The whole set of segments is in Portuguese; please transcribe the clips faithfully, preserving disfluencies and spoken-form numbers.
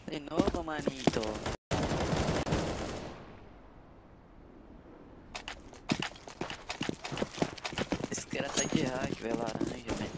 De novo, manito. Esse cara tá de hack, velho, laranja, velho.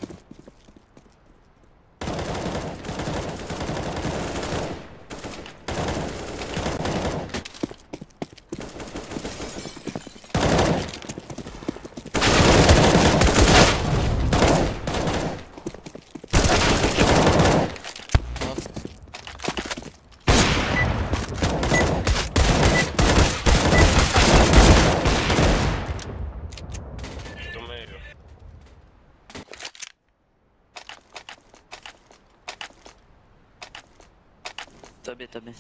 Tá bem, tá bem.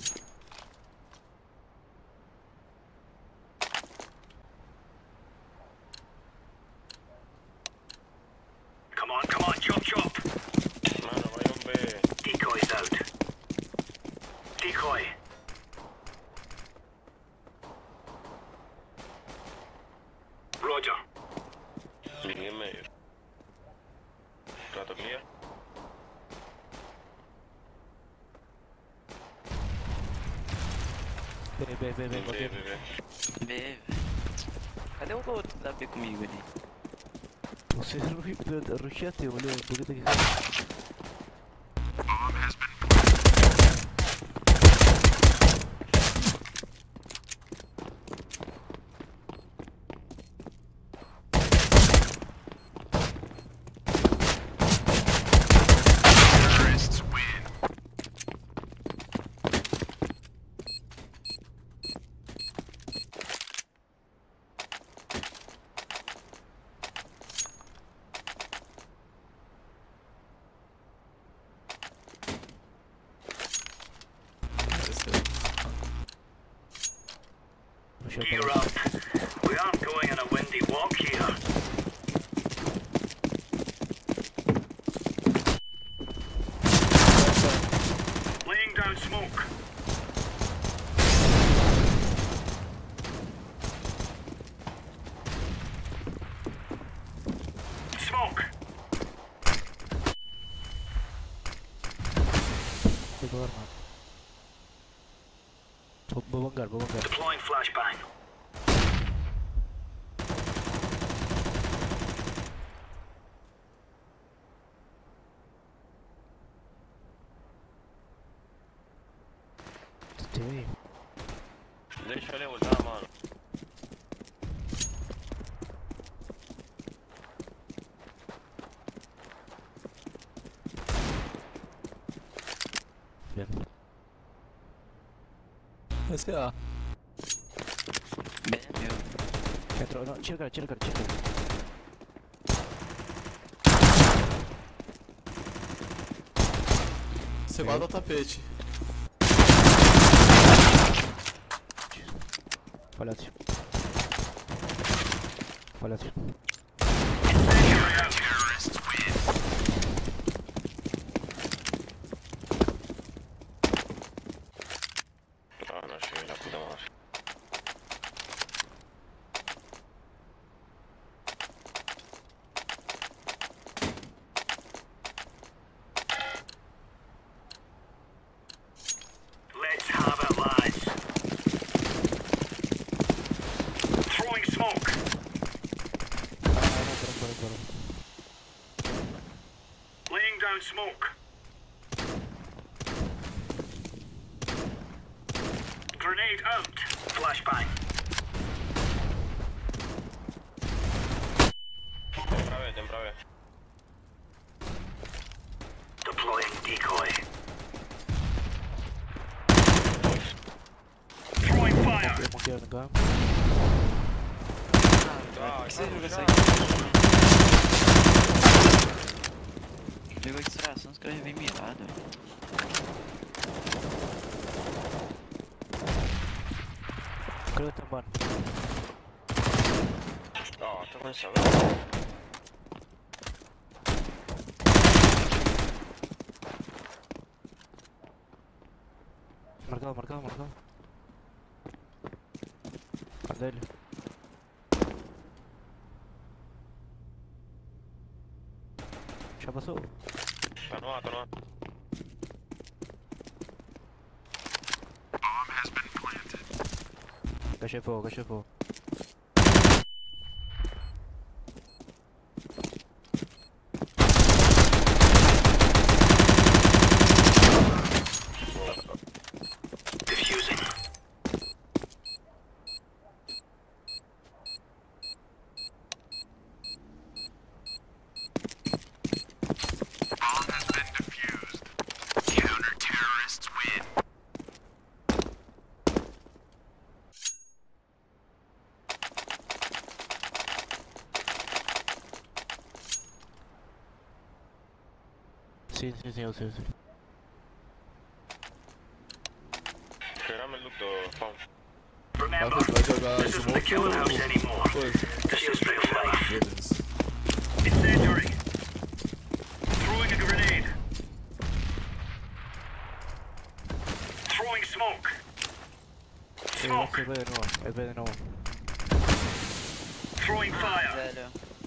Come on, come on, chop chop. Mano, vai um B. Decoy's out. Decoy. Roger. Ninguém meio. Prato clear. B, B, B, B, B, B, B. B, velho. Cadê o outro que tá B comigo ali? Você rusheaste, boludo, ¿por qué te Gear up. We aren't going on a windy walk here. Laying down smoke. Smoke. Bubanggar, bubanggar. Deploying flashbang. Tem. Deixa ele ultar, mano. Bien. Esse é A. B é meu. Entrou, não, tira, cara, tira, cara, tira. Você guarda o tapete. Falhado. Falhado. Ah, não achei na puta massa. Let's have it, lads. Throwing smoke. Laying down smoke. Grenade out. Flashbang. Tem pra ver, tem pra ver. Deploying decoy. Throwing fire. Monteiro no campo. Ah, por que você joga essa aí? Jogou extração, os caras vêm mirado, velho. Creo que também. No, tô com essa, velho. Marcado, marcado, marcado. Cardelho. Já passou? Tá no A, tá no A. Calle de fuego, calle de fuego. Diffusing. Bomb has been defused. Counter-terrorists win. Sí, sí, sí, sí, sí. Quebrame el ducto, Spawn. Remember, Vai vai jogar this isn't the smoke killing ou house anymore. coisa? This is real life. Beleza. Incendiary. Throwing a grenade. Throwing smoke. Sí, va a Smoke. ser B de nuevo, es B de nuevo. Throwing fire. Velho.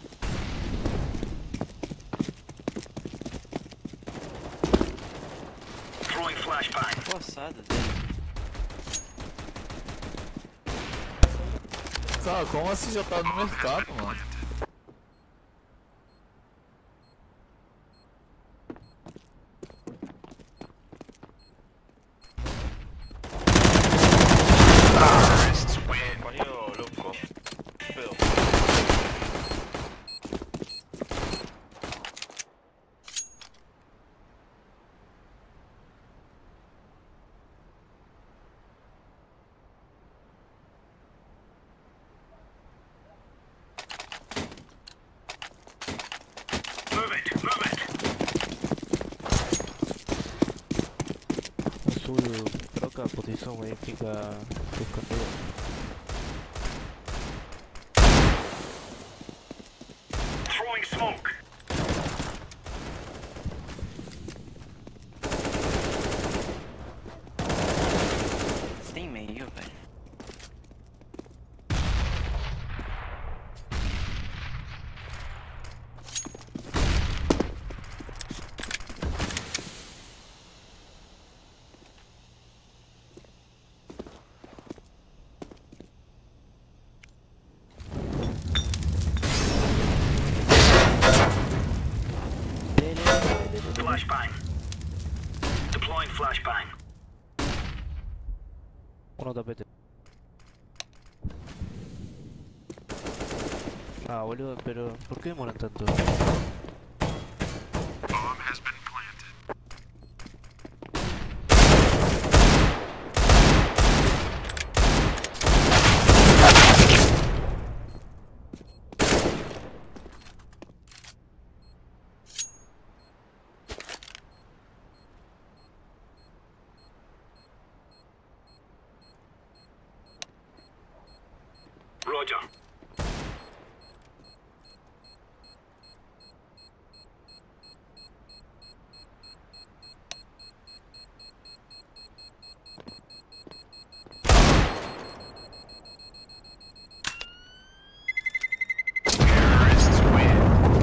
Throwing flashbang. Forçado dele. Cara, como assim já tá no mercado, mano? Cogido loco. Pedo. Move it. Move it. Azul, troca posição aí, fica escondido. Throwing smoke. Tem meio, velho. Flashbang. Deploying flashbang. Uno tapete. Ah, boludo, pero ¿por qué demoran tanto? Bomb has been planted. Roger. Terrorists win.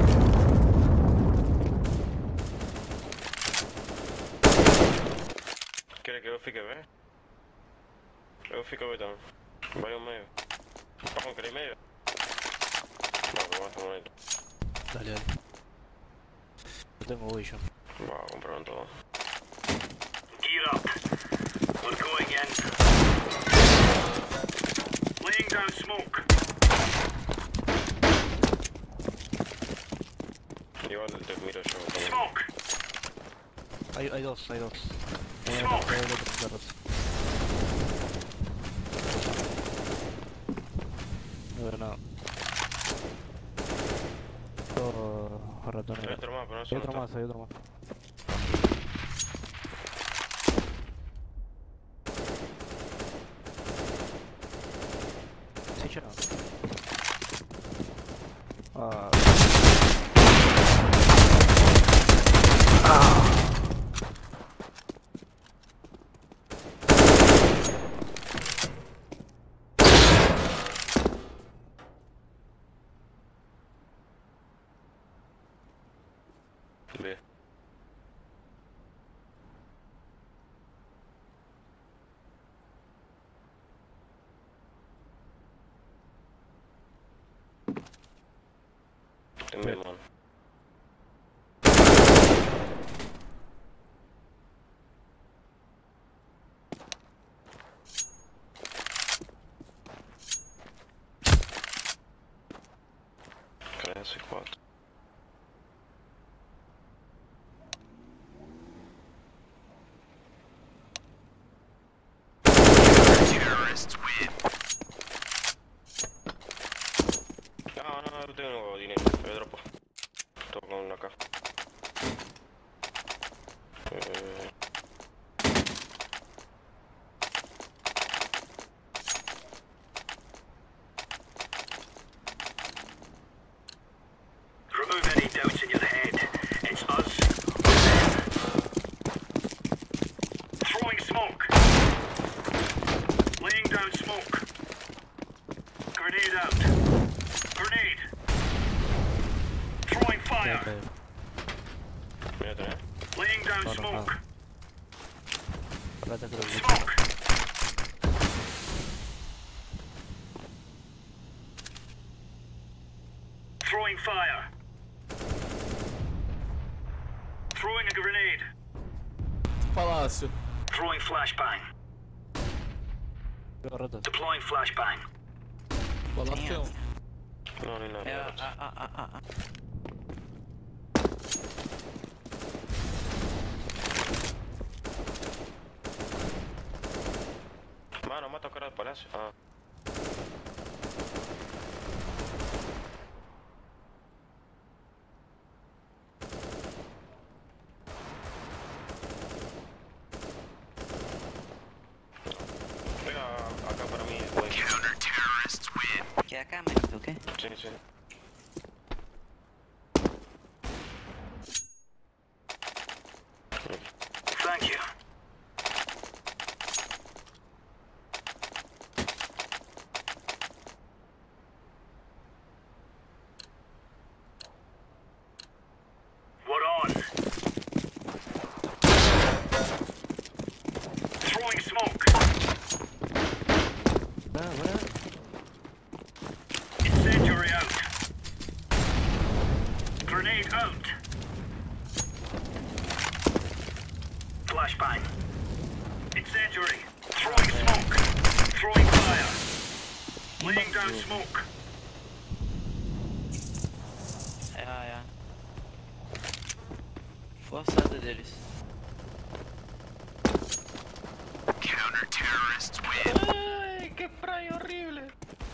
¿Quiere que yo fique B? Yo fico B también. Vaya un medio. Vamos, ¿queréis medio? No, pero vamos a tomar esto. Dale, dale. No tengo huello. Va a comprar todo. Gear up. We're going in. Laying down smoke. Igual te miro yo. también. Smoke. Hay, hay dos, hay dos. Hay Smoke. otro, hay otro con carros. No veo nada. Dos ratones. Hay otro más, pero no Hay solo otro está. más, hay otro más. Sí, yo no. Ah. B. Tem mesmo, mano. C quatro. No, no, no tengo dinero, me dropo. Estoy con acá. Eh... Remove any doubts in your head. It's us. Throwing smoke. Laying down smoke. Grenade out. Grenade. Throwing fire. Voy a tener. Laying down No, no, smoke. Ahora te creo que... Smoke. Throwing fire. Throwing a grenade. Palácio. Throwing flashbang. Ahora Deploying flashbang. Palácio tem um. No, ni nada. É, ah, ah, ah, ah, ah. Mano, mata o cara do palácio. Ah. Pega acá para mí, güey. Quer a câmera, o quê? Sí, sí. Thank you. What on? Throwing smoke. Ah, agora... Incendiary out. Grenade out. Flashbang. Incendiary. Throwing smoke. Throwing fire. Laying down smoke. É, ah, é. Forçada deles. Ai, que praia horrível.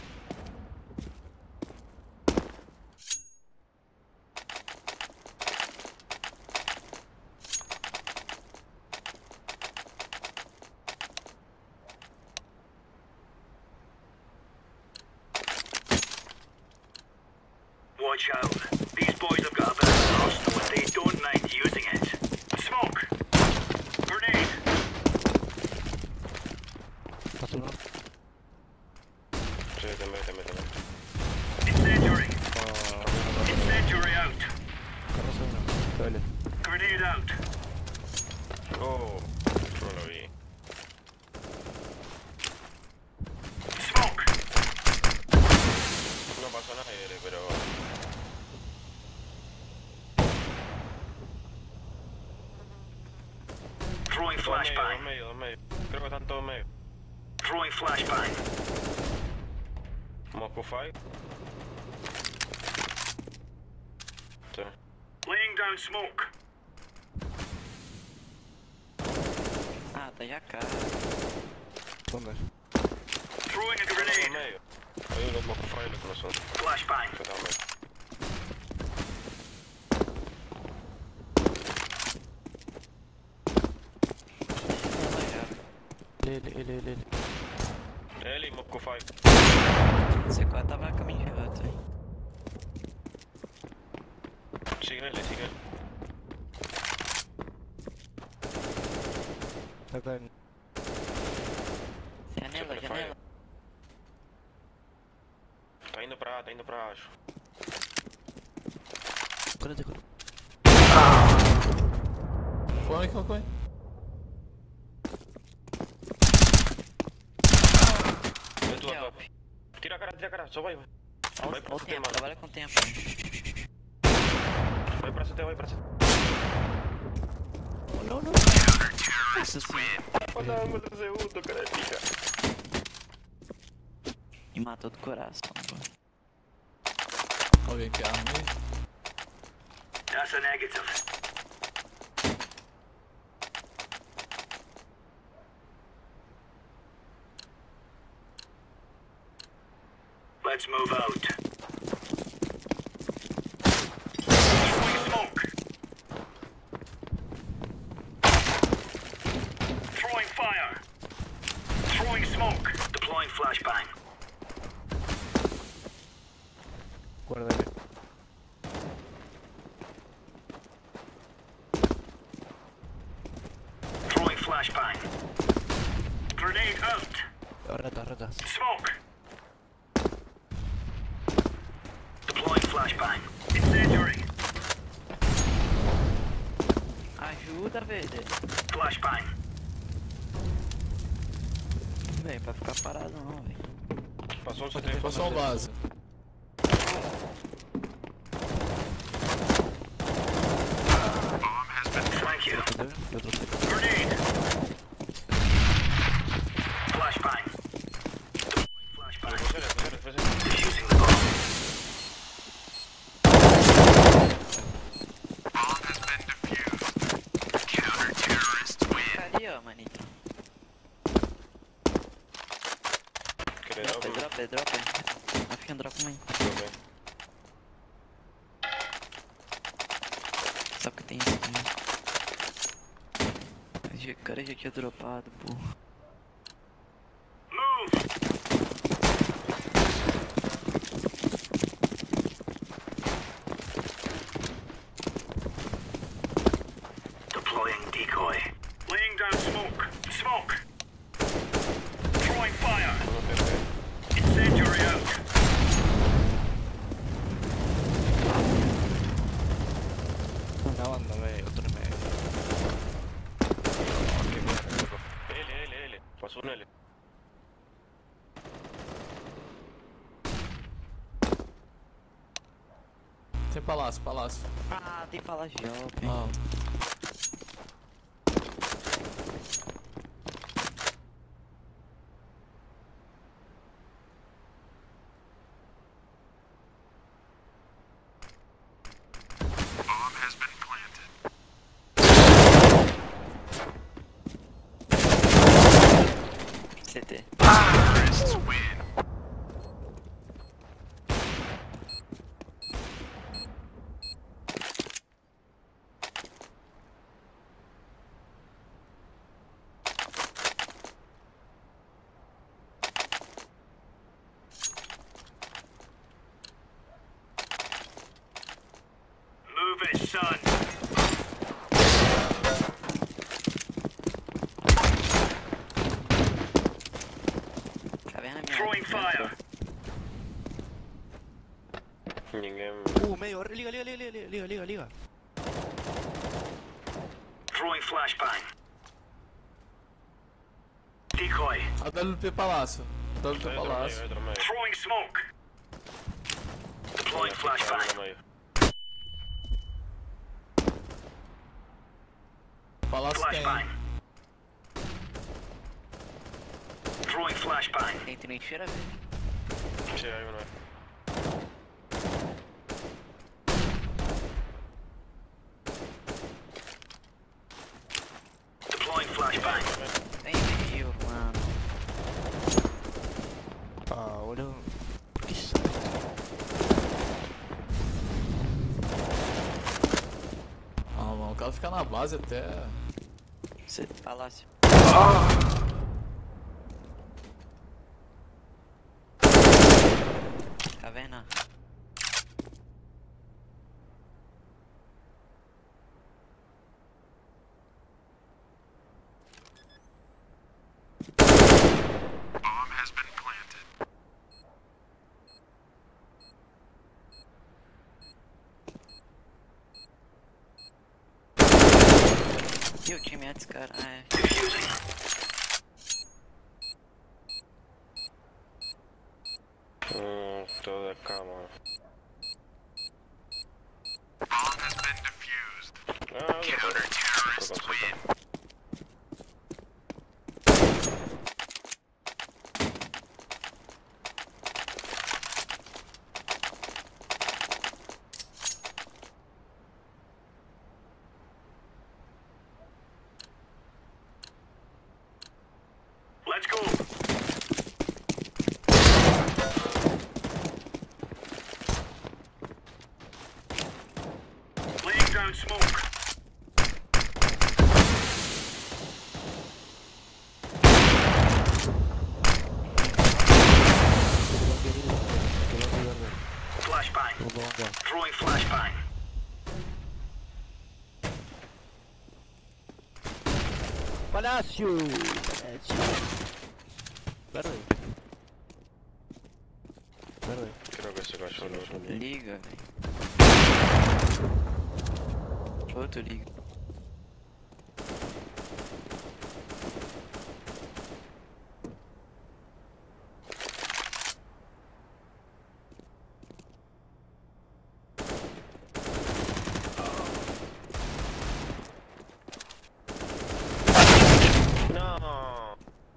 Watch out. These boys have got a bit of arsenal and they don't mind using it. Smoke. Grenade. Passou não? Sí, también, también, también. Incendiary. Ah, Incendiary out. carroça não. Olha. Grenade out. Oh, no lo vi. Smoke. No pasó nada, pero... Throwing Dos medio, dos flashbang. medio, dos medio. Creo que están todos medio. Throwing flashbang. Moscow five. Sí. Laying down smoke. Ah, tá já cara. Vamos. Throwing a Dos grenade. medio. Hay unos Moscow five que no son. Flashbang. Que están medio. Ele, ele, ele, ele. Él y Moscow five. C quatro tava a caminho de volta, hein? Sigue él, sigue él. Tá caindo. Janela, Sempre janela. Está indo para, está indo para baixo. Cadê, cadê? Come, come, come. Vem tu acá. Tira a cara, tira a cara, só vai. Vai Olha para o tu, tempo, mano. trabalha com tempo. Pra C T, vai pra C T. Oh, não, não. Nossa senhora. Olha a arma do Zeudo, cara, pica. Me matou do coração, mano. Alguém quer arma aí? That's a negative. Let's move out. Throwing smoke. Throwing fire. Throwing smoke. Deploying flashbang. Guarda aí. Throwing flashbang. Grenade out. Arreta, arreta. Smoke. Deploying flashbang. Incendiary. Ajuda, velho. Flashbang. Velho, pra ficar parado não, velho. Passou um C T. Passou um base. Thank you. Entendeu? Eu trouxe. Grenade. Flashbang. Flashbang. Fazer, fazer, fazer. Defusing the bomb. Bomb has been defused. Counter-terrorists win. Ali, ó, manito. Querer Drop, algo? drop, drop. Não fica um drop aí. Tudo bem. Só que tem isso aqui. O cara já tinha dropado, pô. Move. Deploying decoy. Laying down smoke. Smoke. Throwing fire. Não tem C. Incendiary out. Não, não, é outro meio. Ele, ele, ele. Passou nele. Tem palácio, palácio. Ah, tem fala jovem. Ah, Bomb has been planted. C T. Terrorists win. Move it, son. Caverna minha. Throwing fire. Ninguém. Uh, meio. Liga, liga, liga, liga, liga, liga, liga. Throwing flashbang. Decoy. a W P palácio. W P Entra no meio, palácio. entra no meio. Throwing smoke. Deploying Entra flashbang. no meio. Palácio tem. Flashbang. Throwing flashbang. Tem trincheira, velho. Tira aí, não é? Deploying flashbang. Tem meio, mano. Ah, olha. Que isso? Ah, mano, o cara fica na base até. C T, palácio. Caverna. Bomb has been planted. E o time antes, cara? Ah, é. Defusing. Hum, toda calma. Bomb has been defused. Cuidado. Throwing flashbang. Palacio. Palacio. Verde. Verde. Creo que se cayó uno. Liga, velho. Outro liga. No.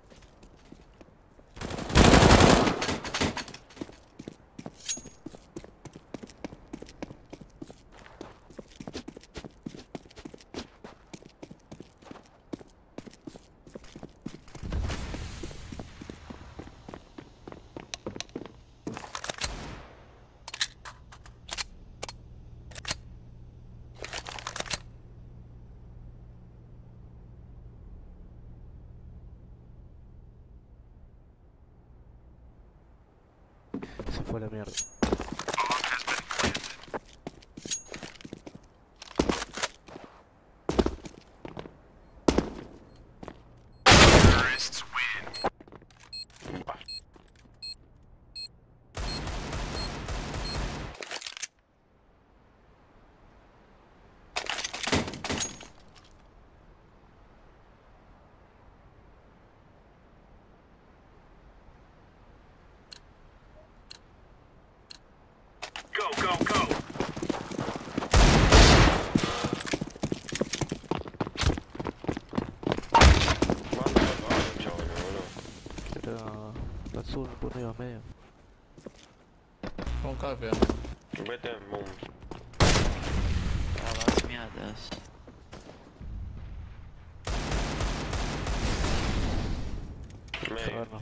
Se fue a la mierda. Go, go, go. Manda al barrio, chaval, boludo. Era azul, por arriba medio. Com caverna. Vete en boom. Palácio minha dança. Medio. Caverna.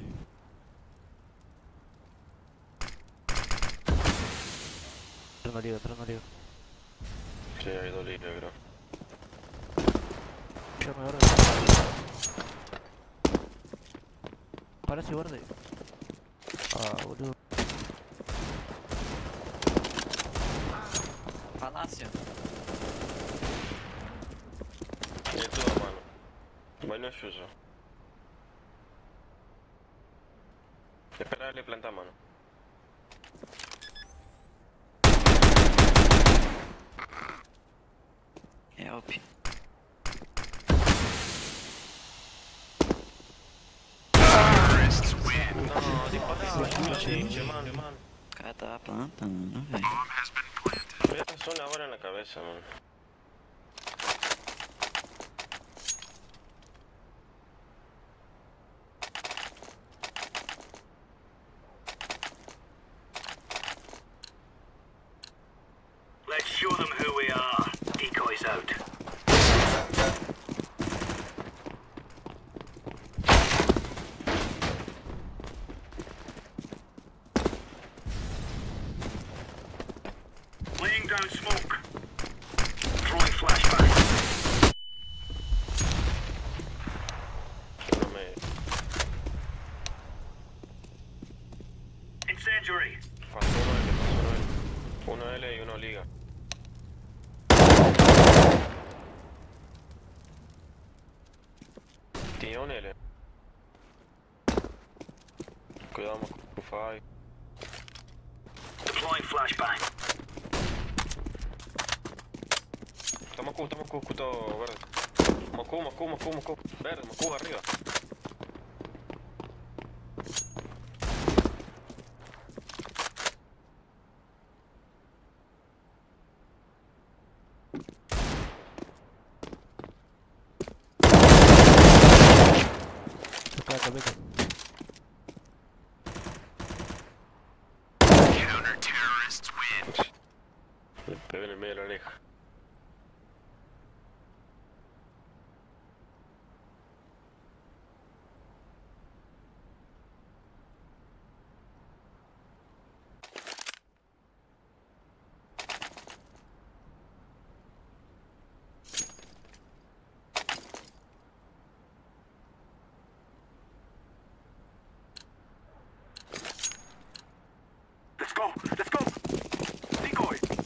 Tres no liga, tres no liga. Sí, hay dos líneas, creo. Llame verde. Palacio verde. Ah, boludo. Palácio. Y todo a mano. Bueno, es uso. Esperarle planta mano. Help. No, disparaba, gente, mano, mano. O cara tava plantando, velho. Me pasó una hora en la cabeza, man. Let's show them who we are. Decoys out. Laying down smoke. Throwing flashbang. Uno medio. Incendiary. Pasó uno L, pasó uno L. Uno L y uno liga. Tiene un L. Cuidado con Fai. Deploying flashbang. Está Moscú, está Moscú, justo verde. Moscú, Moscú, Moscú, Moscú. Verde, Moscú arriba. Acá, tapete. Le pegué en el medio de la oreja. Let's go. Let's go. Decoy.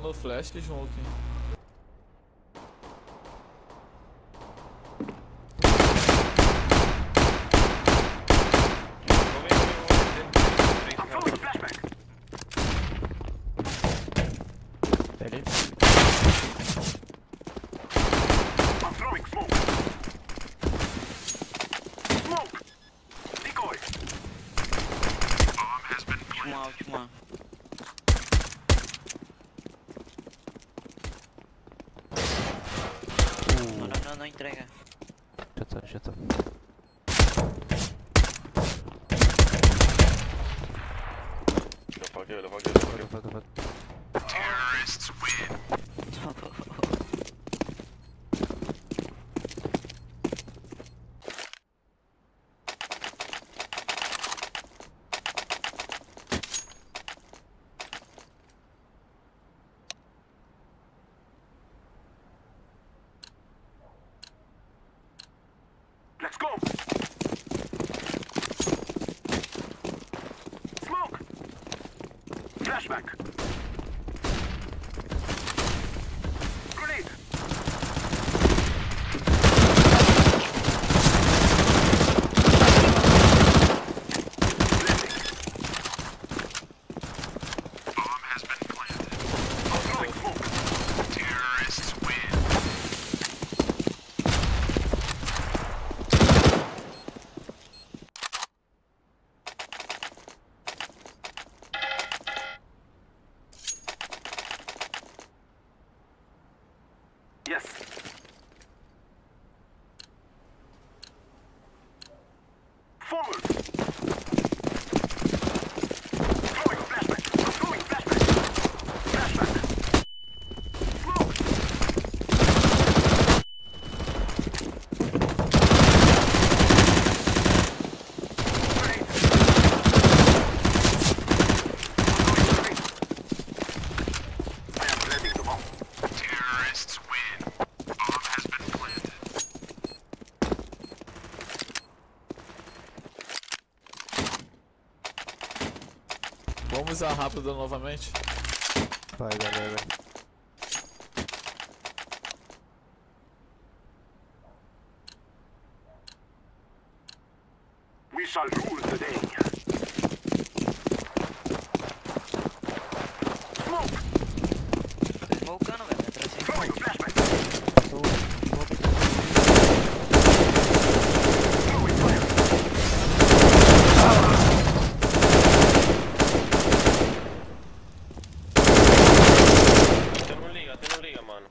no flash junto, hein? I'm throwing flashback. Ele. I'm throwing smoke. Smoke. Decoy. Bomb has been Último A, último A. Não, não, não, não entrega. Já tá, já tá. Lo fuckeo, lo fuckeo, lo fuckeo. Vaga, vaga. terrorists win. Let's go. Smoke. Flashback. Grenade. Bomb has been planted. I'm throwing smoke. Terrorists win. Yes. Forward. Throwing flashback. I'm throwing flashback. Flashback. Smoke. Grenade. I am planting the bomb. Terrorists win. Bomb has been planted. Vamos usar rápido novamente. Vai, galera. We shall rule the day. Smoke. Tô smokando, velho. Atrás de Throwing flashback. Passou. Throwing fire. Te não liga, te não liga, mano.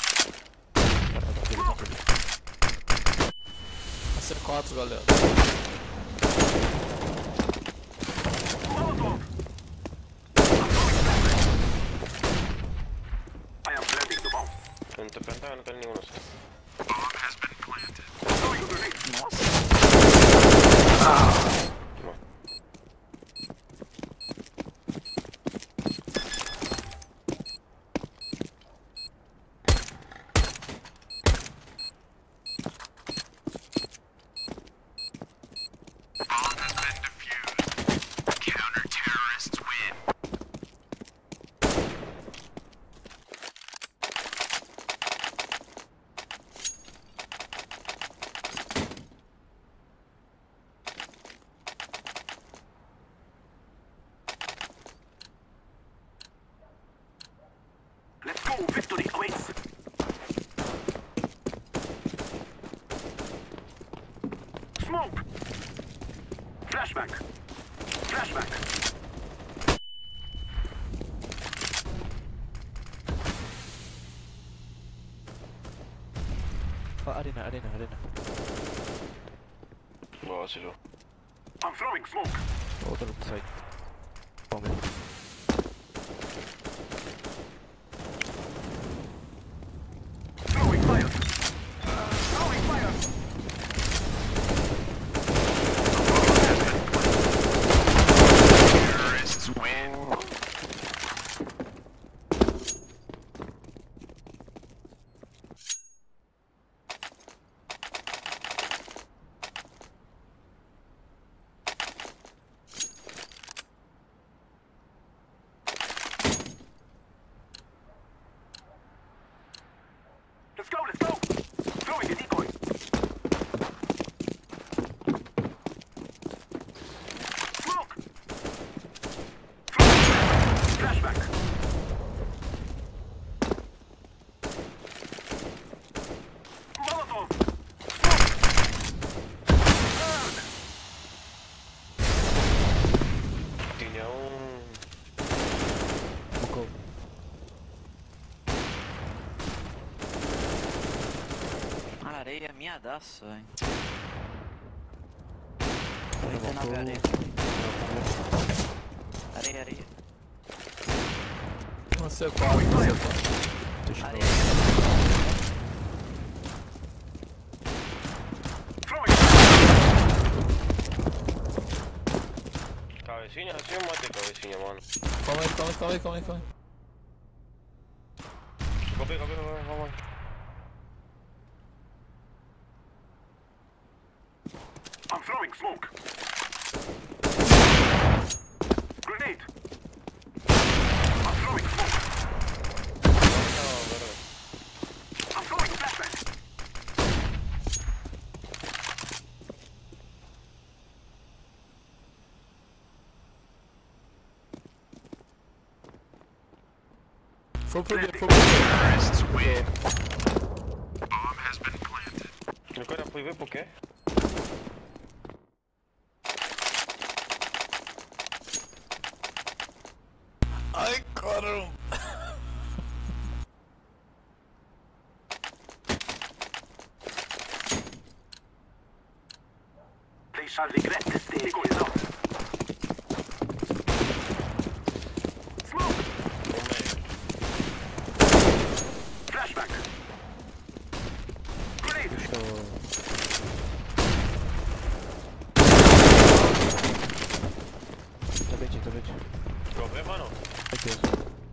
A C quatro, galera. Molotov. I'm throwing flashback. I am planting the bomb. Não te plantas, no tenés ninguno. Bomb has been planted. Throwing grenade. Nossa. No. Bomb has been defused. Counter-terrorists win. Let's go, victory awaits. Smoke. Flashback. Flashback. Ah, arena, arena, arena. Boa, Silu. I'm throwing smoke. Outro side. Vamos ver. Throwing fire. Throwing fire. Terrorists win. go, let's go! Throwing a decoy. Smoke! Throwing flashback. Molotov! Burn! Tinha um. Focou. Areia miadaço, velho. Ele trinta e nove voltou. areia. Areia, areia. Um C quatro, um C quatro. Deixa eu Areia. Throwing! Cabecinha, assim eu matei cabecinha, mano. Calma aí, calma aí, calma aí, calma aí, calma aí. Copia, copia, copia, vamos. I'm throwing smoke. Grenade. I'm throwing smoke. I'm throwing flashbang. Foi pro B, foi pro B. Terrorists win. Bomb has been planted. Agora fui ver por quê? Ai, caramba. They shall regret this day. Decoy is out. Smoke. No meio. Flashback. Grenade. Deixa eu... Tá bem, tá bem. Copia, mano. Certeza.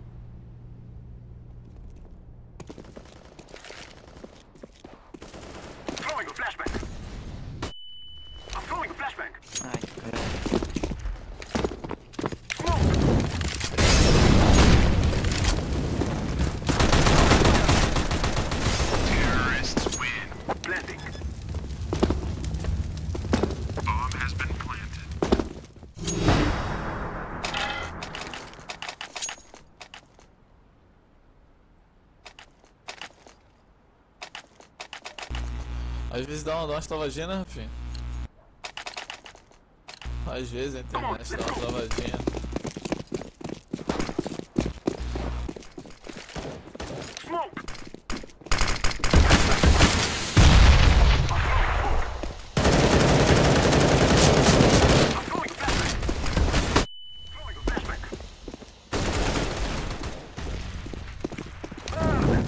Throwing a flashbang. I'm throwing a flashbang. Ai, cara. Smoke. Terrorists win. Planting. Bomb has been planted. Às vezes dá uma, dá umas travadinhas, né, Rafinha? Às vezes a internet dá uma travadinha. Smoke. I'm throwing flashbang. Throwing a flashbang. Burn.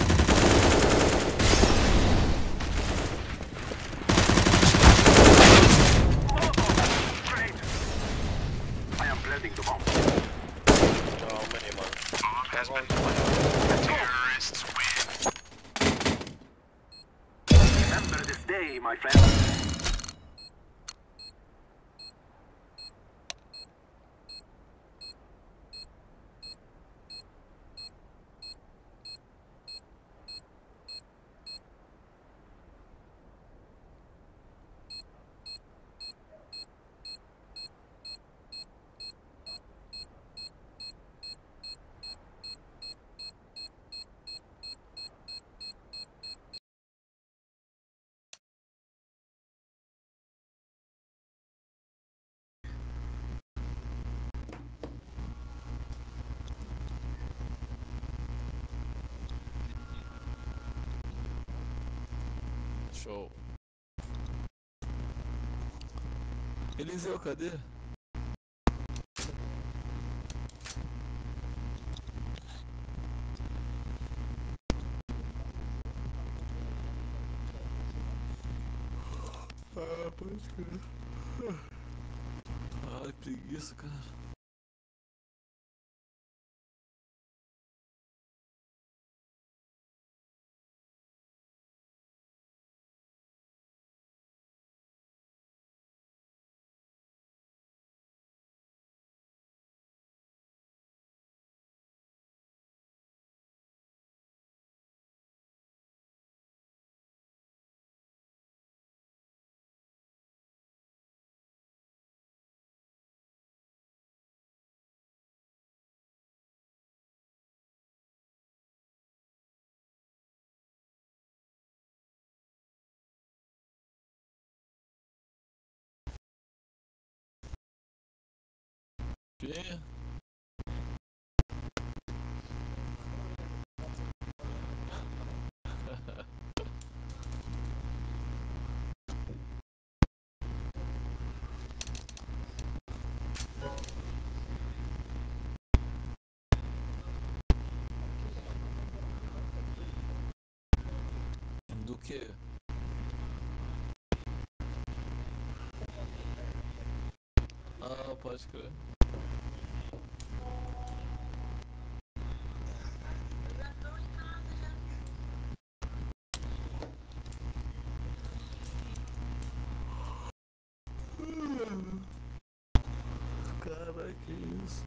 Molotov. Grenade. I am planting the bomb. No meio, mano. Bomb has been planted. Terrorists win. Remember this day, my friend. Show. Eliseu, cadê? Ah, pode crer. Ai, preguiça, cara. Limpinha. Do que? Ah, pode crer. Cara, que isso?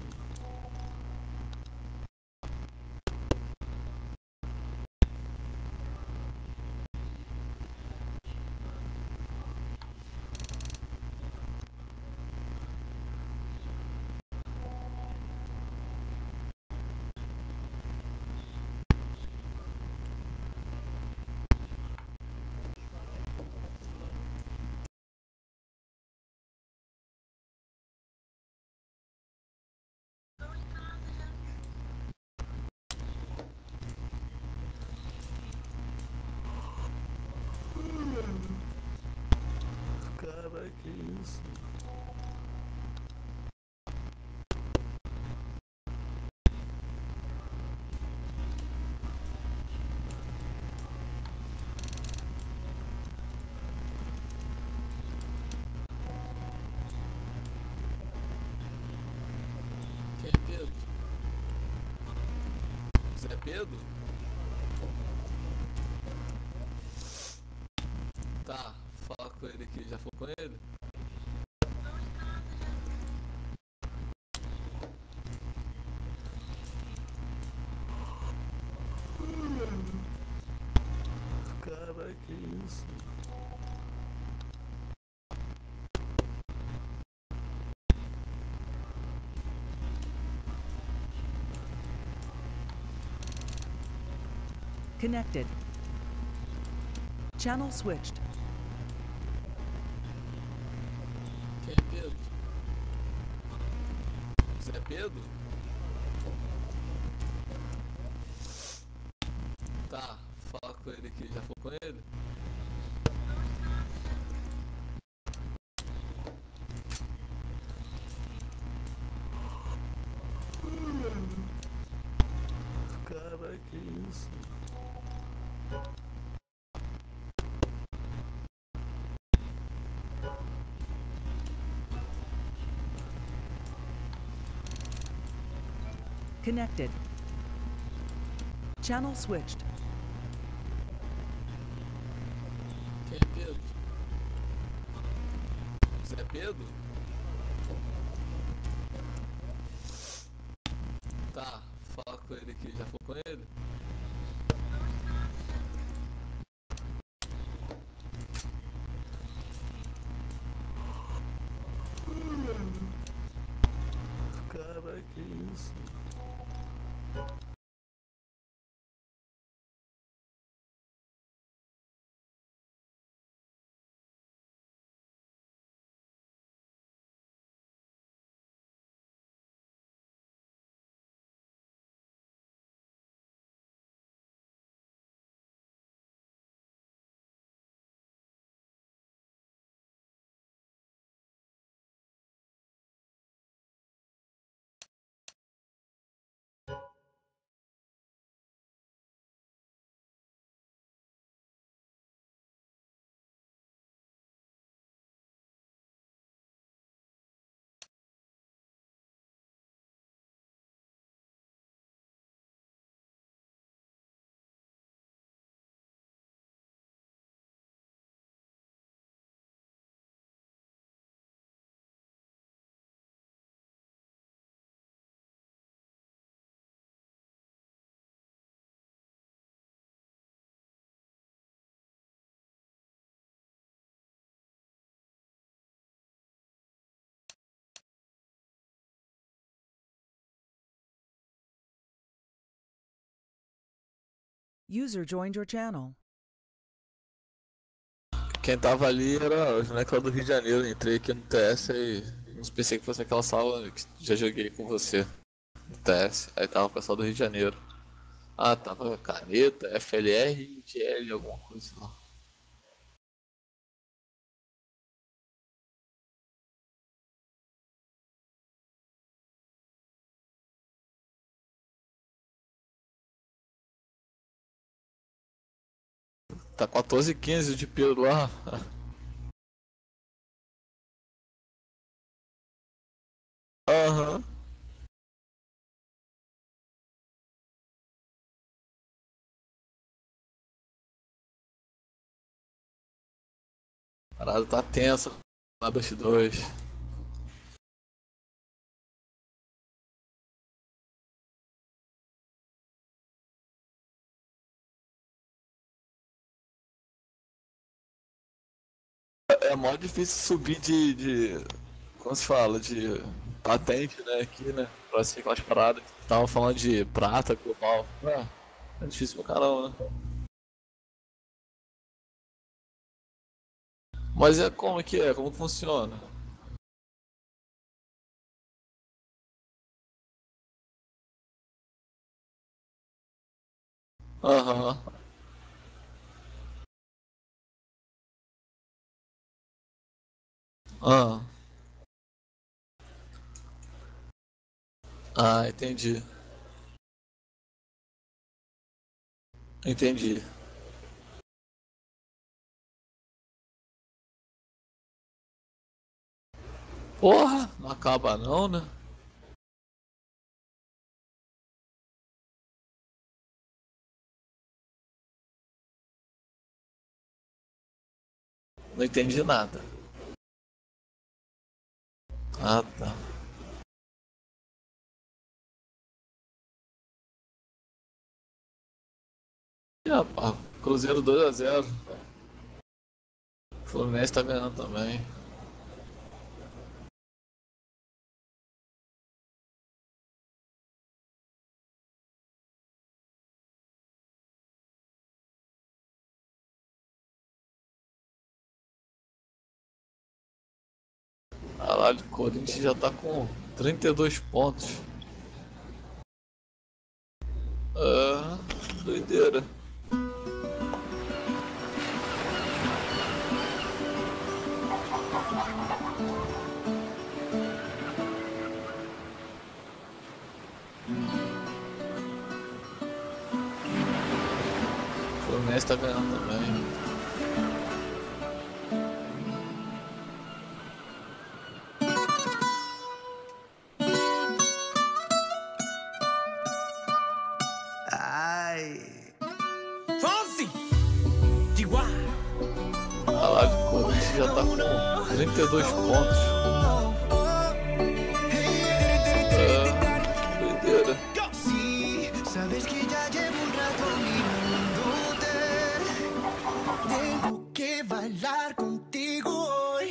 Cara, que isso? Quem é Pedro? Zé Pedro? Tá, fala com ele aqui, já falou com ele? Cara, que isso? Connected. Channel switched. Quem é Pedro? Zé Pedro? Tá, fala com ele aqui, já falou com ele? Cara, que isso? Connected. Channel switched. Quem é Pedro? Zé Pedro? Tá, fala com ele aqui, já falou com ele? Cara, que isso? User joined your channel. Quem tava ali era o Janeco lá do Rio de Janeiro. Entrei aqui no T S e me Pensei que fosse aquela sala que já joguei com você no T S. Aí tava o pessoal do Rio de Janeiro. Ah, tava Caneta, F L R e G L, alguma coisa lá. Tá quatorze e quinze de piro lá. Aham. A parada tá tensa na dois dois. É mó difícil subir de, de. Como se fala? De patente, né? Aqui, né? Pra ser aquelas paradas. Tava falando de prata, global. É, é difícil pra caramba, né? Mas é como que é? Como que funciona? Aham. Ah. Ah, entendi. Entendi. Porra, não acaba não, né? Não entendi nada. Ah, tá. E, rapaz, Cruzeiro dois a zero. Fluminense tá ganhando também. Caralho, o Corinthians já tá com trinta e dois pontos. Ah, doideira. O Fluminense tá ganhando também. Caralho, o Corinthians já tá com trinta e dois pontos. Ah, doideira. Sabes que ya llevo un rato mirándote. Tengo que bailar contigo hoy.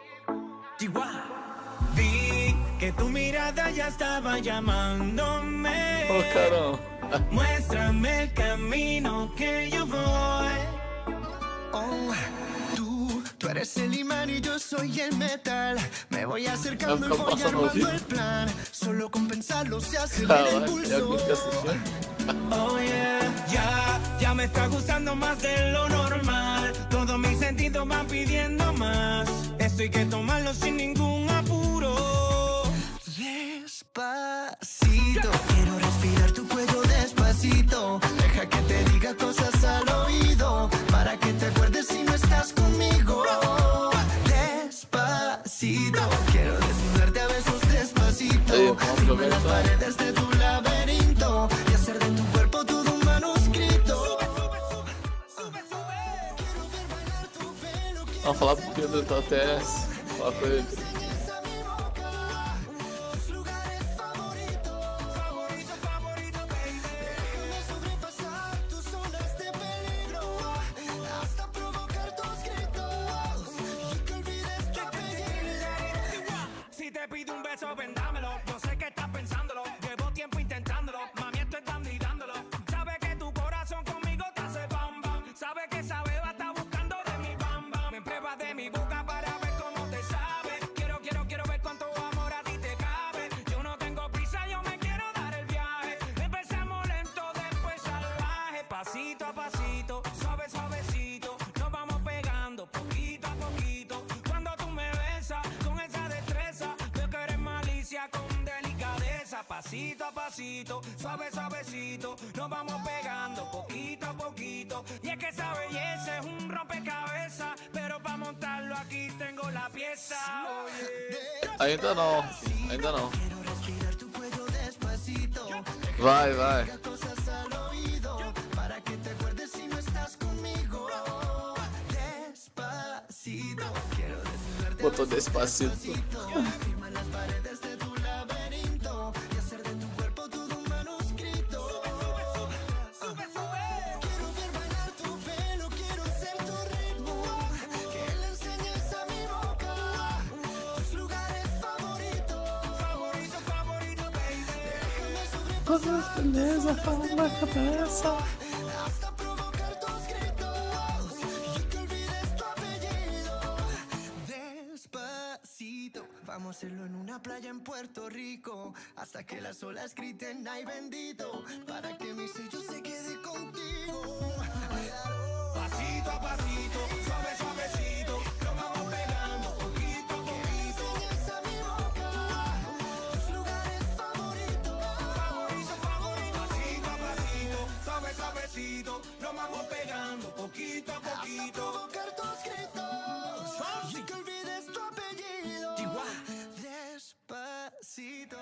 Vi que tu mirada ya estaba llamándome. Oh, caramba. Muéstrame el camino que yo voy. Oh, tú, tú eres el imán y yo soy el metal. Me voy acercando y voy armando el plan. Solo con pensarlo se acelera el pulso. Oh yeah, ya, ya me está gustando más de lo normal. Todos mis sentidos van pidiendo más. Esto hay que tomarlo sin ningún apuro. Despacito, quiero respirar tu cuello despacito. Deja que te diga cosas al oído, para que te acuerdes si no estás conmigo. Despacito, quiero desnudarte a besos despacito. Firma las paredes de tu laberinto y hacer de tu cuerpo todo un manuscrito. Sube, sube, sube, sube, sube. Quiero ver bailar tu pelo. Vamos falar pro Pedro do T S. Falar com ele. Vendámelo, yo sé que estás pensándolo. Llevo tiempo intentándolo, mami, esto es dando y dándolo. Sabe que tu corazón conmigo te hace bam bam. Sabe que esa beba está buscando de mi bam bam. Me prueba de mi boca para ver cómo te sabe. Quiero mira, pasito a pasito, suave, suavecito, nos vamos pegando poquito a poquito. Y es que esa belleza es un rompecabezas, pero para montarlo aquí tengo la pieza. Oye. Ainda não, ainda não. Quiero respirar tu cuello despacito. Vai, vai. Cosas al oído, para que te acuerdes si no estás conmigo. Despacito, quiero desnudarte. Botou despacito. Firma las paredes de tu laberinto y hacer de tu cuerpo todo un manuscrito. Sube, sube, sube. Quiero ver bailar tu pelo, quiero ser tu ritmo. Que le enseñes a mi boca tus lugares favoritos. Favorito, favorito, baby. Déjame sobre Todas as belezas falam na cabeça. hasta provocar tus gritos y que olvides tu apellido. Despacito, vamos a hacerlo en una playa en Puerto Rico, hasta que las olas griten ay bendito, para que mi sello se quede contigo. Pasito a pasito, suave, suavecito, nos vamos pegando poquito a poquito. Enseñas a mi boca tus lugares favoritos. Favorito, favorito. Pasito a pasito, suave, suavecito, nos vamos pegando poquito a poquito. Hasta provocar tus gritos y que olvides tu apellido. Despacito.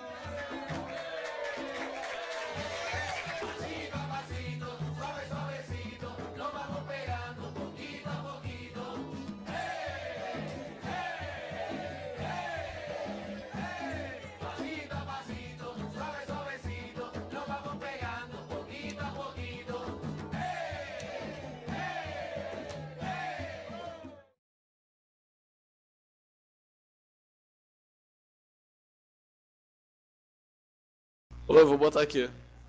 Ô, eu vou botar aqui.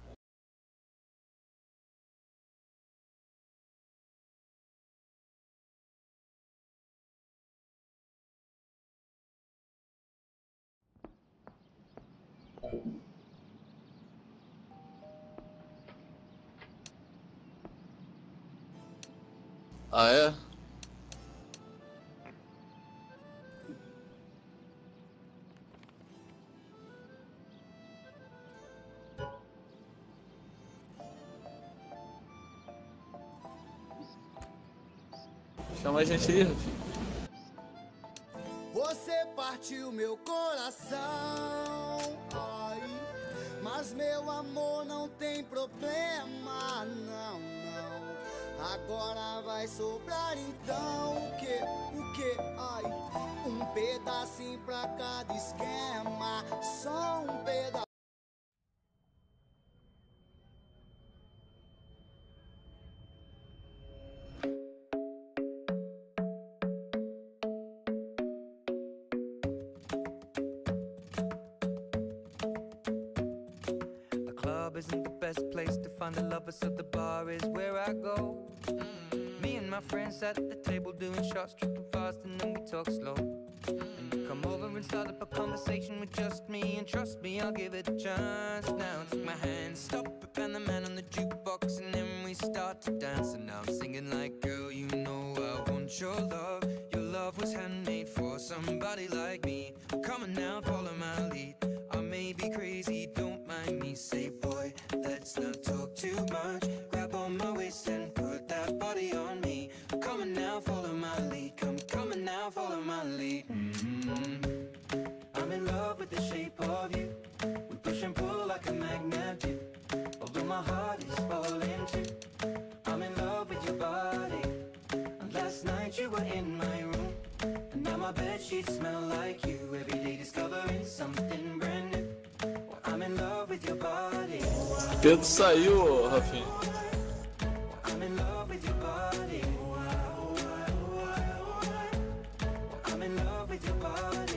Ah, é? Chama a gente aí, Rafinha. Você partiu meu coração, ai, mas meu amor não tem problema, não, não. Agora vai sobrar então o que, o que, ai, um pedacinho pra cada esquema, só um pedaço. Isn't the best place to find a lover, so the bar is where I go. Me and my friends at the table doing shots, tripping fast, and then we talk slow. And you come over and start up a conversation with just me, and trust me, I'll give it a chance. Now take my hand, stop it, and the man on the jukebox, and then we start to dance. And now I'm singing like, girl, you know I want your love. Your love was handmade for somebody like me. Come on now, follow my lead. I may be crazy, don't mind me. Say, boy, let's not talk too much. Grab on my waist and put that body on me. Come on now, follow my lead. Come, come on now, follow my lead. Mm-hmm. I'm in love with the shape of you. We push and pull like a magnet do. Although my heart is falling too. I'm in love with your body. And last night you were in my room. And now my bedsheets smell like you. Every day discovering something brand new. Well, I'm in love with your body. Pedro saiu, Rafinha. I'm in love with your body. I'm in love with your body.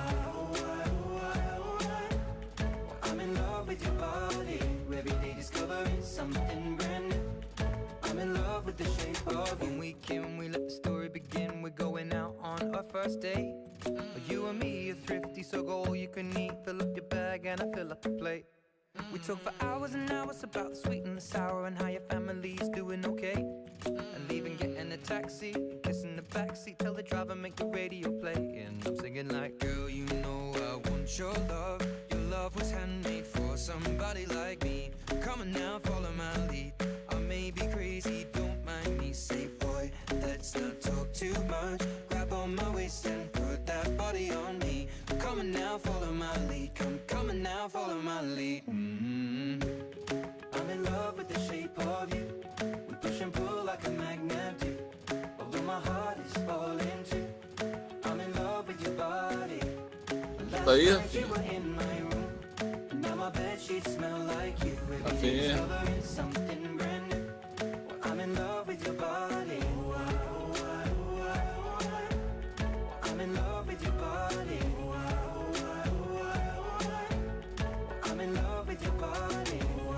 I'm in love with your body. Every day discovering something brand new. I'm in love with the shape of you. When we came, we let the story begin. We're going out on our first date. But you and me are thrifty, so go all you can eat. Fill up your bag and I fill up the plate. We talk for hours and hours about the sweet and the sour and how your family's doing okay. And leaving, getting a taxi, kissing the backseat, tell the driver make the radio play. And I'm singing like, girl, you know I want your love. Your love was handmade for somebody like me. Come on now, follow my lead. I may be crazy, don't mind me. Say boy, let's not talk too much. Grab on my waist and put that body on me. Come on now, follow my lead. Come, come on now, follow my lead. Mm-hmm. I'm in love with the shape of you. We push and pull like a magnet do. Although my heart is falling too. I'm in love with your body. Last night you were in my room. And now my bedsheets smell like you. Every day discovering something brand new. Well, I'm in love with your body. I'm in love with your body. I'm in love with your body.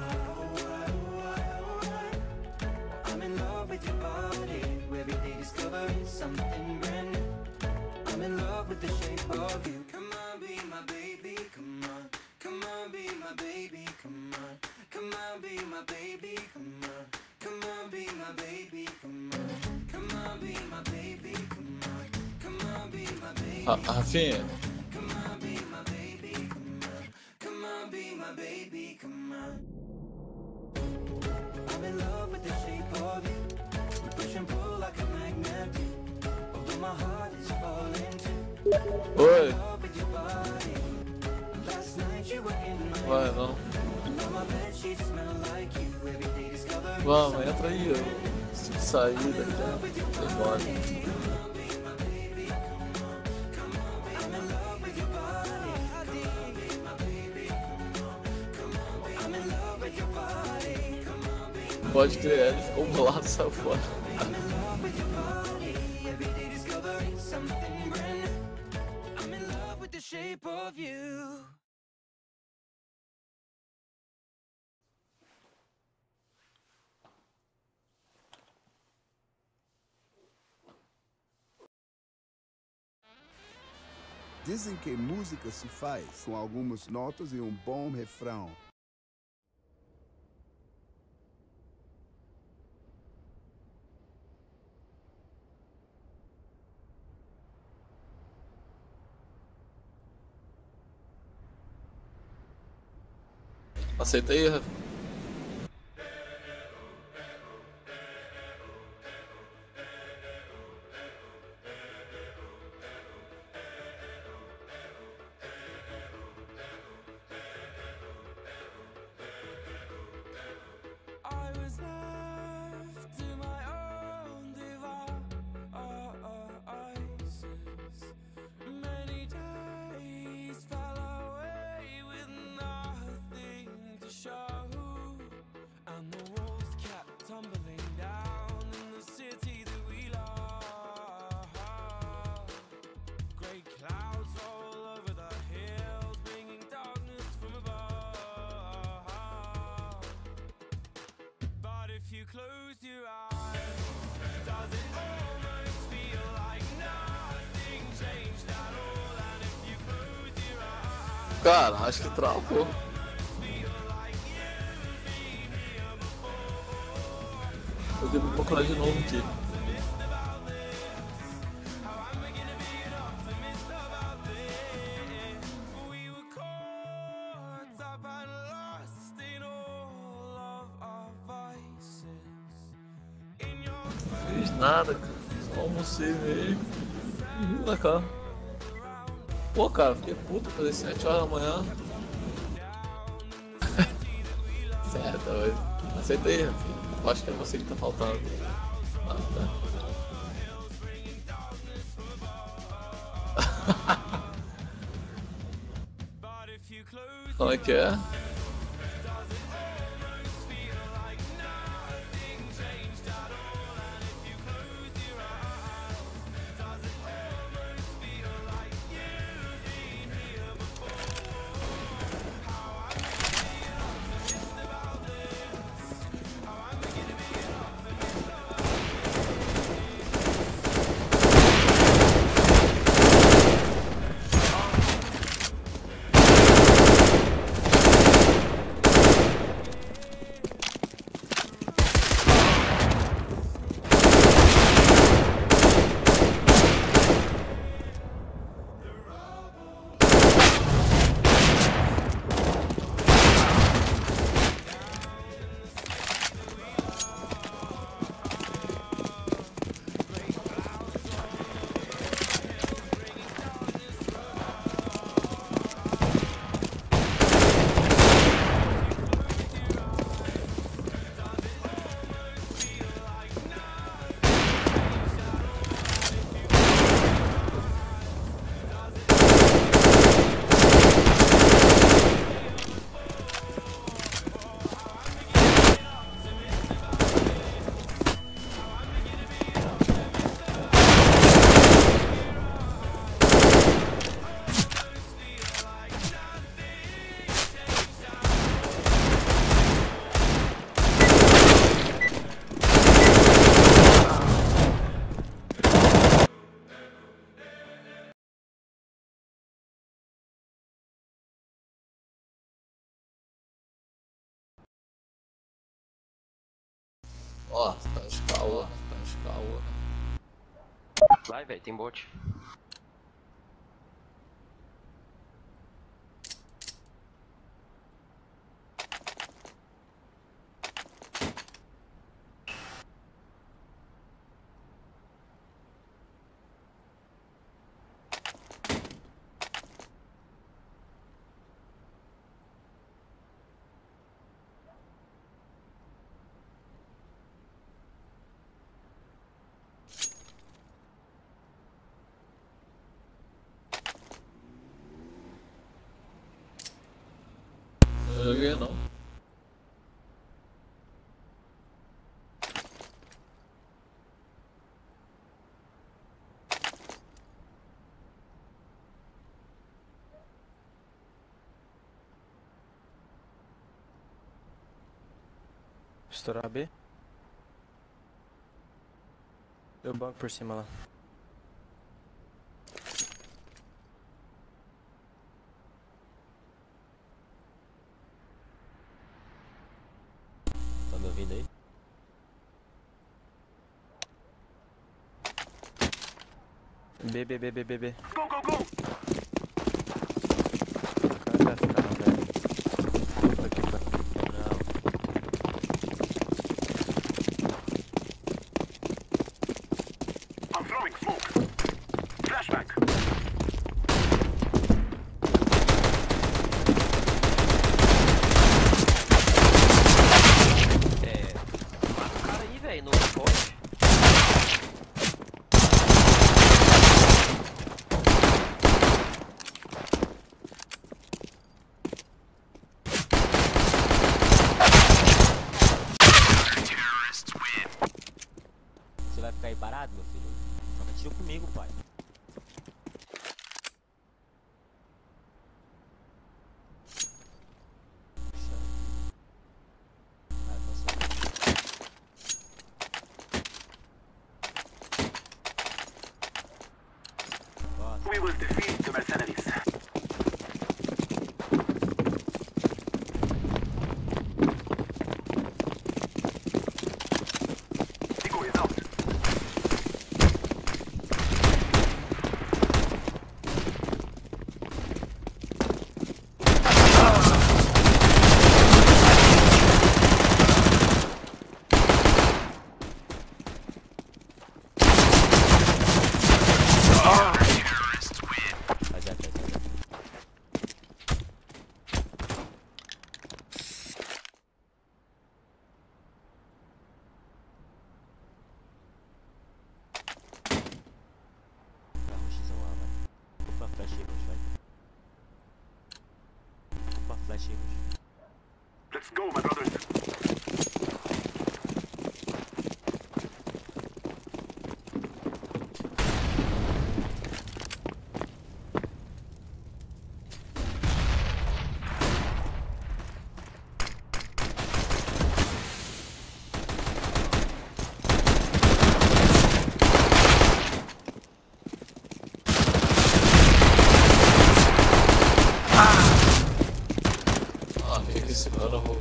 I'm in love with your body. Every day discovering something brand new. I'm in love with the shape of you. Come on, be my baby, come on. Come on, be my baby, come on. Come on, be my baby, come on. Come on, be my baby, come on. Come on, be my baby, come on. Come on, be my baby. Ah, Rafinha. Come on, be my baby, come on. Come on, be my baby, come on. I'm in love with the shape of you. We push and pull like a magnet do. Although my heart is falling too. Oi. Love with your body. Last night you were in my Vai, não. Now my bedsheets smell like you. Every day discovering Vamos, entra aí. Eu preciso sair daqui. Vai embora. Pode crer, ele ficou bolado e saiu fora. Dizem que música se faz com algumas notas e um bom refrão. Aceita aí, Rafa. Cara, acho que travou. Eu devo procurar de novo aqui. Não fiz nada, cara. Só almocei mesmo. E vim pra cá. Pô, cara, fiquei puto fazer sete horas da manhã. Certo, doido. Aceita aí, filho. Eu acho que é você que tá faltando. Ah, tá. Como é que é? Ó, tá de caô, tá de caô. Vai, velho, tem bot. Não joguei não. Estourar B. Deu banco por cima lá. Tá me ouvindo aí? B, B, B, B, B, B. Go, go, go! O cara vai ficar não, velho. Puta que pariu. I'm throwing smoke. Flashback. É. Mata o cara aí, velho, no poste. Você vai ficar aí parado, meu filho? Troca tiro comigo, pai. Vai, passou. Nossa. We will defeat the mercenaries. Decoy is out. Faz a festa, faz a festa. Pra roxizão lá, vai. Opa, flash aí, roxo, vai. Opa, flash aí, roxo. Let's go, my brothers. Ah, esse cara voltou.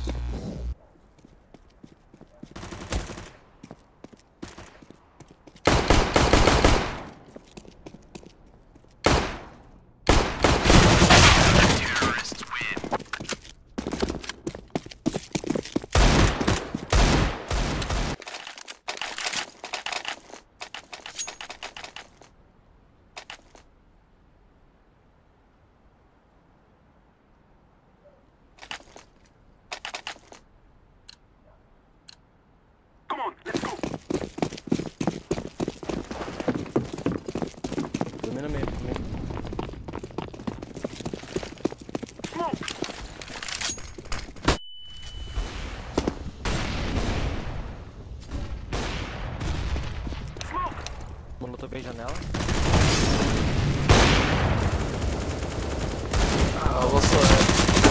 Come on, let's go. Domina meio, meio. Smoke. Smoke. Molotov aí, janela. Ah, eu vou só.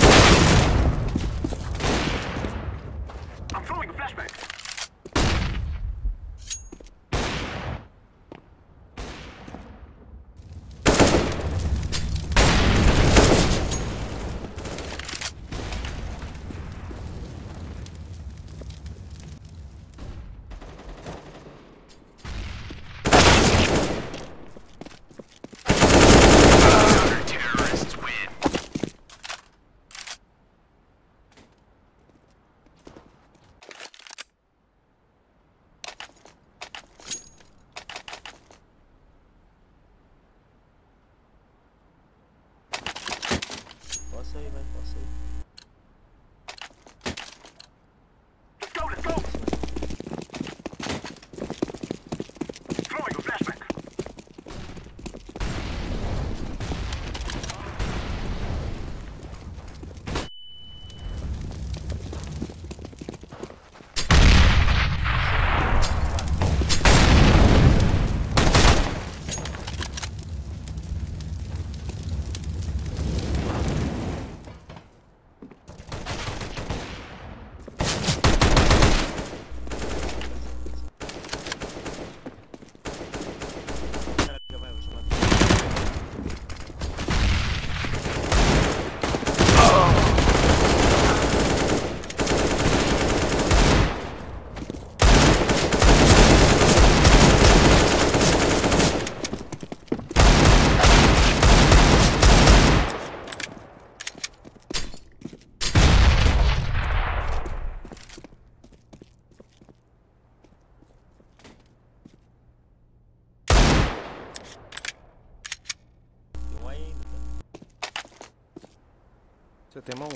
I'm throwing a flashback. tem uma um.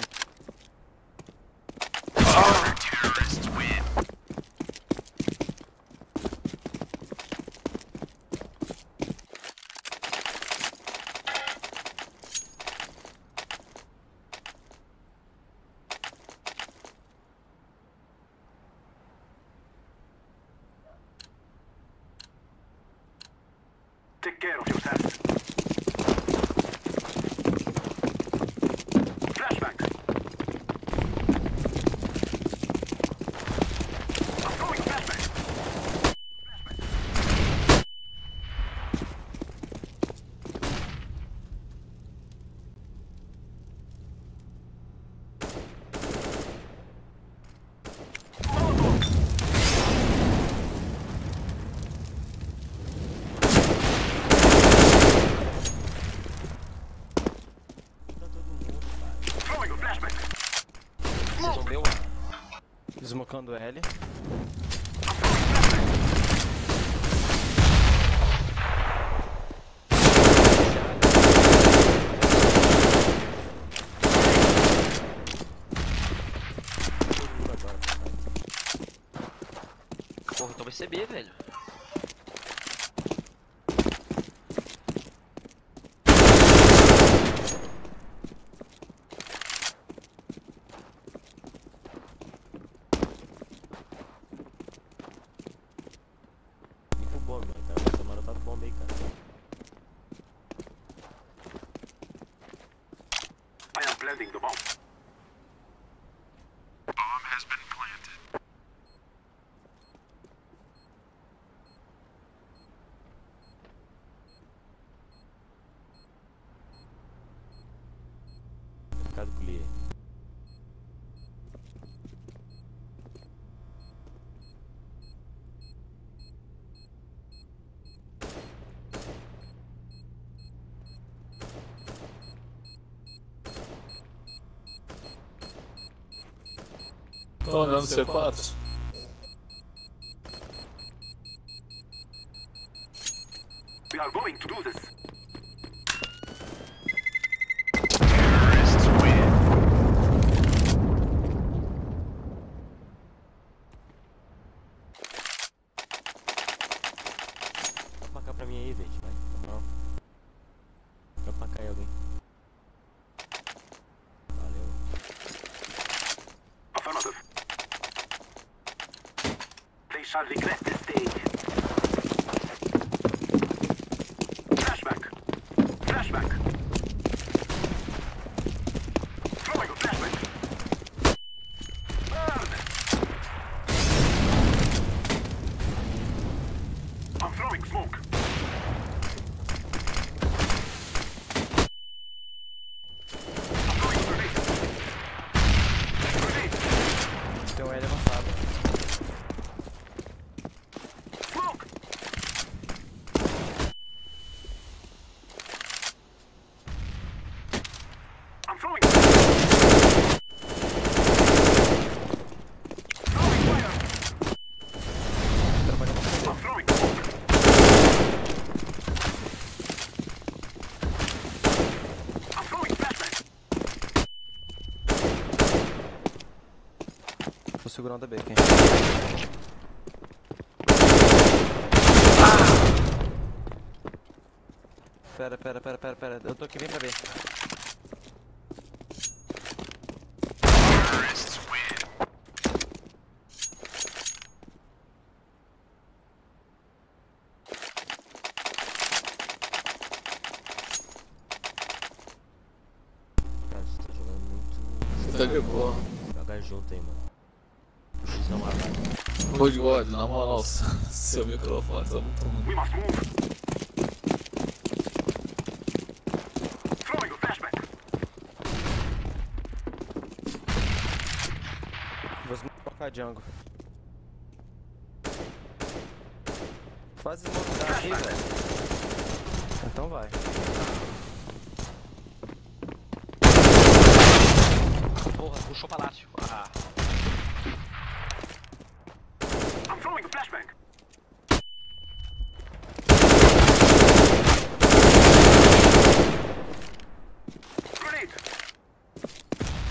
Take care of yourself. Flashback. I'm going flashback. Throwing a flashback. Vocês vão ver o Desmocando L. Porra, então vai ser B, velho. Fica o bomba, cara. Vai tomar nota do bomba aí, cara. I am planting the bomb. Bomb has been planted. Ficado clear. Tô andando C quatro. We are going to do this. Vai marcar pra mim aí, gente, vai. Na moral. Vai marcar aí alguém. Valeu. Affirmative. They shall regret this day. Flashback. Flashback. Throwing a flashback. Burn. I'm throwing smoke. I'm throwing grenade. Grenade. Tem um L avançado. Smoke. I'm throwing. Throwing fire. I'm throwing smoke. I'm throwing flashback. Tô segurando a B, quem? Pera, pera, pera, pera, pera. Eu tô aqui, vem pra ver. Cara, você tá jogando muito. Tá de boa. Jogar junto aí, mano. O X não vai. Pô de God, na moral, seu microfone tá muito ruim. We must move. Throwing a flashback. Vou desmocar Django. Faz desmocar aí, velho. Então vai. Porra, puxou palácio. Ah. I'm throwing a flashback. Grenade.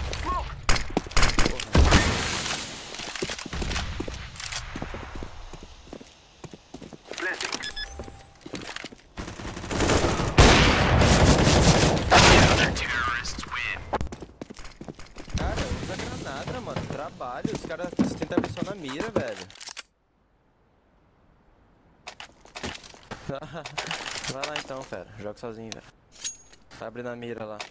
Os caras tentam abrir só na mira, velho. Vai lá então, fera. Joga sozinho, velho. Vai abrir na mira lá.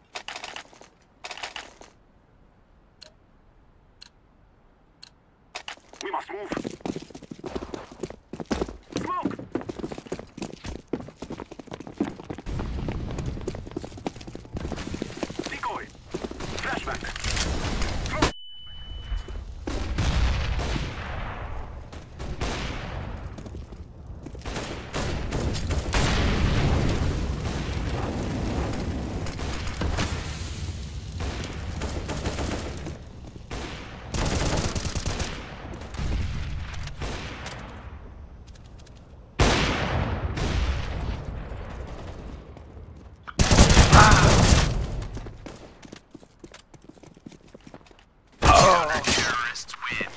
We must move. Smoke. Decoy. Flashback. Throw. Terrorists win.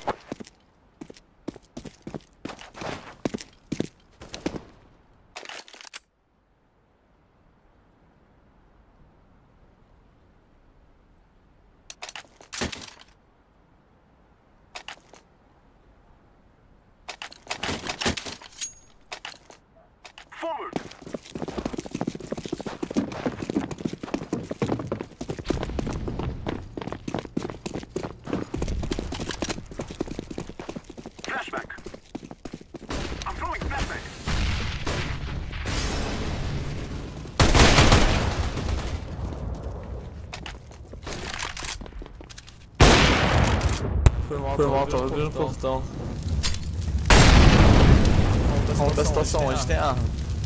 Forward. Flashback. I'm throwing flashback. Foi mal, foi mal, tava abrindo o portão. Vamos ver a situação onde tem arma.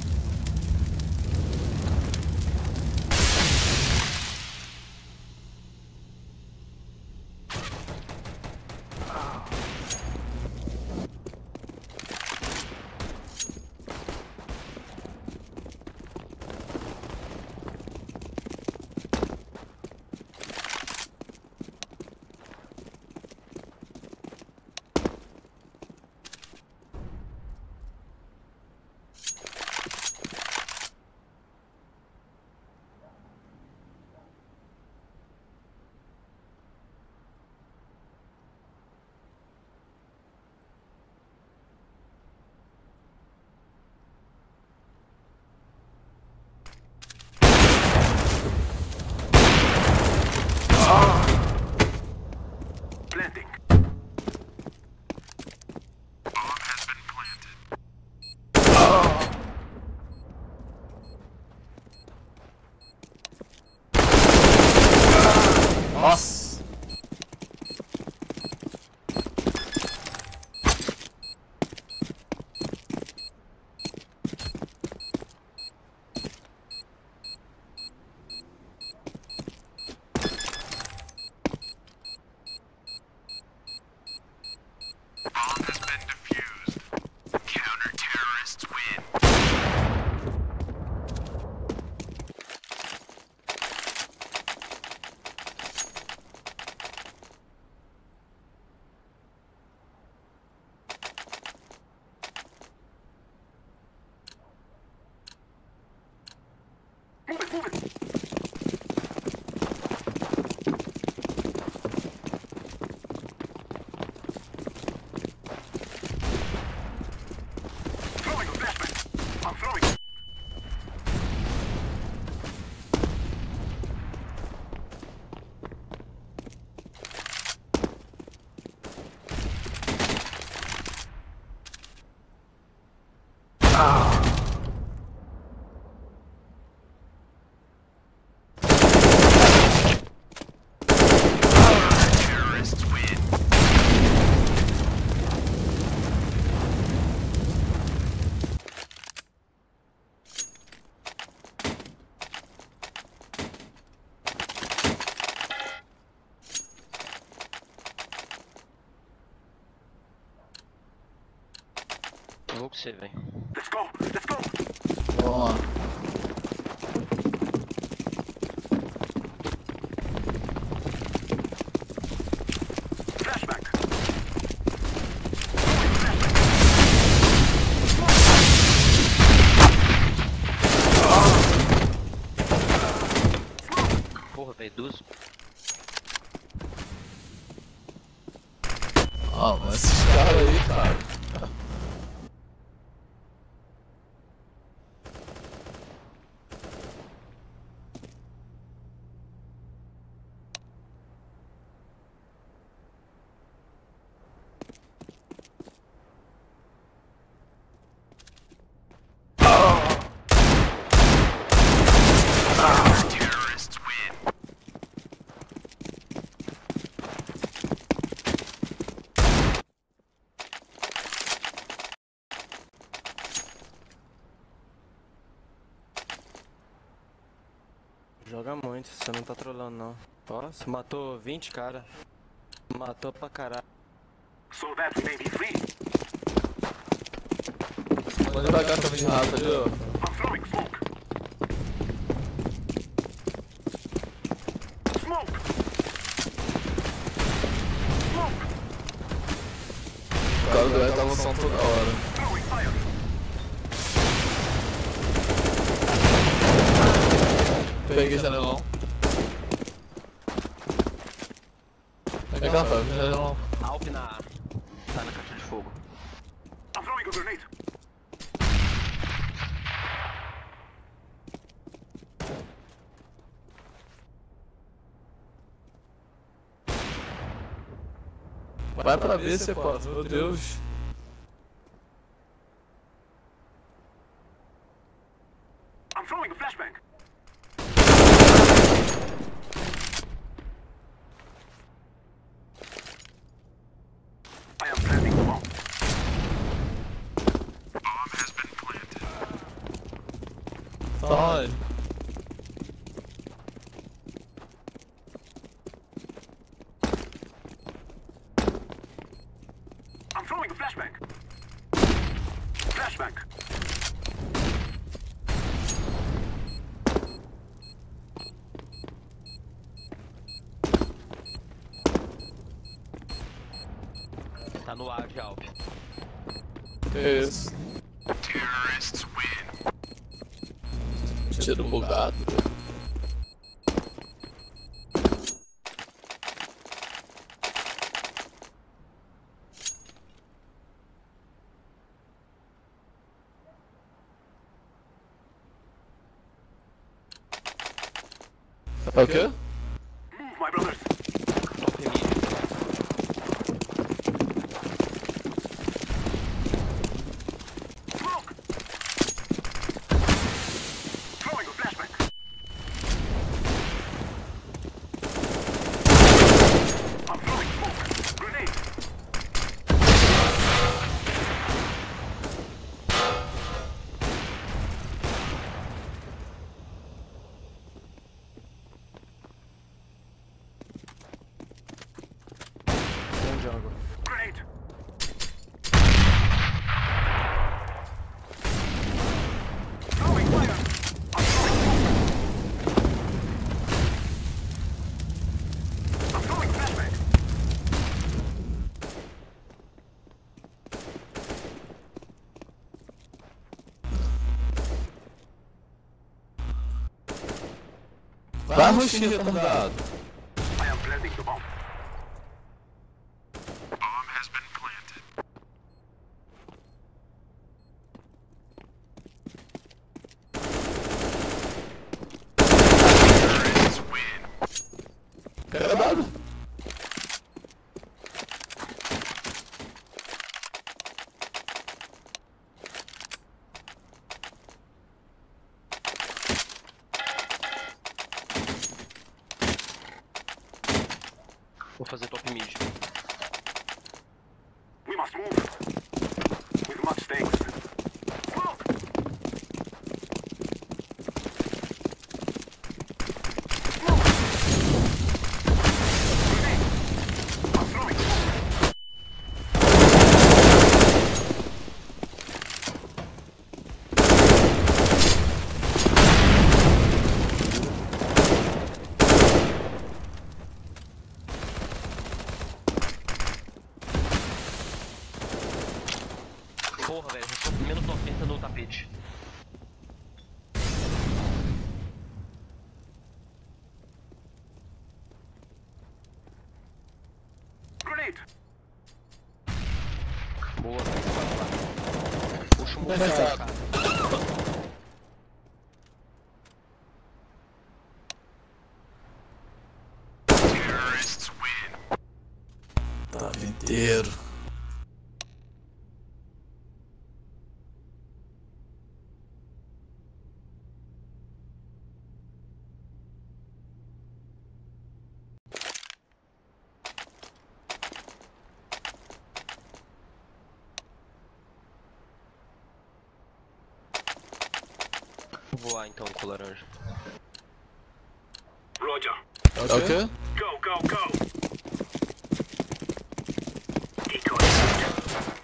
Planting. Bomb has been planted. Nossa! Bomb has been defused. Counter-terrorists win. Move it, move it. Throwing a flashback. I'm throwing. Terrorists win. Eu vou com você, velho. Let's go, let's go. Vamos lá. Flashback. Porra, velho, duas. Ah, mas esses caras aí, cara. Joga muito, você não tá trolando não. Nossa, matou vinte cara. Matou pra caralho. So that we may be free. Pode pra cá também de rato ali, ó. I'm throwing smoke. Smoke. Smoke. O cara do Ed tava avançando toda hora. Throwing fire. Peguei janelão. Peguei Rafael, peguei janelão. Alp na... tá na caixa de fogo. I'm throwing a grenade. Vai pra B, C quatro, meu Deus. I'm throwing a flashbang. I am planting the bomb. Bomb has been planted. Sai. I'm throwing a flashbang. Flashbang. Tá no ar de Alp. Que isso? Terrorists win. Tiro bugado. É o quê? Move, my brothers. Top mid. Smoke. Throwing a flashbang. I'm throwing smoke. Grenade. Tem um jungle. Grenade. Throwing fire. I'm throwing smoke. I'm throwing flashbang. Vai, roxinho retardado. I am planting the bomb. Bomb has been planted. Terrorists win. Carregado. Vou fazer top mid. We must move. With much stakes. Smoke. Smoke. Grenade. I'm throwing smoke. Porra, velho, eu tô menos noventa no tapete. Grenade. Boa, vai lá. Puxa o mundo, Vai, cara. cara. Tava inteiro. Vou voar então com o laranja. Roger. Ok? Go, go, go. Decoy out.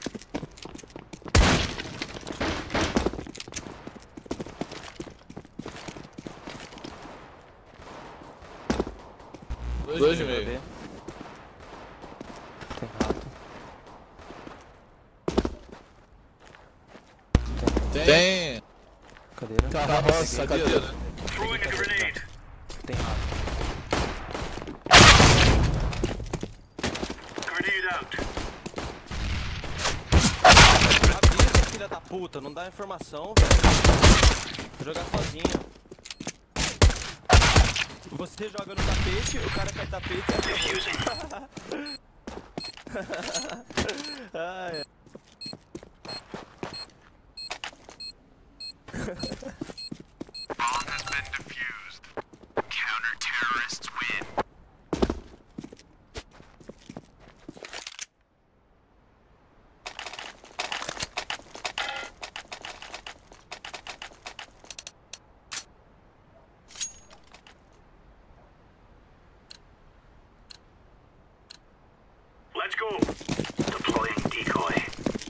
Dois e meio. Tem rato. Tem. Cadeira. Carroça, cadeira. Throwing a grenade. Tem rato. Grenade out. Avisa, filha da puta, não dá informação, velho. Vou jogar sozinho. Você joga no tapete, o cara cai tapete e Defusing. Ai. Bomb has been defused. Counter-terrorists win. Let's go. Deploying decoy.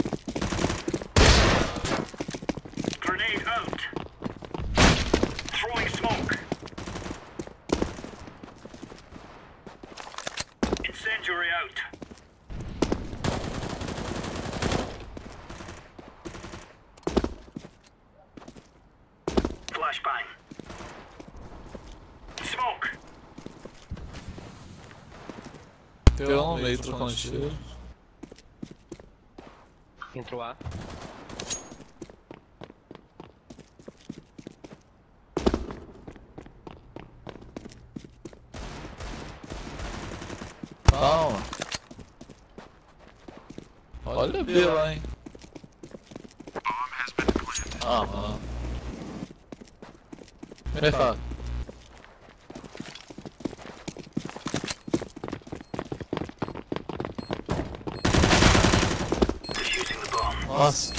Grenade out. Throwing smoke. Incendiary out. Flashbang. Smoke. Pelo no meio, trocando tiro. Entrou A. Calma. Olha a B lá, hein. Ah, mano. Mercado. Defusing the bomb. Nossa.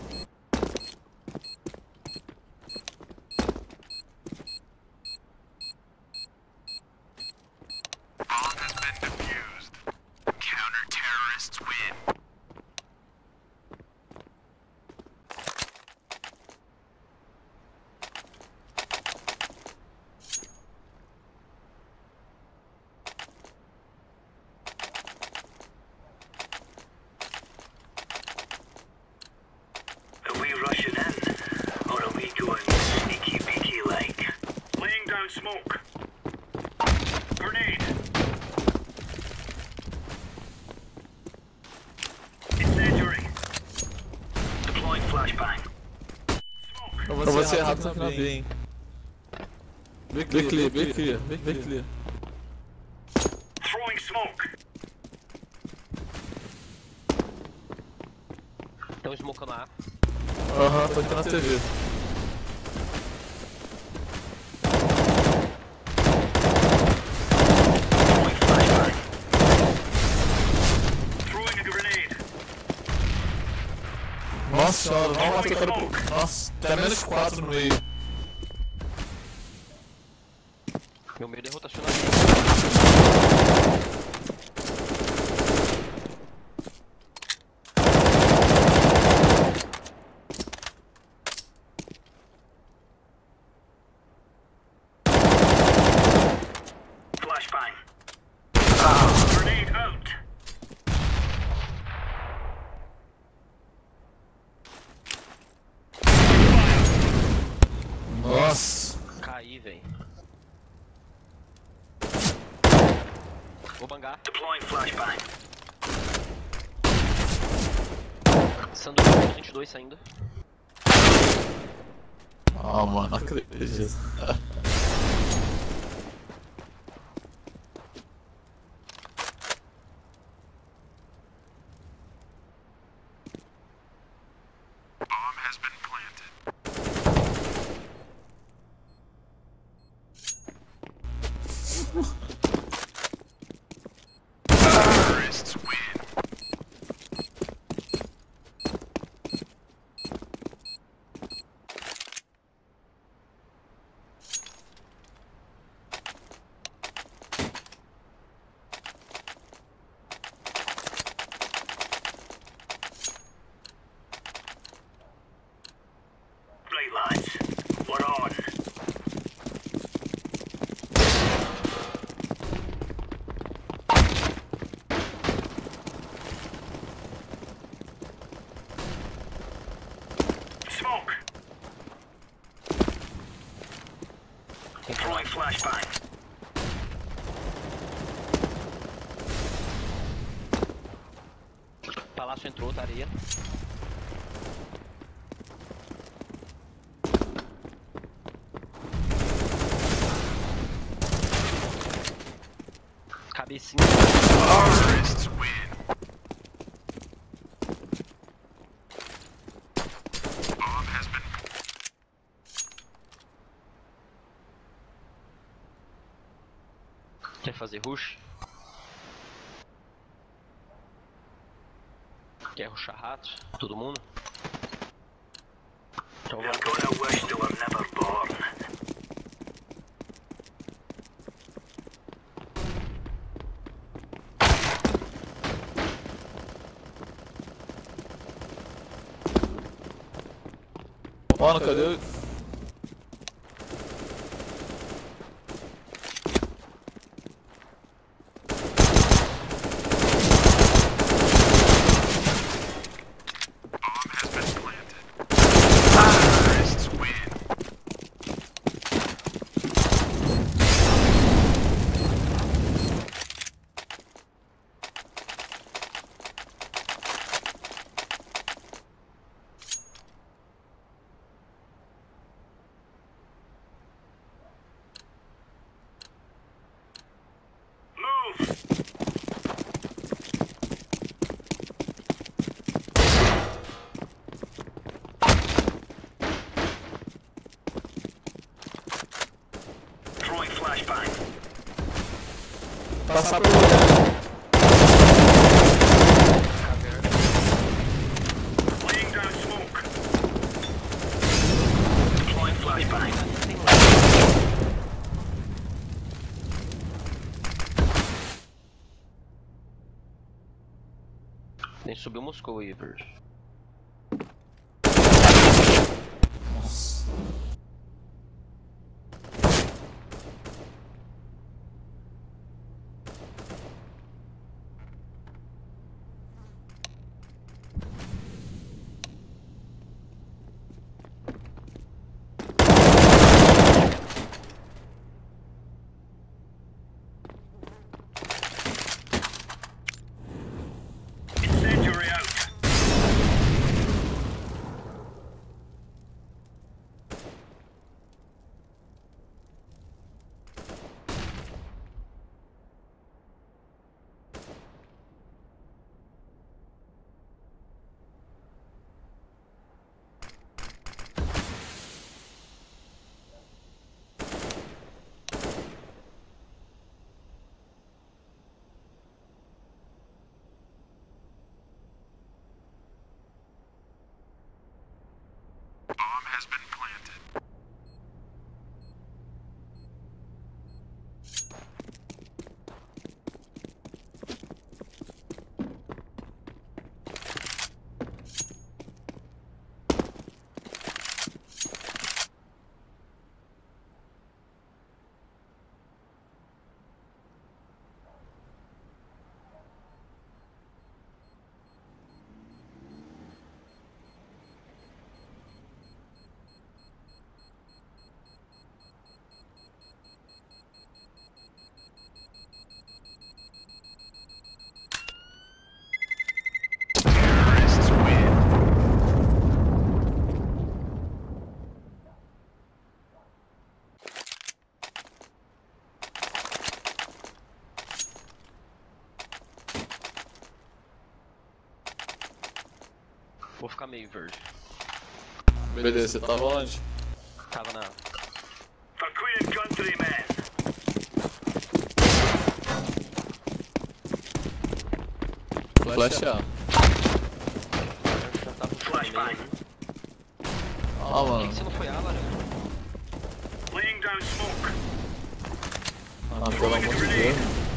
Bomb has been defused. Counter-terrorists win. Are we rushing in? Or are we going sneaky beaky like? Laying down smoke. Grenade. Incendiary. Deploying flashbang. Pra você errar, tá na B, hein. B clear, B clear, B clear. Throwing smoke. Estão smocando A. Aham, tô aqui na T V. Deploying flashbang. Throwing a grenade. Nossa senhora, não matei o cara por... Nossa, tem menos quatro no meio. Meu medo é rotacionar. Flashbang. Grenade out. Nossa. Caí, velho. Vou bangar. Deploying flashbang. Passando o vinte e dois saindo. Ah, mano, não acredito. Right, lads. We're on. Smoke. Throwing flashbang. Palácio entrou, tá areia. Cabecinha. Quer fazer rush? Quer rushar rato? Todo mundo? Então They're vamos. gonna wish they were never born. Mano, cadê o... Throwing flashbang. Passar por... Laying down smoke. Deploying flashbang. Nem subiu Moscou aí, verde. Incendiary out. Vou ficar meio verde. Beleza, você tava onde? Tava na. For Queen and Country, man. Flash A. Já tava Flashbang. Ah, Por que, mano. que você não foi A, laranja? Laying down smoke. Ah, pelo amor de Deus.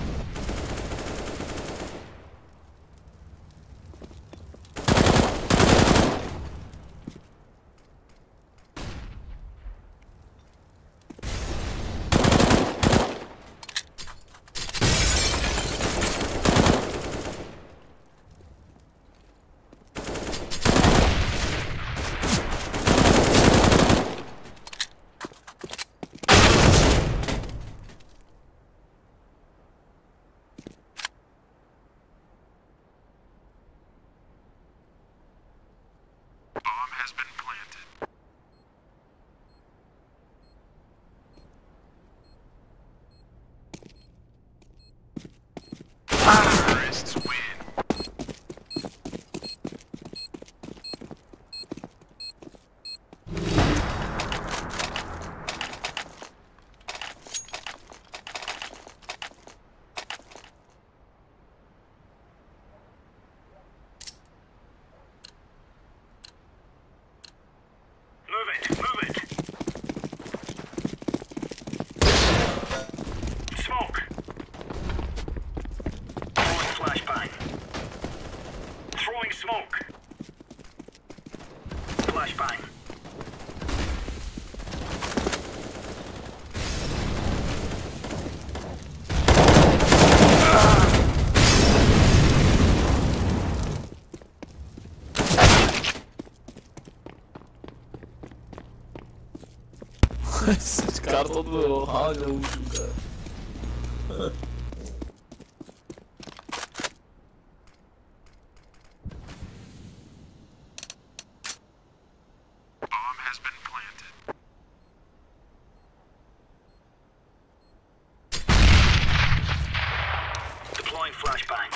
Move it, move it. Smoke. Throwing flashbang. Throwing smoke. Flashbang. Esse cara todo round é o último, cara. Deploying flashbang.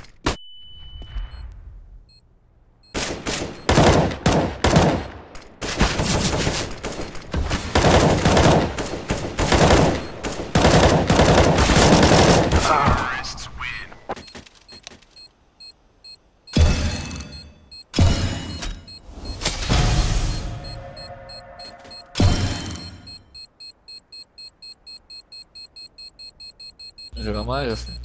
Vamos jogar mais, assim.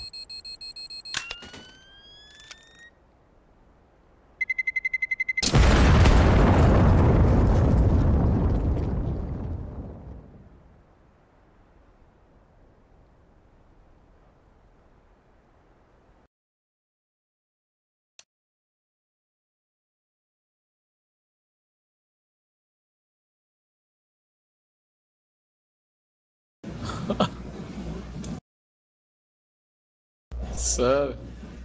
Sério?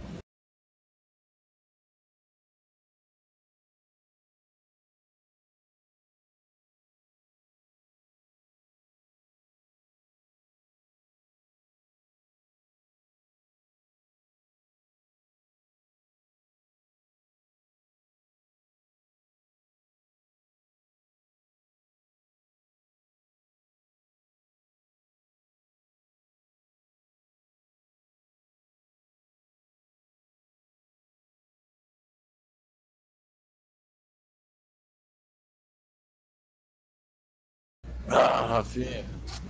Ah, Rafinha.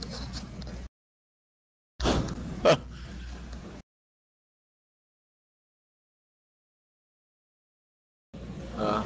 Ah.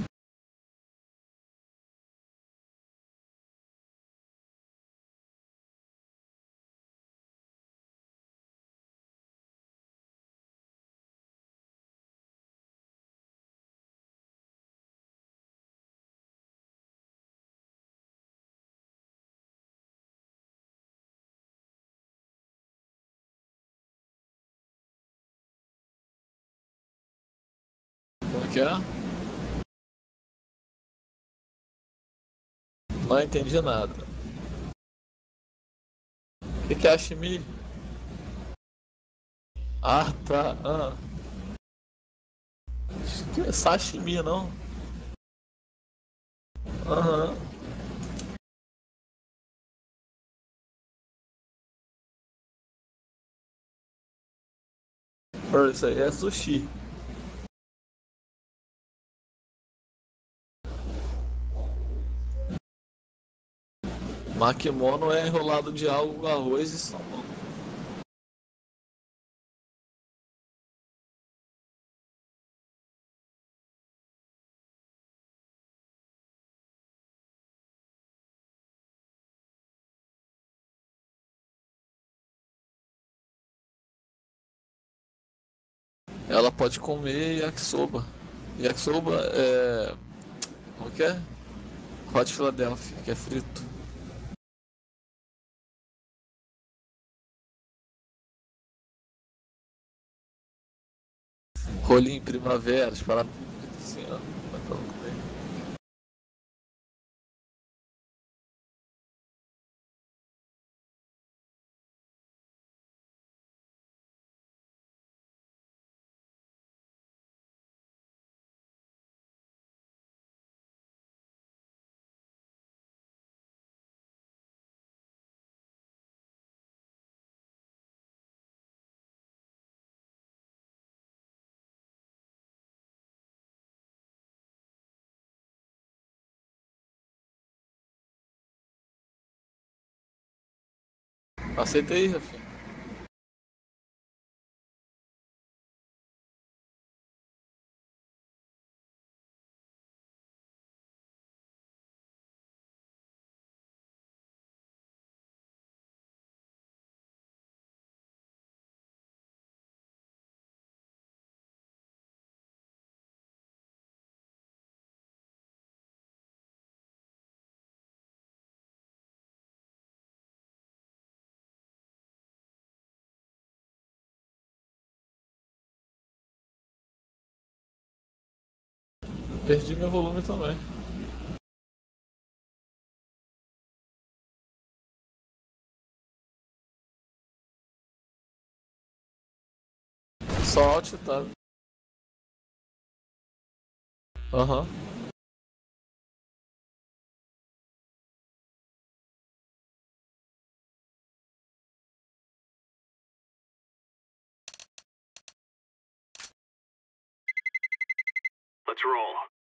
Como que é? Não entendi nada. O que, que é Ashimi? Ah, tá. Ah. Que é sashimi, não? Aham. Uhum. Isso aí é sushi. Makimono é enrolado de algo, arroz e salmão. Ela pode comer yakisoba. Yakisoba é... Como que é? Hot Philadelphia, que é frito. Rolinho primavera, paradas assim, ó. Vai pra lá comer. Aceita aí, Rafinha. Perdi meu volume também. Só alt tab. Aham. Let's roll.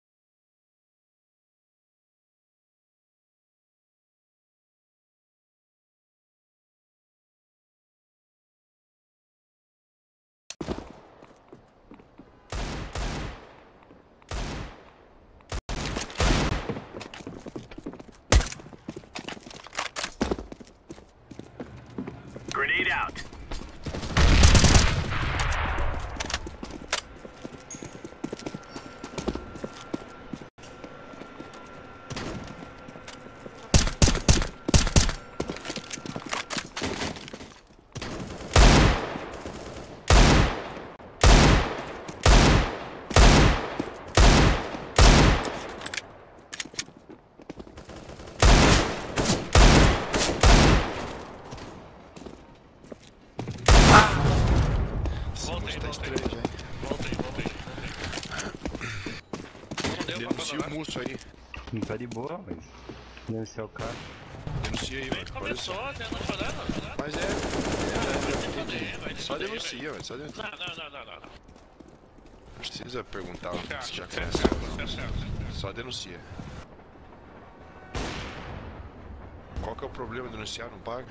Grenade out. Denuncia o Musso aí. Não tá de boa, mas denunciar o cara. Denuncia aí, velho. Começou, né? Não chorando. Mas é. é só denuncia, velho. Só denuncia. Não, não, não, não, não. Não precisa perguntar se já Certo, conhece. certo, certo. Só denuncia. Qual que é o problema? Denunciar não paga?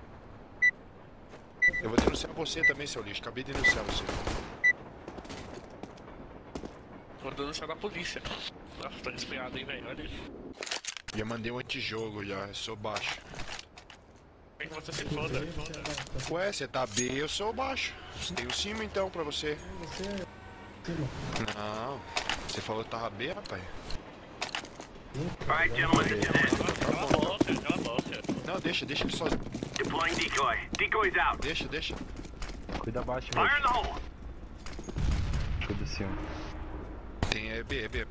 Eu vou denunciar você também, seu lixo. Acabei de denunciar você. Vou denunciar na polícia. Nossa, tô resfriado, hein, velho. Olha isso. Já mandei um antijogo já, eu sou baixo. Como é que você se foda? Ué, você tá B, eu sou baixo. Tem o cima então pra você. Não, você falou que tava B, rapaz. Alright, gentlemen, this is it. Cala a boca, cala a boca. Não, deixa, deixa ele sozinho. Deploying decoy. Decoy's out. Deixa, deixa. Cuida abaixo, Fire in velho. the hole. Cuida assim, ó. Tem, é B, é B.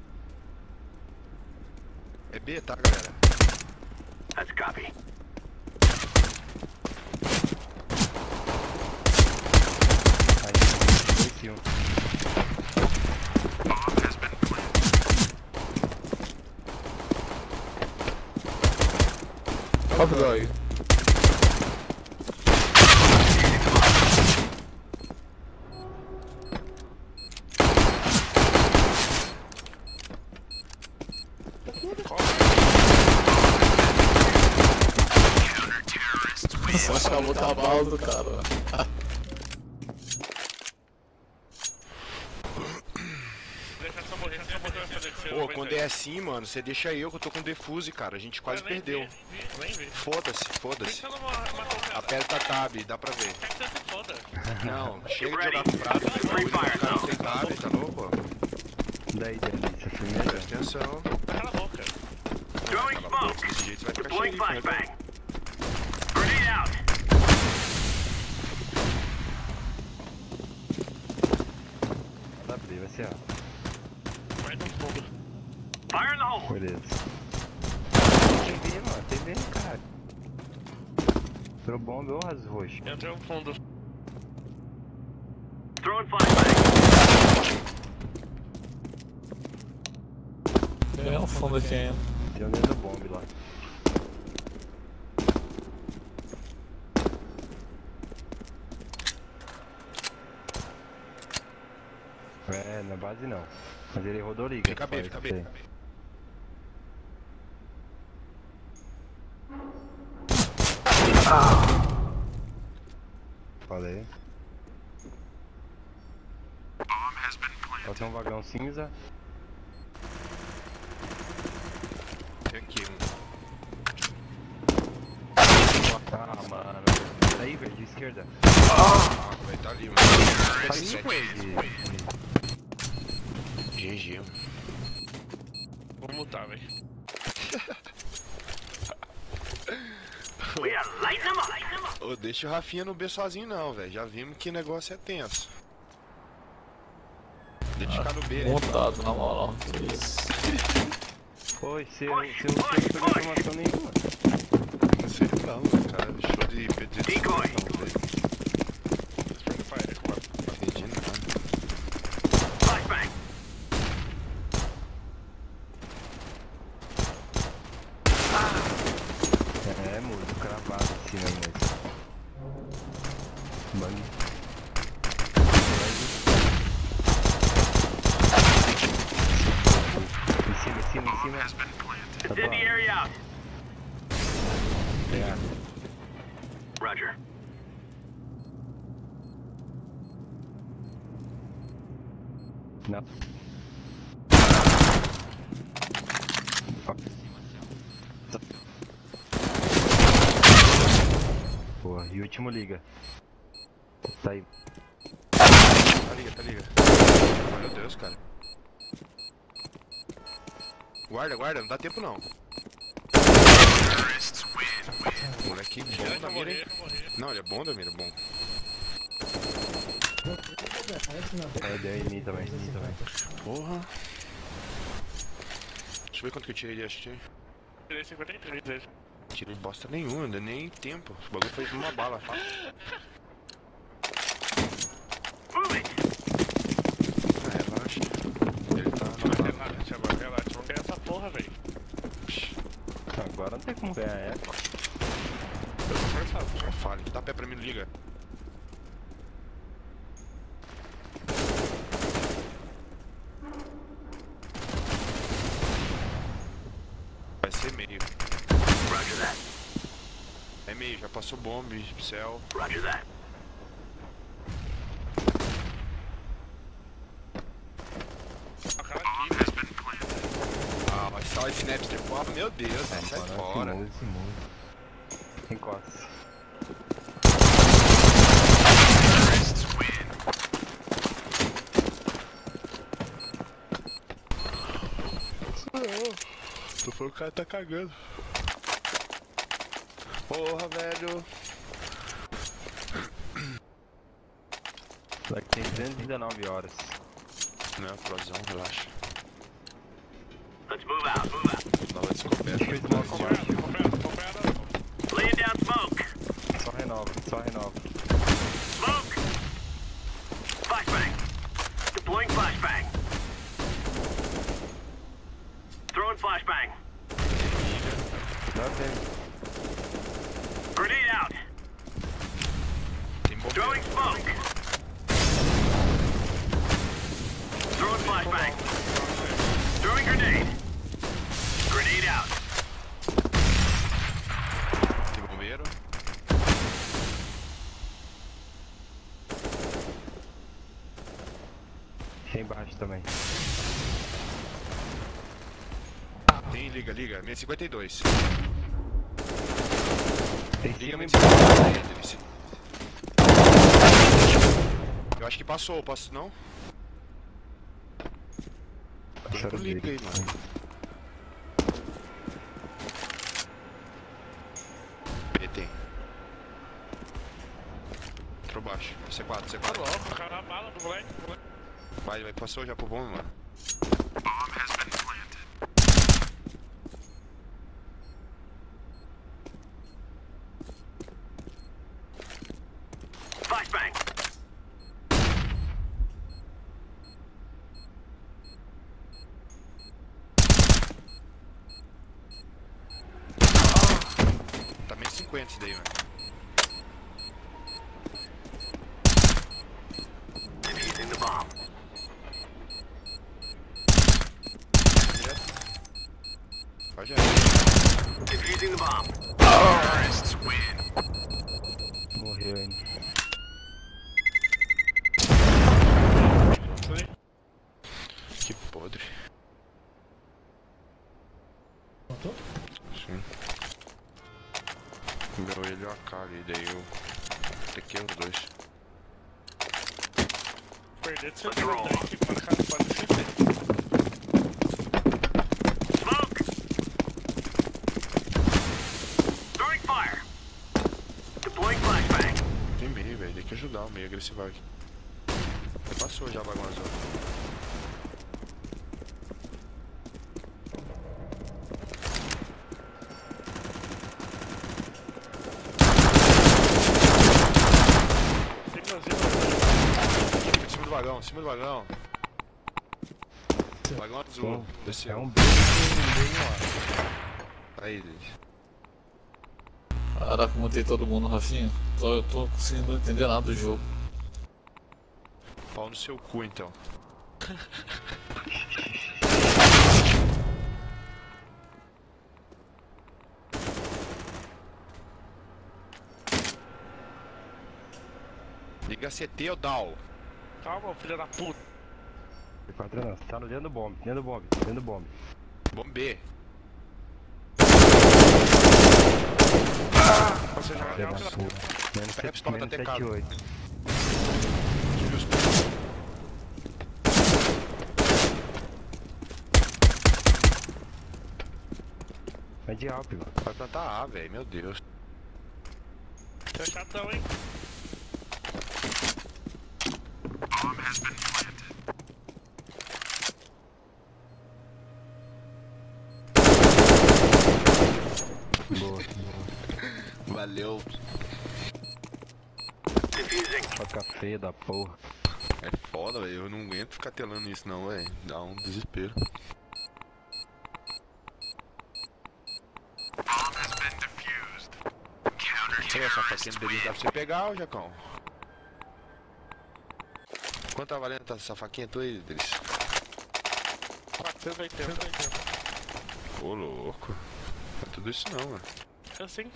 É B, tá, galera? That's copy. Aí, dois e um. Top dog. Só chamou o cavalo do cara. Pô, quando é assim, mano, você deixa eu que eu tô com defuse, cara. A gente quase perdeu. Foda-se, foda-se. Aperta a tab, dá pra ver. Não, chega de jogar com prato, defuse, o cara não tem tab, tá louco? Daí, delícia, primeiro. Presta atenção. Cala a boca. Throwing Cala a boca, smoke. desse jeito você vai ficar Deploying xerife, né? flashbang. Grenade out. Tá bem, vai ser A. Vai no fundo. Fire in the hole. Beleza. Tem B, mano, tem B, cara. Pro bomba ou as roxas? Entrou no fundo. Throwing flashbang. É um fundo aqui ainda. Tem um dentro do bombe lá. É, na base não. Mas ele rodou liga. Fica B, fica B. Falei. Ó, tem um vagão cinza. Tem aqui um. Ah, mano. Aí, velho, de esquerda. Ah, vai tá ali, mano. Tá limpo ele. G G, mano. Vou mutar, velho. We are lighting them up. Lighting them up. Ô, deixa o Rafinha no B sozinho não, velho. Já vimos que o negócio é tenso. Deixa eu ficar no B, né? Montado, na moral. Que isso. Oi, você não pegou informação nenhuma. Não sei não, cara. Deixou de pedir Decoy. Entendi nada. Flashbang. É, mudo, cravado assim, né, mas... Bang. Em cima, em cima, em cima. Tá bom. Incendiary out. É. Roger. Não. Boa, e último liga. Tá aí. Tá liga, tá liga. Meu Deus, cara. Guarda, guarda, não dá tempo não. Moleque bom da mira, hein? Não, ele é bom da mira, bom. É, deu em mim também, em mim também. Porra. Deixa eu ver quanto que eu tirei de achei. Tirei cinquenta e três dele. Tirei bosta nenhuma, não deu nem tempo. O bagulho foi uma bala. Move it. Ah, relaxa. Ele tá na Relaxa, agora relaxa. Vamos ganhar essa porra, velho. Agora não tem como ganhar essa. Eu tô forçado. Só fale, dá pé pra mim, liga. Vai ser meio. Roger that. É meio, já passou bomba, céu. Roger that. Ah, mas só esse Napster pop, meu Deus, é, sai fora. Esse mundo. Encosta. Tô falando que o cara tá cagando. Porra, velho. Daqui tem duzentas e dezenove horas. Não é prozão, relaxa. Let's move out. Move out. Nova descoberta. Laying down smoke. Só renova, só renova. Smoke. Flashbang. Deploying flashbang. Throwing flashbang. Dá tempo. flashbang. Throwing grenade. Grenade out. Tem bombeiro. Tem embaixo também. Tem, liga, liga. meia cinquenta e dois. Tem Liga, cima meia e cinquenta e dois. Eu acho que passou, passou não? Passaram Liga dele. aí, mano. B tem. Entrou baixo. C quatro, C quatro. Tá louco, cara, a bala do moleque, do moleque. Vai, vai, passou já pro bom, mano. Flashbang. Tá meio cinquenta esse daí, mano. Defusing the bomb. Vai já. Defusing the bomb. Terrorists win. Morreu, hein? Que podre. Matou? Sim. Meu, ele é o A K ali, daí eu... Tem que os dois. Perder de seu tanque para cá, pode defender. Smoke. Throwing fire. Deploying flashbang. Tem meio, velho. Tem que ajudar o meio agressivo aqui. Já passou já a bagunça. Em cima do vagão, em cima do vagão. Vagão azul. Desceu. É um beijo bem lá. Aí, gente. Caraca, mutei todo mundo, Rafinha. Tô, eu tô conseguindo entender nada do jogo. Pau no seu cu, então. Liga C T ou D A W? Calma, filha da puta. C quatro não, tá no dentro do bombe, dentro do bombe, dentro do bombe. Bombe. Você já Filha vai da puta. Menos Pega a pistola, tá setenta e tecado. oito. Vai de Alp, mano. Vai plantar A, velho, meu Deus. Você é chatão, hein? Boa, boa. Valeu. Defusing. Toca feia da porra. É foda, velho. Eu não aguento ficar telando isso, não, velho. Dá um desespero. Será essa faquinha dele dá pra você pegar, ô Jacão? Quanto tá valendo essa faquinha tua aí, Idris? quatrocentos e oitenta. Ô, louco. Não é tudo isso não, mano. É assim.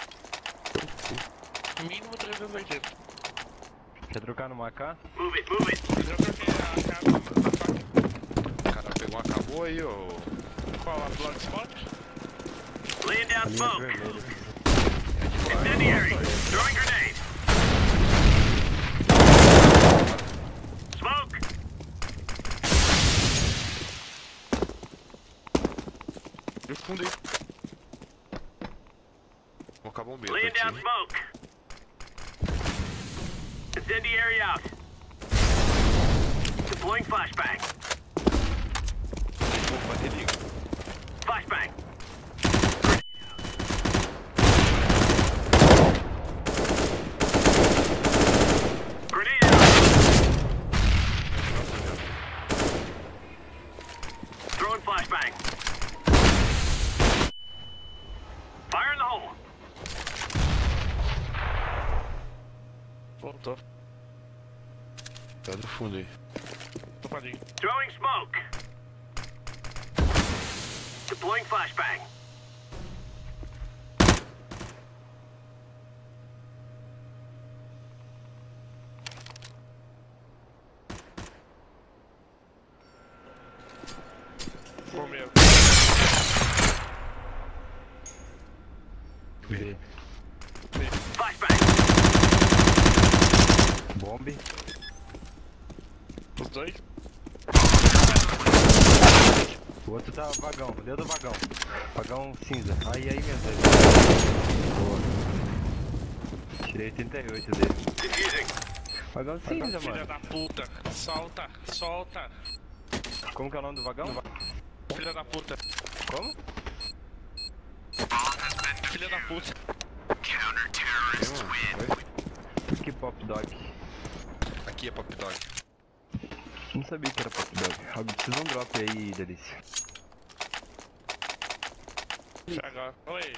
Mínimo trezentos e oitenta. Quer trocar no A K? Move it, move it. Eu troquei a cara na faca. O cara pegou uma acabou aí, ô. Qual a Bloodspot? Laying down A linha smoke. vermelha. Incendiary. Throwing grenade. Smoke. Eu fundei. Vou colocar bombeiro Laying pra down ti. smoke. Incendiary out. Deploying flashbang. Opa, religa. Flashbang. Grenade out. Throwing flashbang. Fire in the hole. Voltou. Tá do fundo aí. Topadinho. Throwing smoke. Deploying flashbang. Comeu. B. Flashbang. Bombe. Os dois. O outro tá vagão, deu do vagão. Vagão cinza. Aí, aí mesmo. Boa. Tirei oitenta e oito dele. Vagão cinza, Filha mano. da puta. Solta, solta. Como que é o nome do vagão? Filha da puta. Como? Filha da puta. Que pop dog. Aqui é pop dog. Não sabia que era pop dog. Alguém precisa um drop aí, Delícia. Agora. Oi.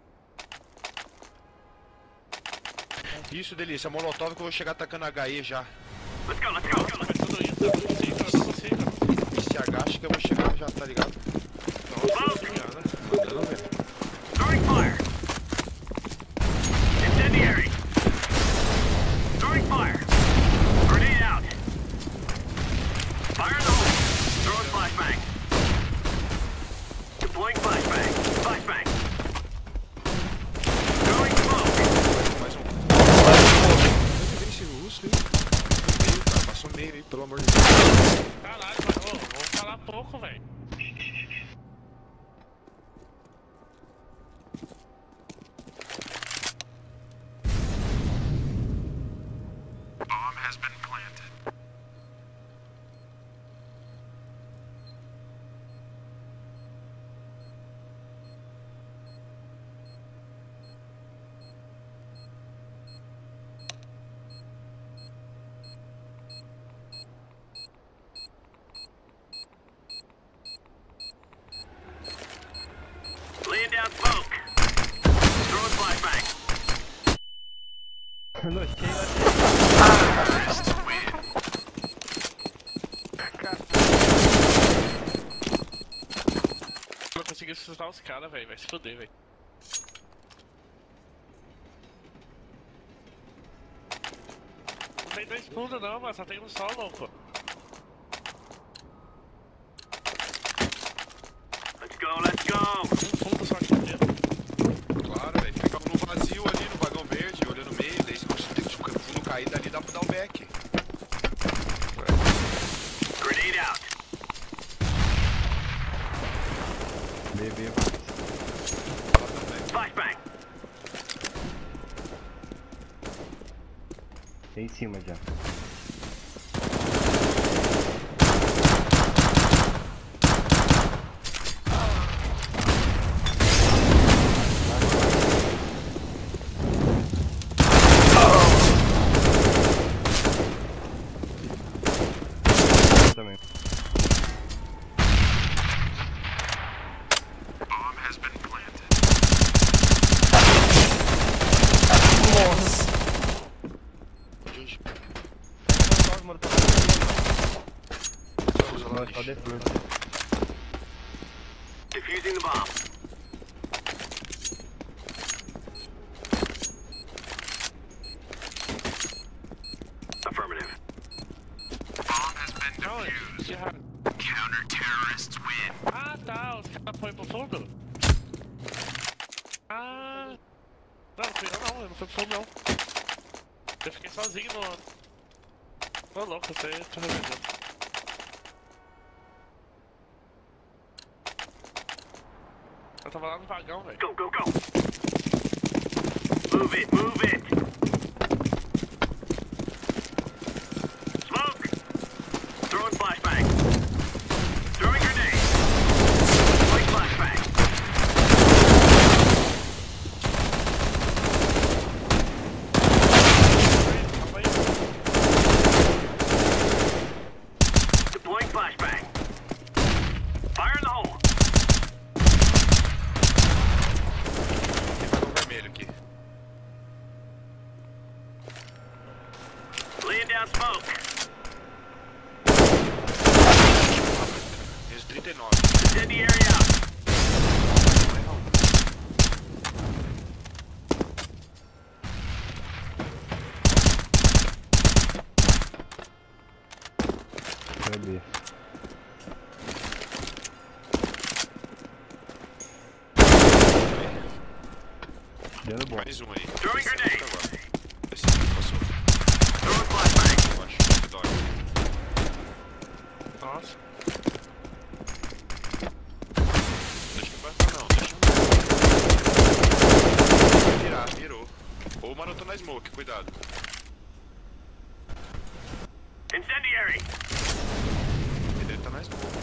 Isso, Delícia, molotov que eu vou chegar atacando H E já. Let's go, let's go. Mas tudo isso, eu não consigo, eu não consigo. Esse H acho que eu vou chegar já, tá ligado? Mandando ver. Throwing fire. Incendiary. Throwing fire. Grenade out. Fire in the hole. Throwing flashbang. Deploying flashbang. Flashbang. Throwing smoke. Mais um. Eu vi esse russo, hein? Meio, cara, passou meio aí, pelo amor de Deus. Caralho, mas ô, vou falar pouco, velho. Bomb has been planted. Laying down smoke. Throwing flashbang. Não, achei, Não consegui assustar os caras, velho. Vai se fuder, velho. Não tem dois fundos não, mas só tem um só, louco. Let's go, let's go. Um fundo só aqui dentro. Claro, velho. Fica no vazio ali, no vagão verde, olhando no meio, daí se o fundo cair dali, dá pra dar o back. Grenade out. B, B. Flashbang. Tem em cima já. Também. Bomb has been planted. Defusing the bomb. Affirmative. Bomb has been defused. Counter-terrorists win. Ah, tá. Os caras foram pro fundo? Ah... Não, não fui eu não. Eu não fui pro fundo, não. Eu fiquei sozinho no... Tô louco, eu sei, tô revisando. Eu tava lá no vagão, velho. Go, go, go. Move it, move it. Smoke. Throwing flashbang. Throwing grenade. Throwing flashbang. Deploying flashbang. Fire in the hole. Laying down smoke. trinta e nove. Incendiary out. Cadê? Dando bom. Mais um aí. Throwing grenade. Agora. Esse aqui passou. Throwing flashbang. Eu acho que dói. Nossa. Deixa eu passar não, deixa eu Vai virar, virou. Ou marotou na smoke, cuidado. Incendiary. Ele deve estar na smoke.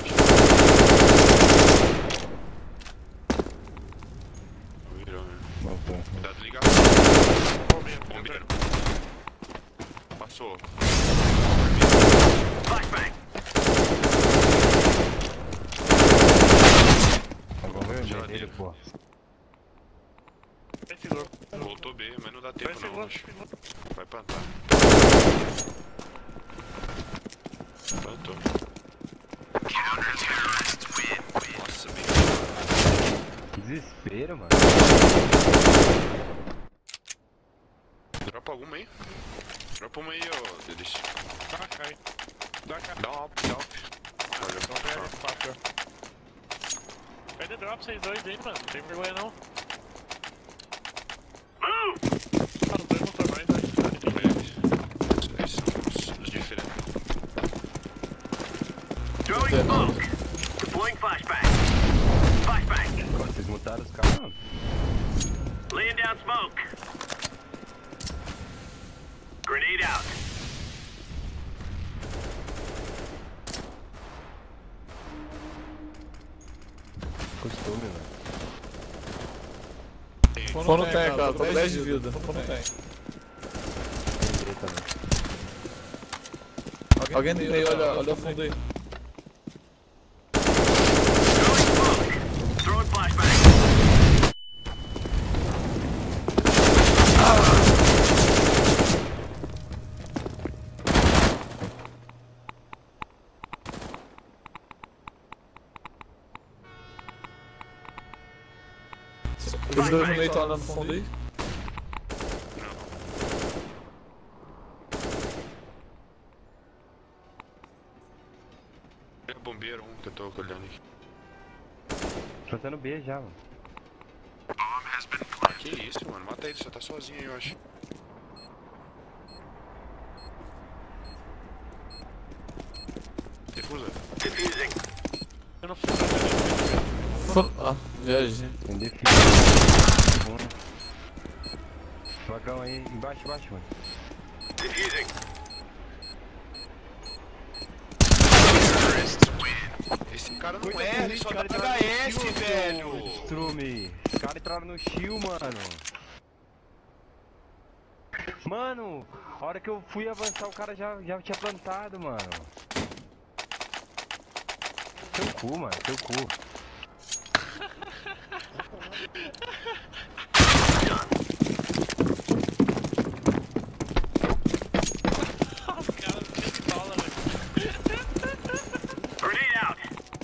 Virou, né? Cuidado, liga. Bombeiro. Passou. Flashbang. Agora vermelho, pô. Voltou B, mas não dá tempo não, acho. Vai plantar. Plantou. Nossa, bem. Que desespero, mano. Dropa alguma aí. Dropa uma aí, ô Delis. Dá uma cai. Dá uma cai. Dá um up, dá um up. Olha, Não pega quatro. Pede drop vocês dois aí, mano. Não tem vergonha não. Ah, os dois não estão mais, né? Esses são os diferentes. Throwing smoke. Deploying flashbang. Flashbang. Vocês mutaram os caras, mano. Laying down smoke. Grenade out. Costume, velho. Foram no tank, cara. Tô com dez de vida. Foram no tank. Alguém no meio, olha, olha o fundo aí. Throwing flashbang. Os dois no meio estão andando no fundo aí. É bombeiro um que eu tô olhando aqui. Plantando B já, mano. Ah, que isso, mano. Mata ele, você tá sozinho aí, eu acho. Defusa. Defusing. Eu não fiz nada. Ah, viajei. Tem defesa. Vagão aí, embaixo, embaixo, mano. Defusing. Esse cara não é, ele só dá H S, velho. Strume. Os caras entraram no shield, mano. Mano, a hora que eu fui avançar, o cara já, já tinha plantado, mano. Seu cu, mano, seu cu. Grenade out.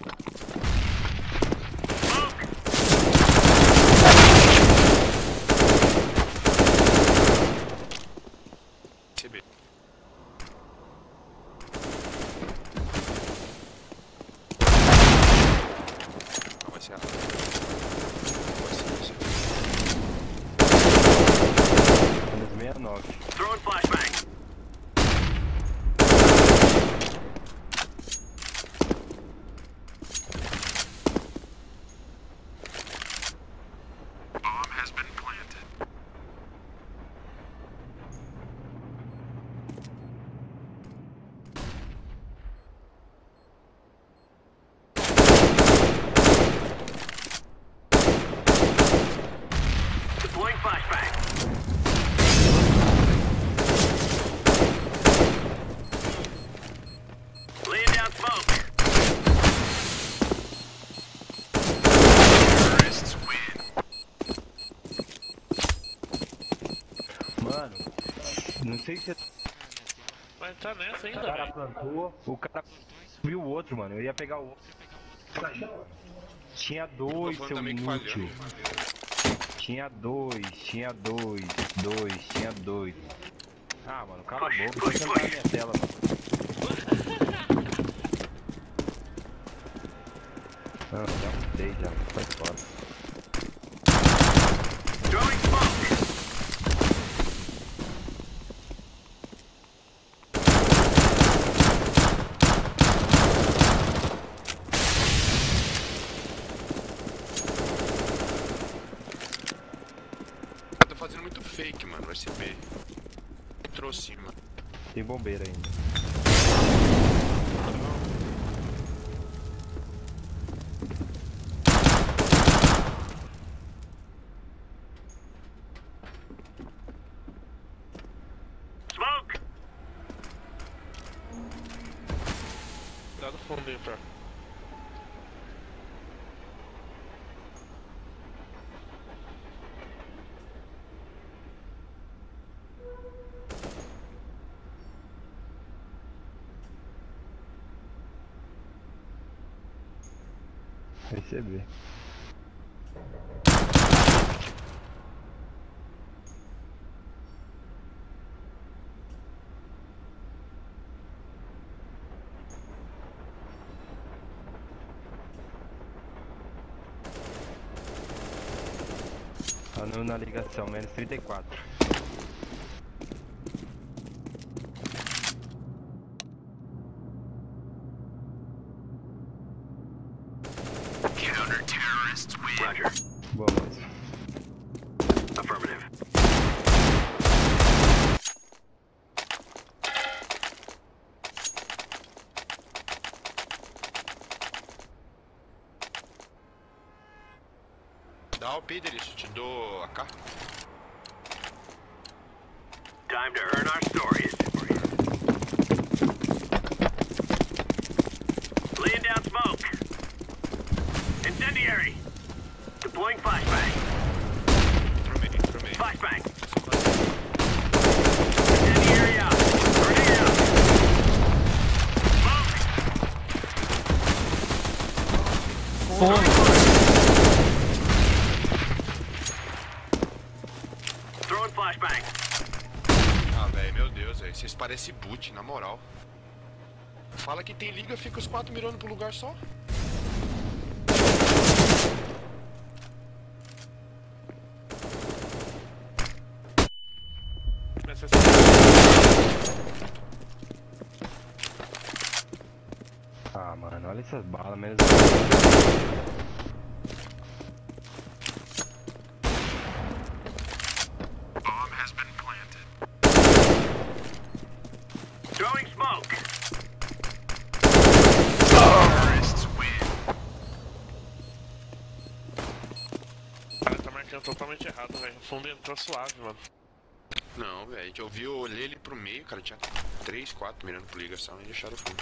Smoke. C B. Não vai ser a... Vai ser, vai ser. Menos sessenta e nove. Throwing flashbang. Deploying flashbang. Laying down smoke. Terrorists win. Mano, não sei se Mas tá nessa o ainda, cara velho. plantou, o cara viu o outro, mano. Eu ia pegar o outro. Tinha dois, seu inútil. Tinha dois, tinha dois, dois, tinha dois. Ah, mano, cala a boca, deixa eu sentar na minha tela, mano. Não, já mudei já, sai fora. Throwing smoke. Tá fazendo muito fake, mano, o S B. Entrou sim, mano. Tem bombeiro ainda. Smoke. Dá do fundo aí, pra. Receber. Tá no, na ligação, menos trinta e quatro. Counter-terrorists win. Roger. Boa, moça. Affirmative. Dá o P deles, eu te dou a K. Time to earn our stories. Laying down smoke. Incendiary. Deploying flashbang. From me, from me. Flashbang. Incendiary out. Grenade out. Smoke. Throwing flashbang. Ah, velho, meu Deus, velho. Vocês parecem boot, na moral. Fala que tem liga, fica os quatro mirando pro lugar só. Ah, mano, olha essas balas mesmo. Bomb has been planted. Throwing smoke. Terrorists win. O cara tá marcando totalmente errado, velho. O fundo entrou suave, mano. Não, velho, eu vi, eu olhei ele pro meio, cara, tinha três, quatro mirando pro ligação e deixaram o fundo.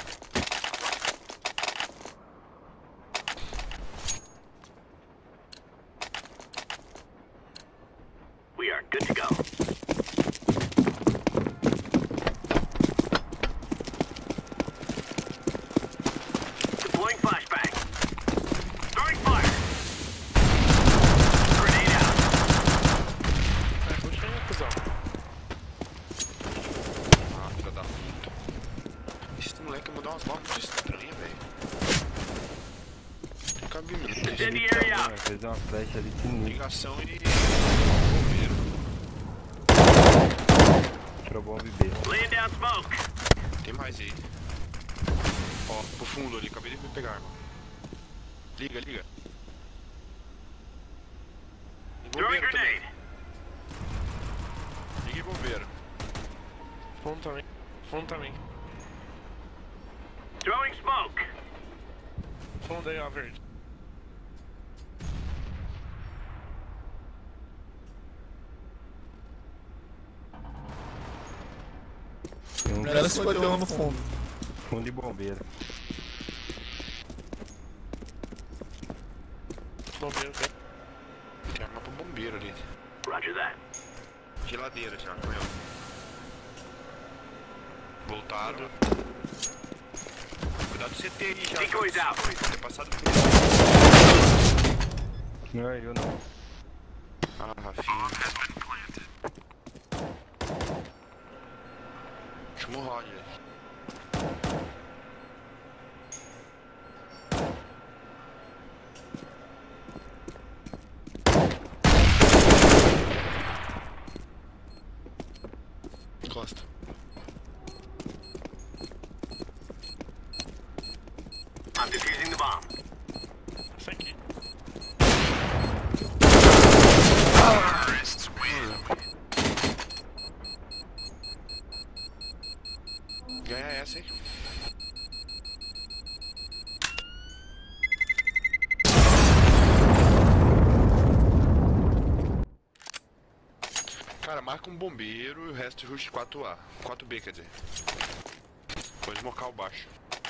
We are good to go. Deploying flashbang. Throwing fire. Grenade out. É, puxa aí, cuzão. Ah, filha da puta. Esse moleque mudou umas bolas estranhas, velho. Não cabe muito. Incendiary out. Fez uma flecha ali sinistra. Ligação e... Tirou bomba e B. Laying down smoke. Tem mais aí. Ó, pro fundo ali, acabei de me pegar, mano. Liga, liga. E Throwing bombeiro também. grenade. Liga e bombeiro. Fundo também. Fundo também. Throwing smoke. Fundo aí, ó, verde. Tem um Galera escolheu no fundo. fundo de bombeiro. Bombeiro, né? Tem arma pro bombeiro ali. Roger that. Geladeira já, meu. Voltaram. Cuidado do C T aí já. Decoys out. Pode ter passado por Não é eu não. Ah, Rafinha. Chama o Rod, velho. Costa. I'm defusing the bomb. Isso aqui. Terrorists win. Ganha essa, hein? Cara, marca um bombeiro e o resto rush quatro A. quatro B, quer dizer. Pode mocar o baixo.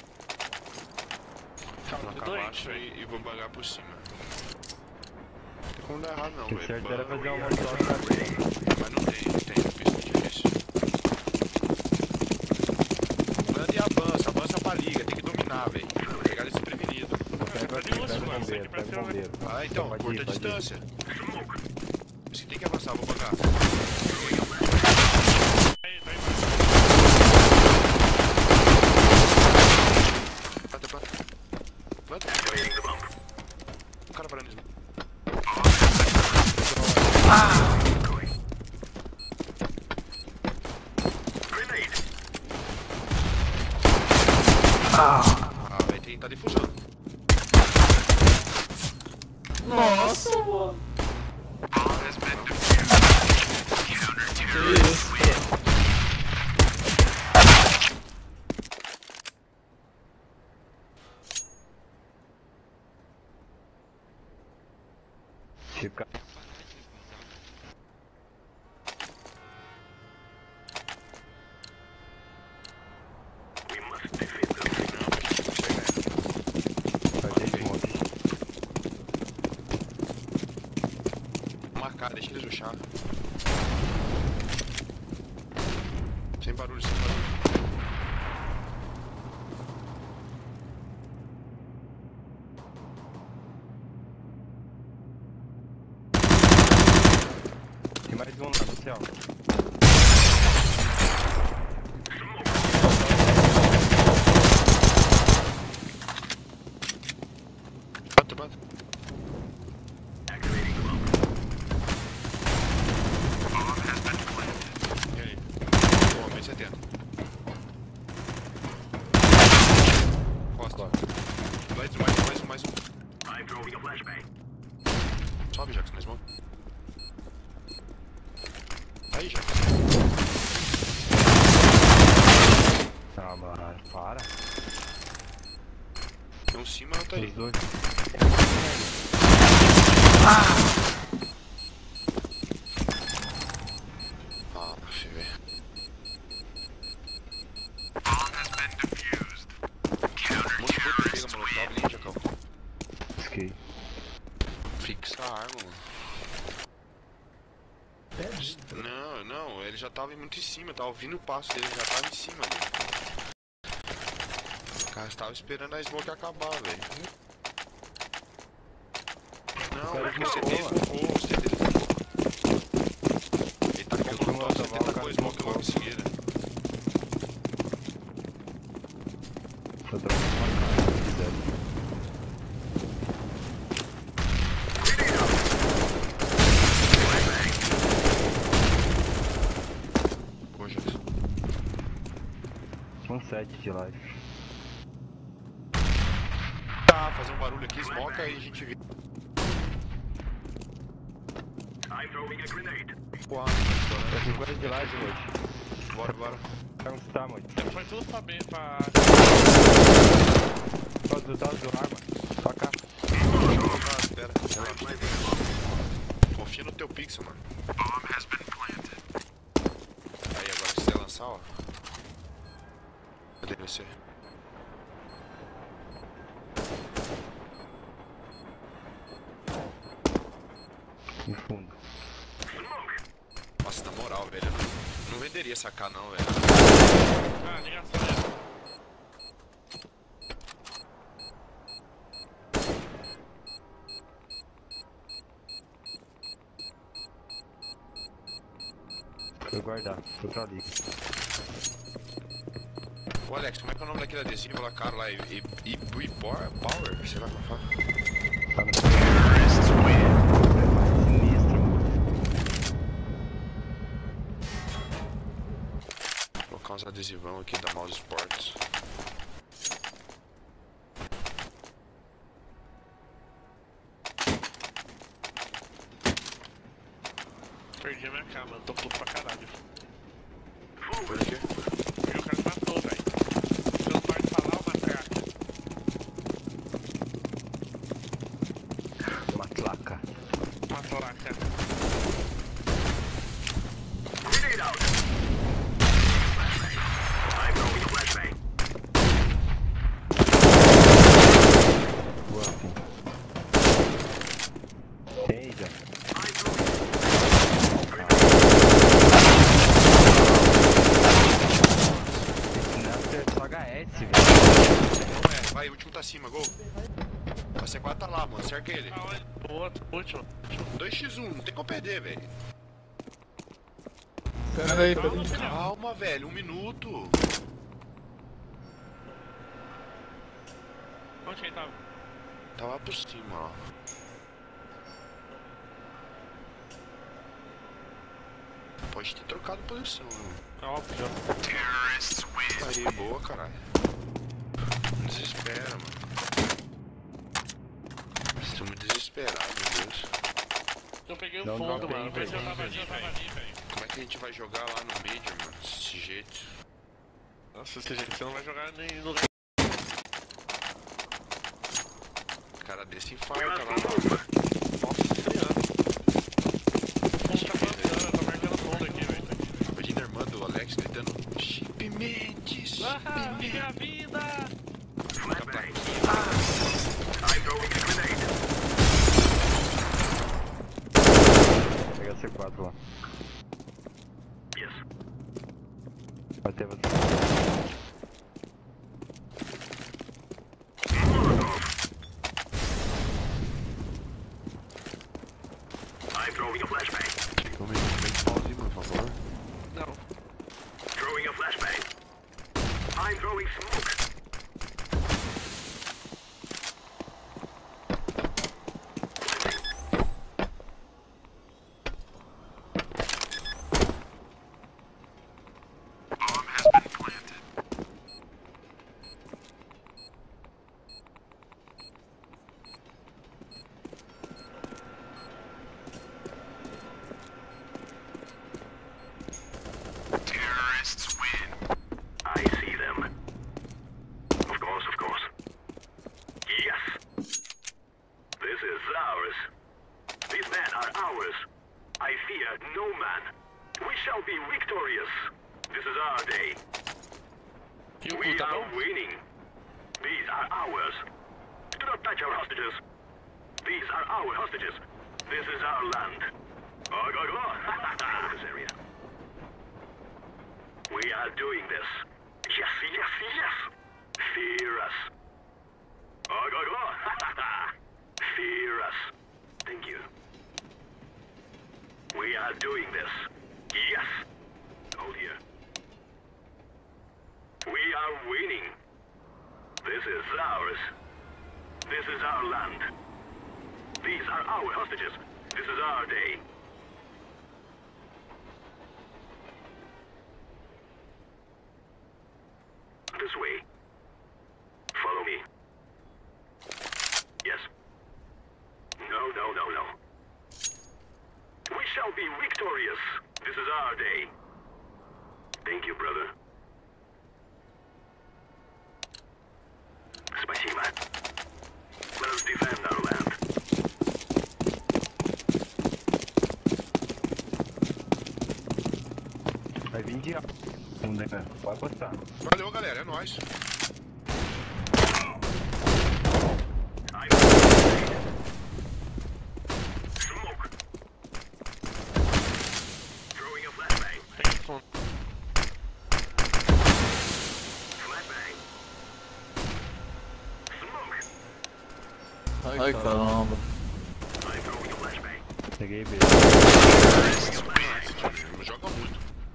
Mocar baixo e, e vou bagar por cima. Não tem como dar errado não, O velho. certo era fazer uma só. Mas não tem, não tem. Pista difícil. Manda e avança, avança pra liga. Tem que dominar, velho. Pegar esse desprevenido. Pega aqui, pega o bombeiro, pega o bombeiro. Ah, então, Pode curta ir, a pode ir. distância. Você tem que avançar, vou pagar. Planta, planta. Planta. Um cara parando isso. Ah, velho, tem que tá difusando. Nossa, mano. Fica. Marcar, deixa eles rushar. Sem barulho, sem barulho. Tem mais um lá no céu. Bata, bata. E aí? Boa, mil e setenta. Costa. Mais um, mais um, mais um, mais um. I'm throwing a flashbang. Sobe, Jax, mais um. Aí, Jax. Ah, mano, para. Tem um cima e outro aí. Os dois. Ah, velho. Muito pouco pega molotov ali, Jacão. Esquei. Fixa a arma, mano. Não, não, ele já tava muito em cima, tava ouvindo o passo dele, já tava em cima ali. O cara tava esperando a smoke acabar, velho. Não, é que o C T focou, o C T focou. Ele tá com o molotov, você tenta com a smoke logo em seguida. Tô trocando uma cara, se quiser. Um sete de live. Tá, fazer um barulho aqui, smoke aí a gente vê. I'm throwing a grenade. Porra, Tá com coisa de live hoje. bora, bora. Onde você tá, mano? Foi tudo pra bem, pra... Pode usar as do arma. Pra cá. Ah, espera, relaxa. Confia no teu pixel, mano. Aí, agora se você lançar, ó. Cadê você? No fundo. Nossa, na moral, velho. Eu não, não venderia essa K não, velho. Ah, ligação, né? Foi guardar, foi pra ali. Ô Alex, como é que é o nome daquele adesivo lá, caro lá? E, e, e, e Power? Sei lá como fala. Tá no Terrorists Win. É mais sinistro, mano. Vou colocar uns adesivão aqui da Mouse Sports. Perdi a minha cama, tô puto pra caralho. Por quê? Porque o cara me matou, velho. Você não pode falar uma craca. Matlaca. Matlaca. Grenade out. I'm throwing a flashbang. Boa, assim. Tem, já. Vai, o último tá acima, gol. A C quatro tá lá, mano, cerca ele. O outro, o último. dois por um, não tem como perder, velho. Pera aí, calma, calma, velho, um minuto. Onde ele tava? Tá lá por cima, ó. Pode ter trocado posição, né? Óbvio. Aí, boa, caralho. Não desespera, mano. Estamos desesperados, meu Deus. Eu peguei o Não, fundo, não, mano. bem, Pensei eu tava ali, velho. Como é que a gente vai jogar lá no Major, mano? Desse jeito. Nossa, desse jeito você não vai jogar nem no lugar. Cara desse infarta lá, mano. Nossa senhora. Fundo tá passando, eu tô marcando fundo aqui, velho. Imagina a irmã do Alex gritando Chip Mendes, Ah, minha vida! Fica plaquinha. I'm throwing a grenade. Pega C quatro lá. Yes. Vai ter você. I'm throwing a flashbang. Vamos aí, pause, por favor. Não. Throwing a flashbang. I'm throwing smoke. Bomb has been planted. Terrorists win. I see them. Of course, of course. Yes. This is ours. These men are ours. I fear no man. We shall be victorious. This is our day. We are winning. These are ours. Do not touch our hostages. These are our hostages. This is our land. Oh, go, go. This area. We are doing this. Yes, yes, yes. Fear us. Oh, go, go. Fear us. Thank you. We are doing this. Yes. Hold here. We are winning. This is ours. This is our land. These are our hostages. This is our day. This way. Follow me. Yes. No, no, no, no. We shall be victorious. This is our day. Thank you, brother. Спасибо. Let us defend our land. Vai vir de fundo, né? Pode apostar. Valeu, galera, é nóis. Smoke. Throwing a flashbang. Flashbang. Smoke. Ai, caramba. I'm throwing a flashbang. Peguei B. Não joga muito.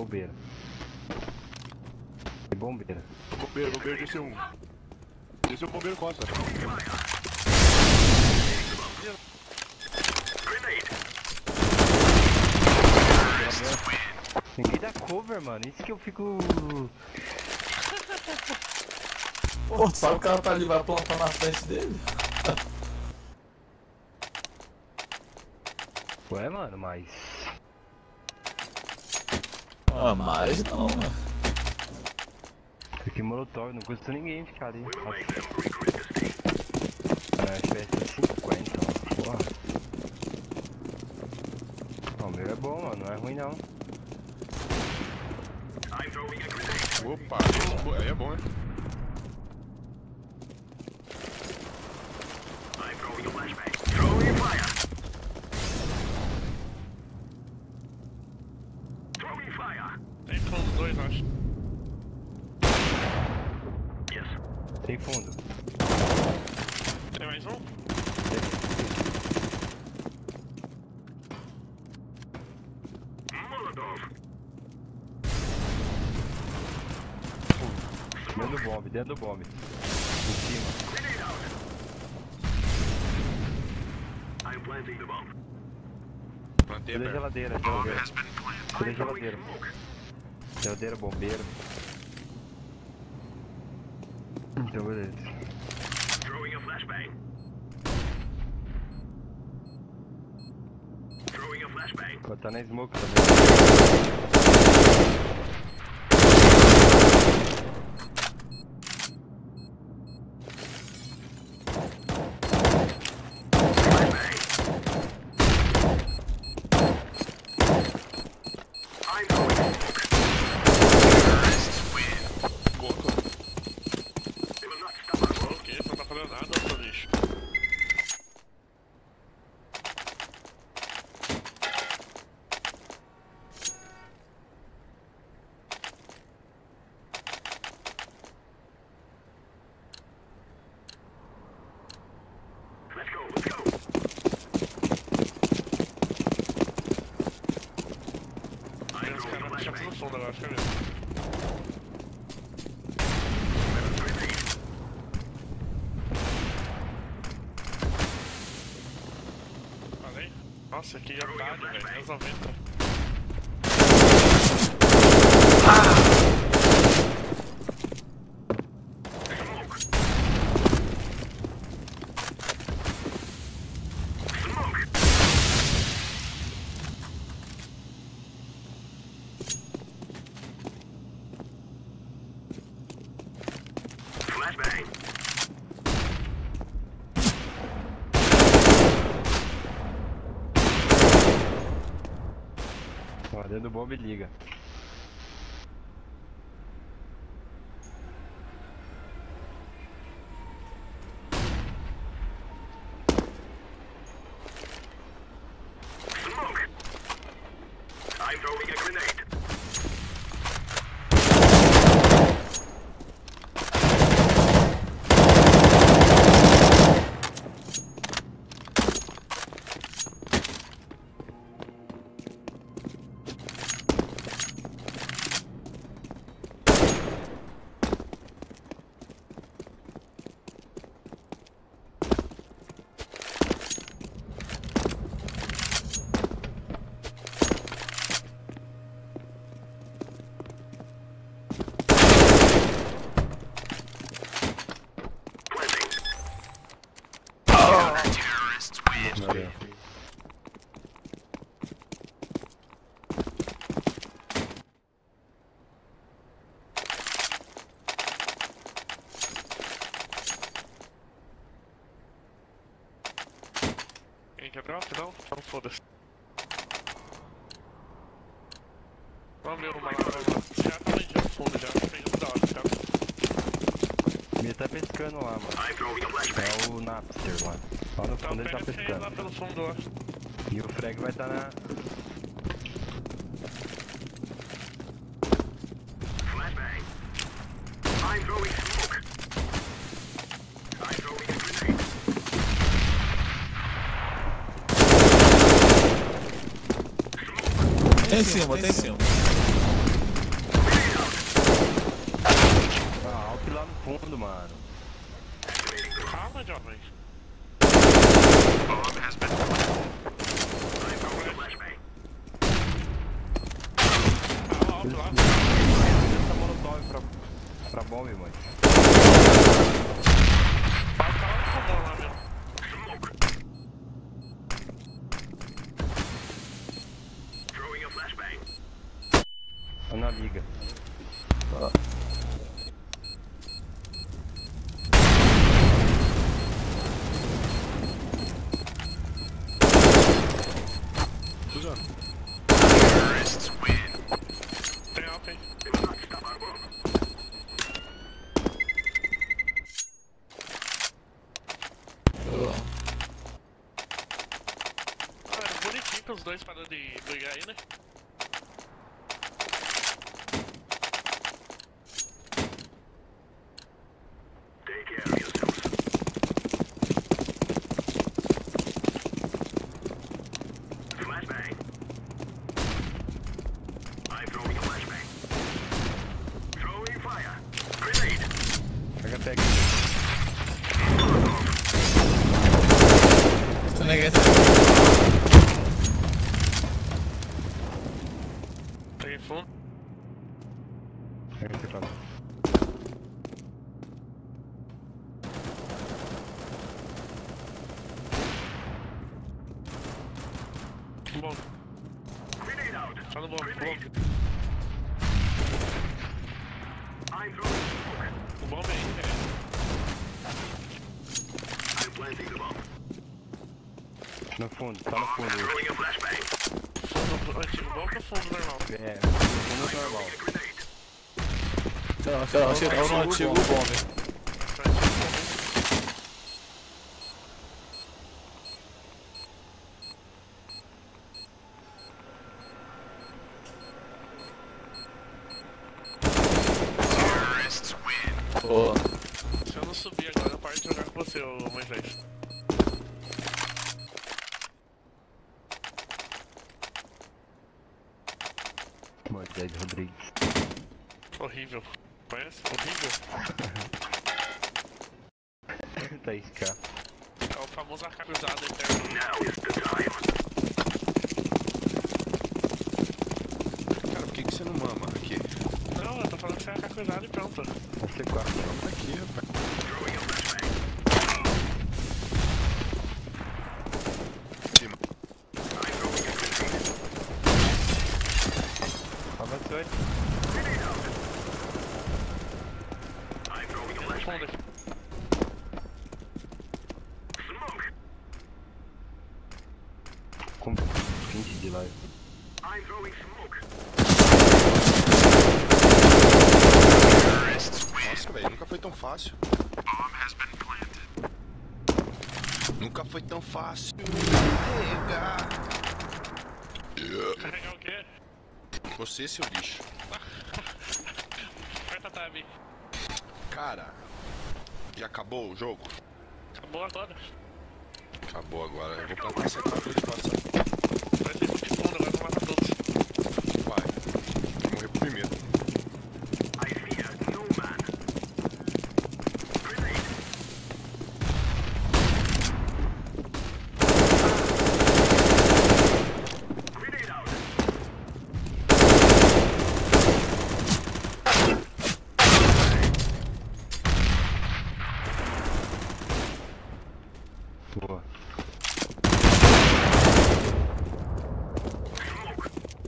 bombeiro. Tem bombeiro. Bombeiro, bombeiro, desceu um. Desceu o bombeiro Costa. Ninguém dá cover, mano. Isso que eu fico... Pô, sabe o cara tá ali, vai plantar na frente dele? Ué, mano, mas... Ah, mais não, mano. Isso aqui é molotov, não custa ninguém ficar ali. É, F P S cinquenta, ó. Porra. Ó, o meu é bom, mano, não é ruim não. Opa, esse aí é bom, né? Tem fundo dois, acho. Tem fundo. Tem mais um? Dentro do bombe, dentro do bombe. Em cima. Plantei Cadê a aberto. geladeira? Geladeira. Cadê a geladeira? Geladeira, bombeiro. Então, beleza. Vou botar na smoke também. Ok, você não tá fazendo nada, seu lixo. Tem uns caras deixando no fundo agora, acho que é mesmo. Falei? Nossa, que otário, velho. Meus noventa. Ó, dentro do bombe liga. I'm throwing a grenade. Valeu. Quem quer drop? Não? Então foda-se. Vamos ver uma lá, vamos lá. Os caras tá lá no fundo já, pegando da hora, tá? Ele tá pescando lá, mano. É o Napster, mano. Lá no Então fundo ele tá pega ele lá pescando. pelo fundo lá. E o frag vai tá na... Flashbang. I'm throwing smoke. I'm throwing a grenade. Tem em cima, tem em cima. fundo, mano. Calma, jovem. Bomb has been planted. I'm throwing a flashbang. Essa molotov pra, pra bomba, mãe. Smoke. Throwing a flashbang. Tá na liga. Tá. Usando. Terrorists win. Tem alta aí. They will not stop our bomb. Ah, é bonitinho que os dois param de brigar aí, né? Take care of yourselves. Flashbang. I'm throwing a flashbang. Throwing fire. Grenade. Pega, pega. Tô negando. Peguei fundo. Pega esse pra lá. Bom. Grenade out. Tá no bom, bom. I'm throwing smoke. O bom é aí, né? I'm planting the bomb. No fundo, tá no fundo. Throwing a flashbang. Fundo antigo bom ou fundo normal? É, fundo normal. Grenade. Tchau, tchau, tchau. No antigo bombe. Terrorists win. Boa. Se eu não subir agora, eu paro de jogar com você, ô Moisés. Moisés Rodrigues. Horrível. Conhece? Horrível. Tá esse cara. É o famoso A K cruzado eterno. Now is the time. Cara, por que, que você não mama aqui? Não, eu tô falando que você é A K cruzado e pronto. Vai ser quatro. Vamos aqui, rapaz. Throwing a flashbang. Cima. I'm throwing a grenade. Avançou. Grenade out. I'm throwing a flashbang. Fundo. Smoke. Com vinte de live. I'm throwing smoke. Nossa, velho, nunca foi tão fácil. Bomb has been planted. Nunca foi tão fácil. Pega. Carregar o quê? Você, seu lixo. Aperta a tab. Cara, já acabou o jogo? Acabou agora. Acabou agora. Eu vou plantar essa quatro de passar. Vai ser de fundo, agora eu vou matar todos. Vai. Vou morrer primeiro. I fear no man. Grenade. Grenade out. Boa. Smoke.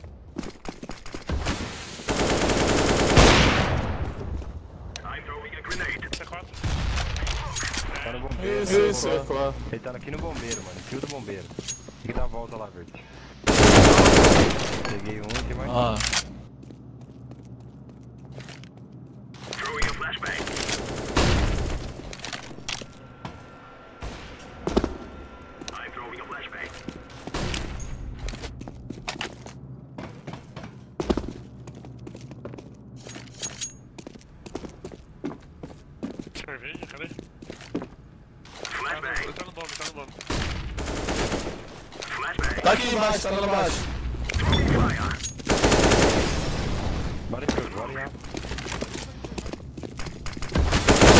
I'm throwing a grenade. C quatro. Tá no bombeiro. Isso, isso, é claro. Ele tá aqui no bombeiro, mano. Fio do bombeiro. Tem que dar a volta lá, verde. Peguei um, tem mais um. Ah. Throwing a flashbang. I'm throwing a flashbang. Cerveja, cadê? Flashbang. Tá no bombe, tá no bombe. Flashbang. Tá aqui embaixo, tá lá embaixo. Throwing fire. Bora, bora, já.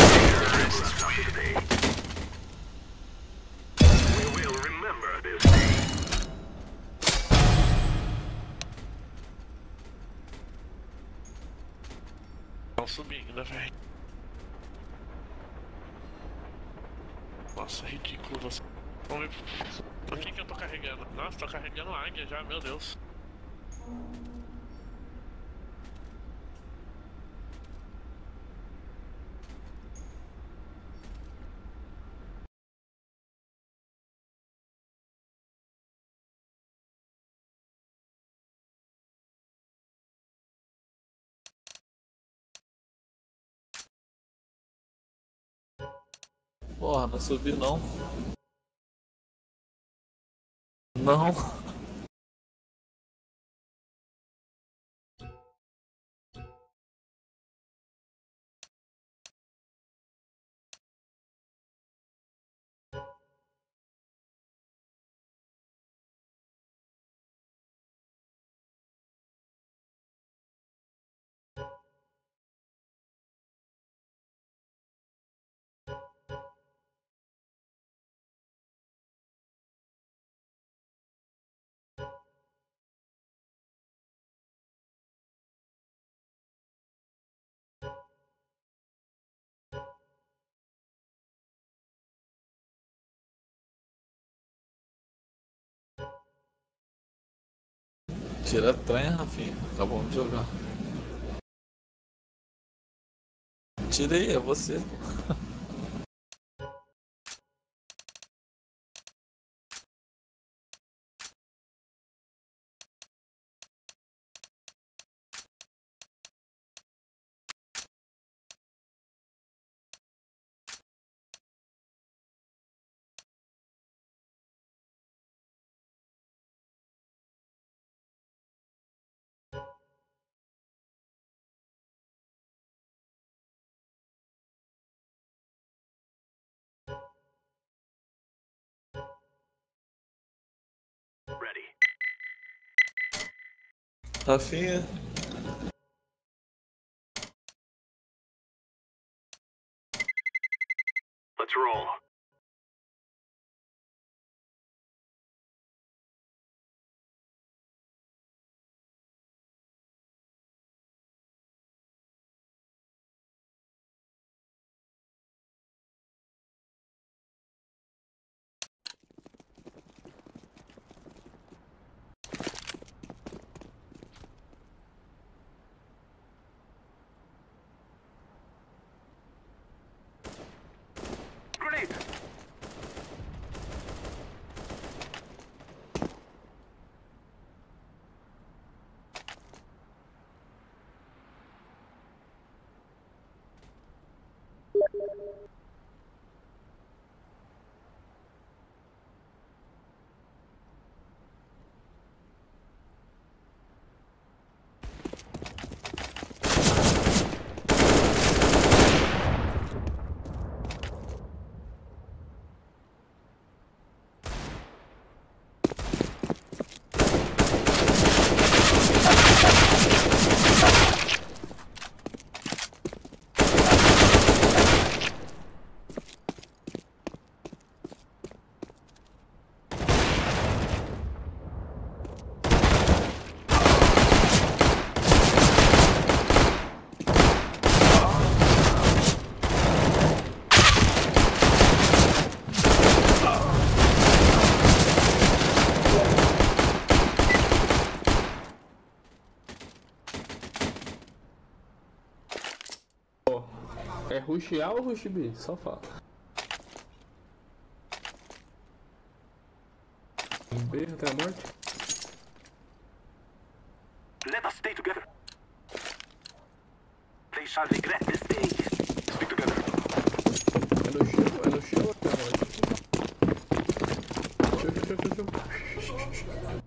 Não subi ainda, velho. Nossa, ridículo você. Vamos ver. Por que que eu tô carregando? Nossa, tô carregando águia já, meu Deus. Porra, não subi não. Não. Tira a trem, Rafinha. Acabamos de jogar. Tirei, é você. Rafinha. Let's roll. Grenade! É rush A ou rush B? Só fala. B até a morte? Let us stay together. They shall regret this day. Stick together. É no chão, é no chão até a morte. Chão, chão, chão, chão.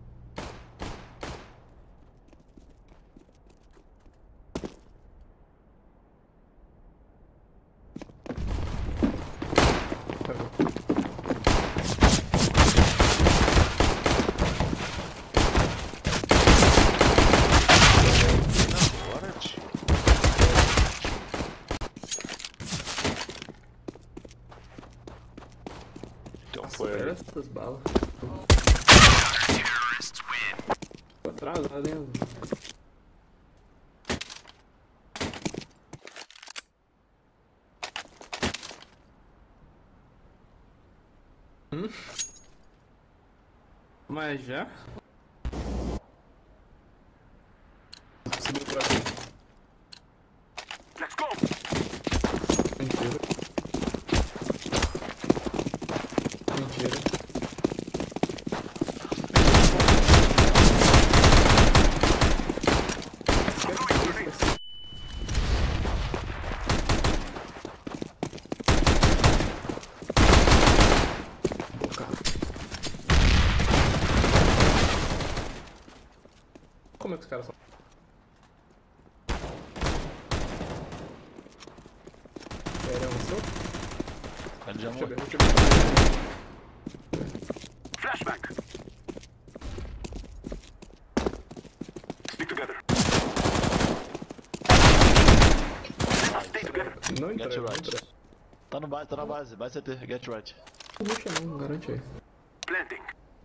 Essas balas. Tô atrasado, hein? Hum? Mas já? Subiu por aqui. Let's go! Mentira. Mentira. Como é que os caras são? Ele é um seu? Ele já morreu. Flashback! Stick together. Stay together. Não Get entrega, não right. entrega. Tá no base, tá na base. Vai C T, get right. Não deixa não, garante aí. Planting.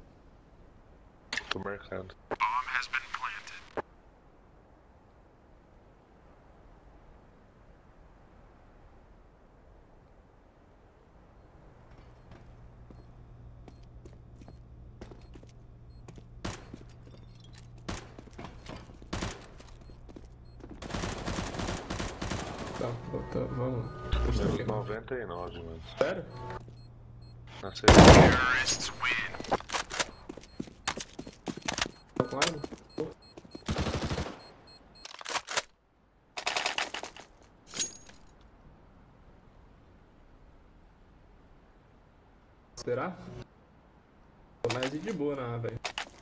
Tô marcando. Bomb has been planted. Tá, bota, vamos. Menos noventa e nove, mano. Sério? Não sei. Terrorists win. Tá com arma? Será? Tô mais de boa na A, velho.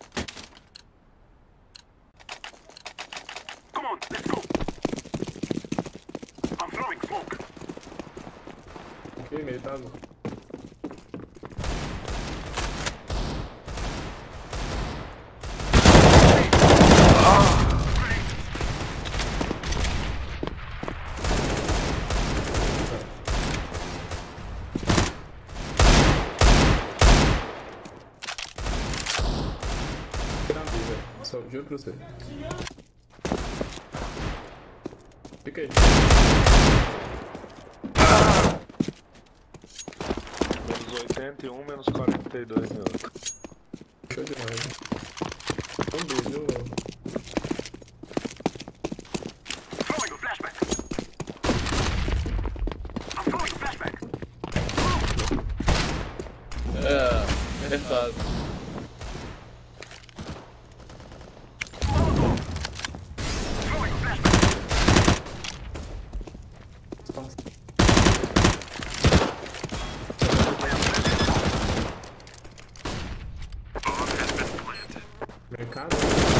Come on, let's go. I'm throwing smoke. Ok, meio tá no. Só, juro pra você. Fica aí. Menos oitenta e um, menos quarenta e dois, meu. Show demais. Um beijo, viu? Throwing a flashback. I'm throwing a flashback. É, verdade. Throwing a flashback. Bomb has been planted. Mercado?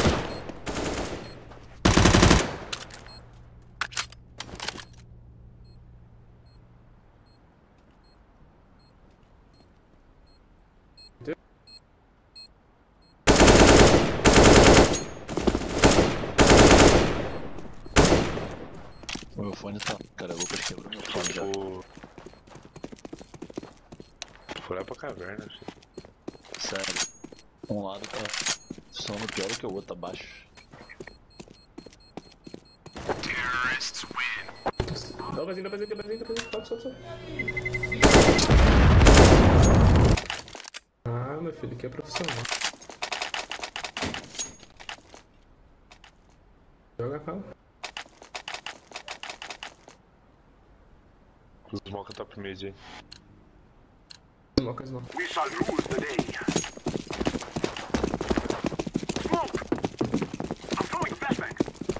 O meu fone tá. Cara, o Lucas quebrou meu fone já. Foi lá pra caverna, filho. Sério. Um lado tá soando pior do que o outro, tá baixo. Terrorists win. Dá vazio, dá vazio, dá vazio, dá vazio. Sobe, sobe, sobe. Ah, meu filho, aqui é profissional. Joga a cala. Os smoke top mid, hein. Smoke, smoke. We shall rule the day. Smoke! I'm throwing a flashback.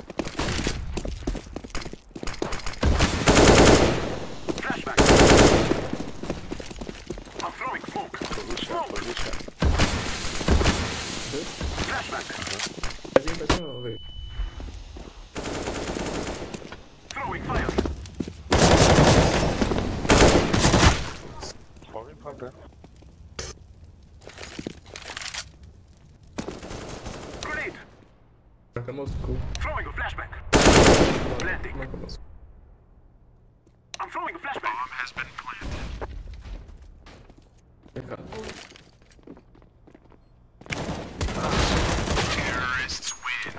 Flashback. I'm throwing smoke. Smoke! Flashback. Vazio, vazio, velho. Throwing fire. Pode empatar. Grenade. Marca Moscou. Throwing a flashback. Planting. Marca Moscou. I'm throwing a flashback. Bomb has been planted. Mercado. Terrorists win.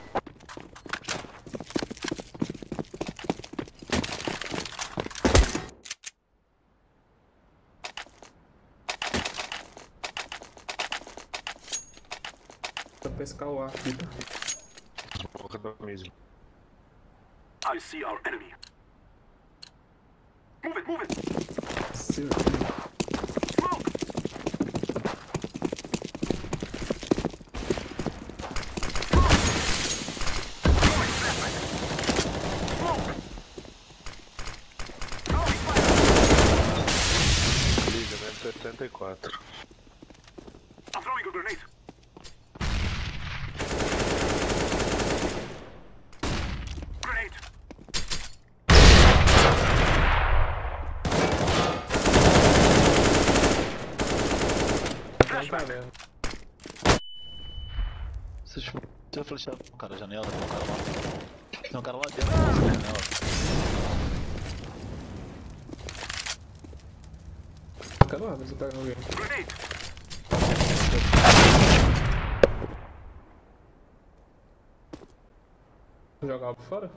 pescar o ar aqui, tá? Boca da mesmo. I see our enemy. Move it, move it. Sim. setenta e quatro. I'm throwing a grenade. Grenade. Flashback. Vocês já flecharam o cara, a janela, tem um cara lá. Tem um cara lá dentro da nossa janela. Fica lá, ver se eu pego alguém. Vou jogar algo fora?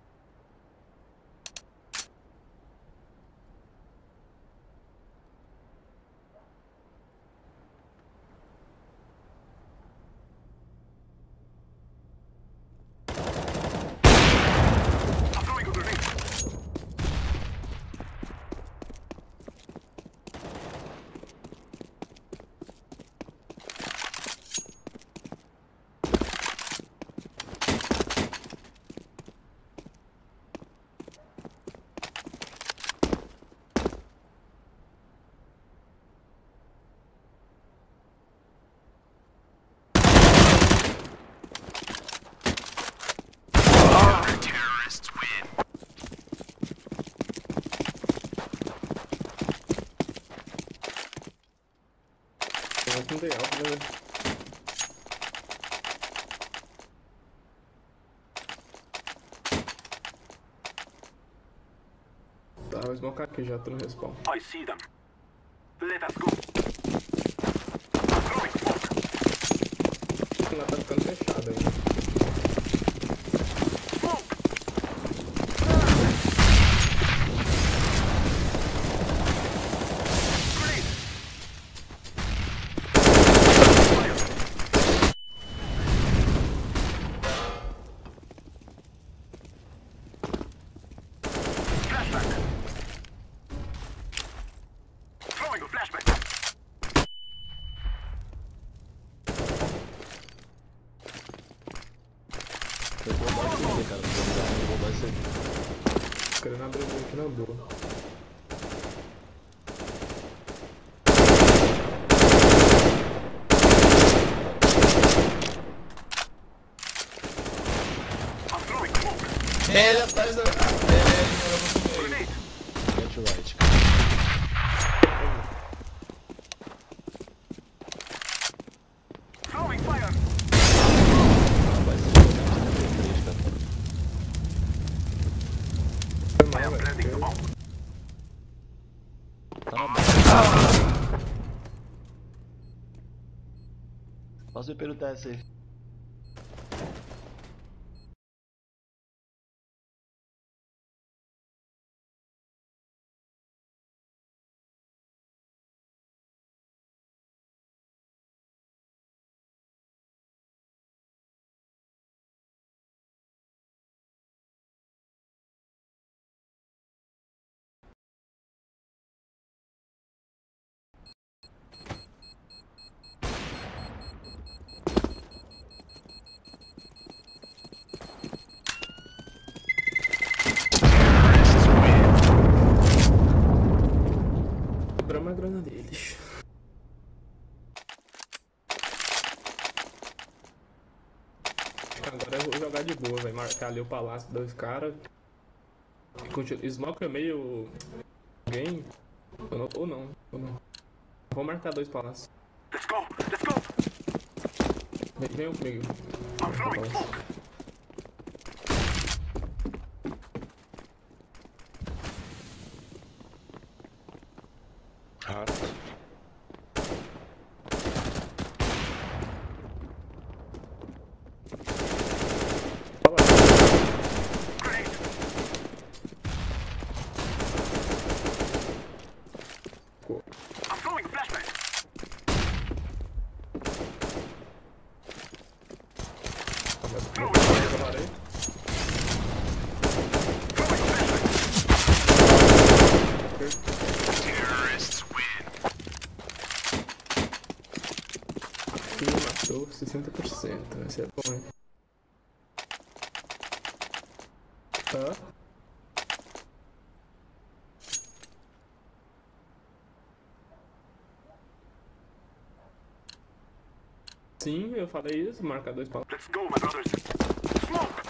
Não dei alto, né, velho? Tá, vou smocar aqui já, tô no respawn. I see them. Let us go. I'm throwing smoke. Lá tá ficando fechado aí. Querendo abrir aqui na boa. Ele atrás da. Ele Get right. Throwing fire. Vai ser três, cara. I am planting the bomb. Tá na boca. Faz o pelo teste aí. Quebramos a grana deles. Agora eu vou jogar de boa, vai marcar ali o palácio dos caras. Smoke é meio. Alguém? Ou não, ou não, ou não. Vou marcar dois palácios. Let's go, let's go. Vem, venham comigo. I'm throwing smoke. Rato. I'm throwing a flashbang. sessenta por cento. Esse é bom, hein? Hã? Sim, eu falei isso, marca dois palavras. Let's go, my brothers. Smoke!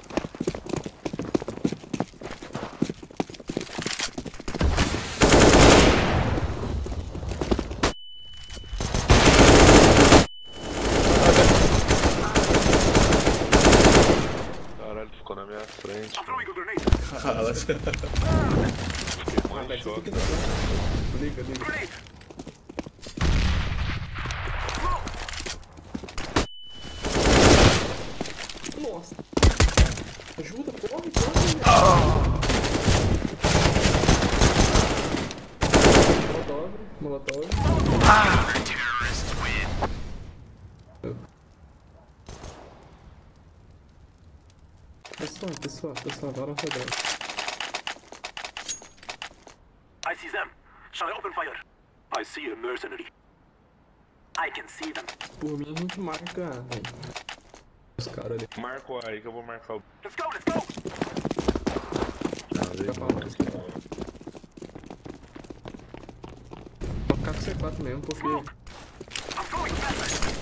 Caralho, ficou na minha frente. Caralho. Fiquei muito em choque, cara. Liga, liga. Nossa. Ajuda, corre, corre. Molotov, molotov. Ah! Pessoal, pessoal, pessoal, agora não foi bem. I see them. Shall I open fire? I see a mercenary. I can see them. Por mim a gente marca, velho. Os caras ali. Marco aí que eu vou marcar o. Let's go, let's go! Fica falando aqui. Vou ficar com C quatro mesmo, porque... I'm going faster!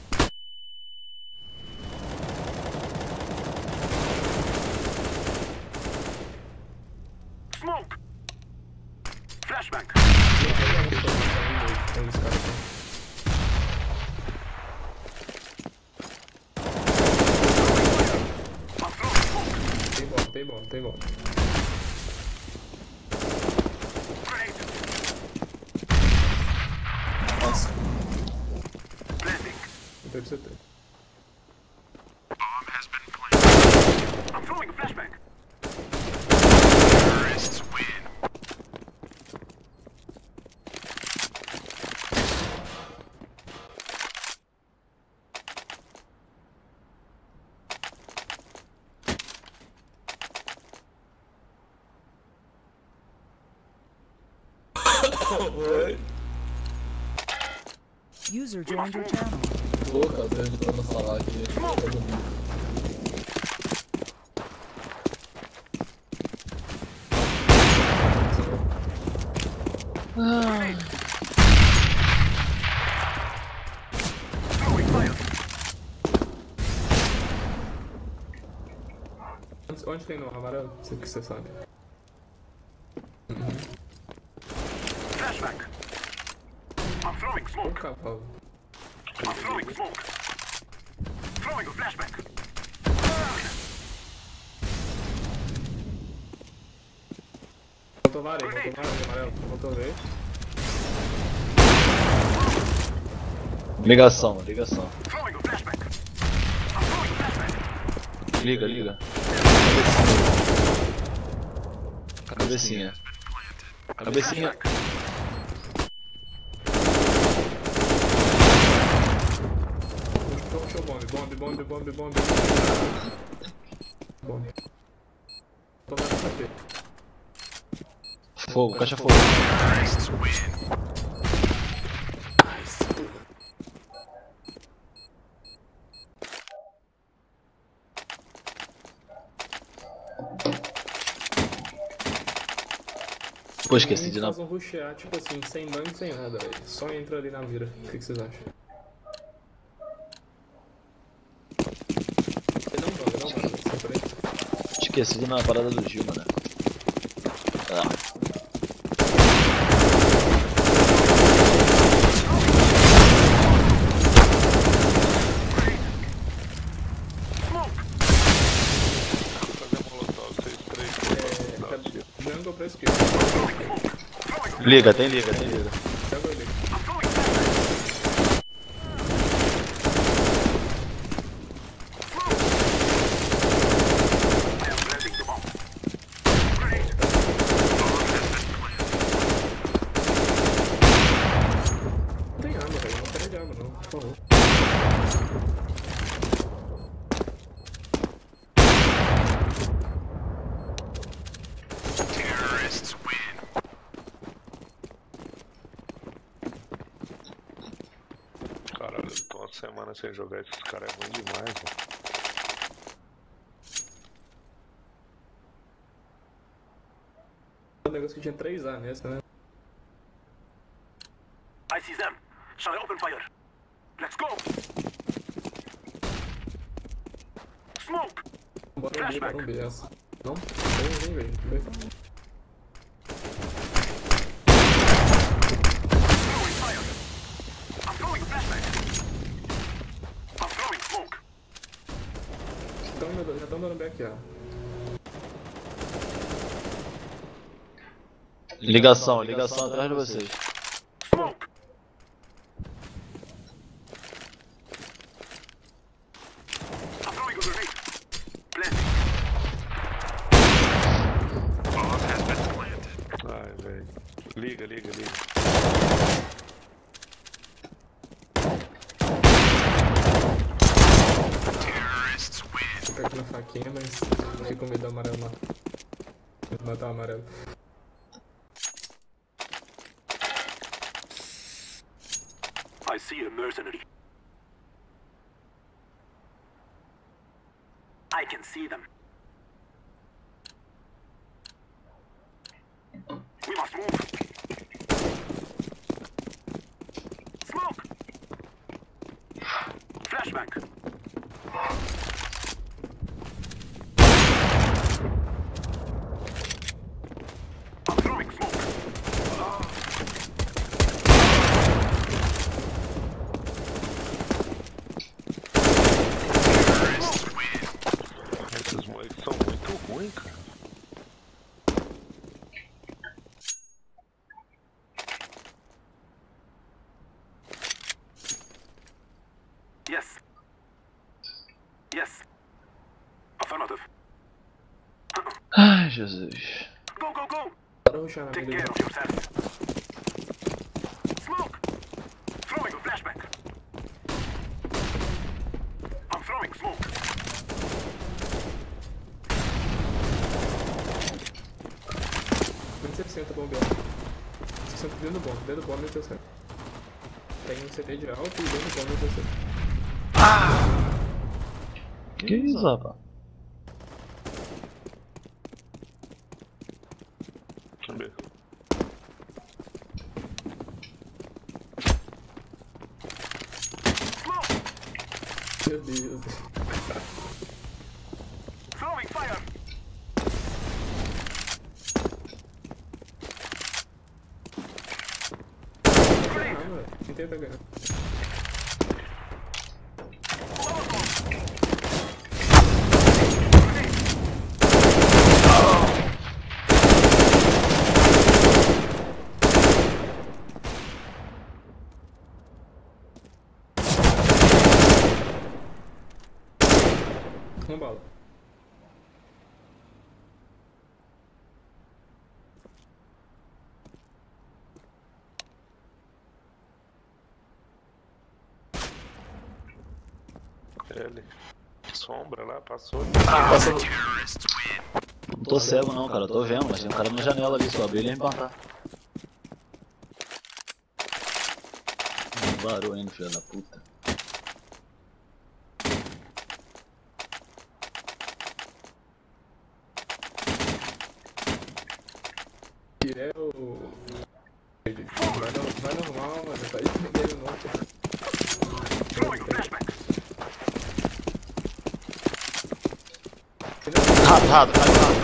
Smoke! Flashbang! Tem bom, tem bom, tem bom. Nossa. Então você tem. I'm throwing a flashbang! Terrorists win. Oi. User joined your channel. Louca, eu tô tentando falar aqui. Todo mundo. Ah. Onde tem no amarelo? Sei que você sabe. Flashbang! I'm throwing smoke! O cavalo. I'm throwing smoke! Throwing a flashbang! Voltou varei, voltou varei, amarelo. Voltou verde. Ligação, ligação. Throwing a flashbang! Liga, liga. Cabecinha. Cabecinha. Show bomb, bomb, bomb, bomb, bomb. Bomb. Toma essa aqui. Fogo, caixa fogo. Pô, esqueci de não. Eles vão rushear, tipo assim, sem banho, sem nada, velho. Só entra ali na mira. O que, que vocês acham? Não joga, não joga. Sempre. Esqueci de na parada do Gil, mano. Ah. Jungle pra esquerda. Liga, tem liga, tem liga. Pega ele. Não tem arma, velho. Não perde arma, não. Por favor. semana sem jogar esses caras é ruim demais, mano. O negócio que tinha três A nessa, né? I see them. Shall I open fire? Let's go! Smoke! Bora um B, bora um B essa. Não? Vem, vem, vem. vem. I'm throwing flashbang. I'm throwing smoke. Então, já estão dando B aqui, ó. Ligação, ligação atrás de vocês. Smoke. I'm throwing a grenade. Plant. Bomb has been planted. Ai, velho. Liga, liga, liga. Terrorists win. Perto na faquinha, mas fico com medo do amarelo matar. Matar o amarelo. I see a mercenary. I can see them. We must move. Smoke. Flashbang. I'm throwing smoke. Esses moleques são muito ruins, cara. Yes. Yes. Affirmative. Ai, Jesus. Go, go, go! Bora rushar na Take vida. care of yourself. Smoke! Throwing a flashbang. I'm throwing smoke. vinte e sessenta bombeiro. sessenta dentro do bombe, dentro do bombe e sessenta. Tem um C T de alto e dentro do bombe e sessenta. Que isso, rapaz? Cadê? Meu Deus. Throwing fire. Ah, mano, quem tenta ganhar? Uma bala. Ele. Sombra lá, passou. Passou. Não tô cego não, cara, eu tô vendo, mas tem um cara na janela ali, só abrir ele e empantar. Um barulho ainda, filho da puta. É o... Vai, no, vai normal, mano, tá aí ninguém não. Rápido, rápido, rápido.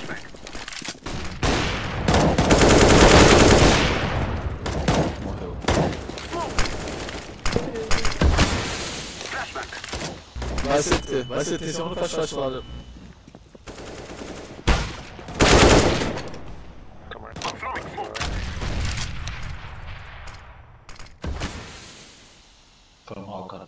Morreu. Vai C T, vai C T, em cima do caixote lá. Foi mal, cara.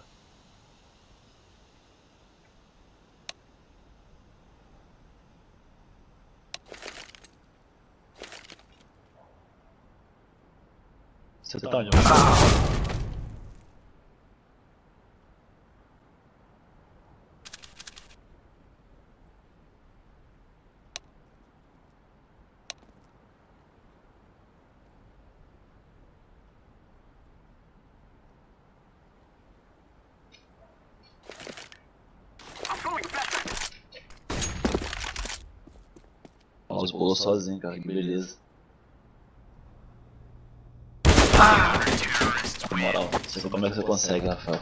Você tá onde? mouse pulou sozinho, cara, que beleza. Na moral, não sei como é que você consegue, Rafael.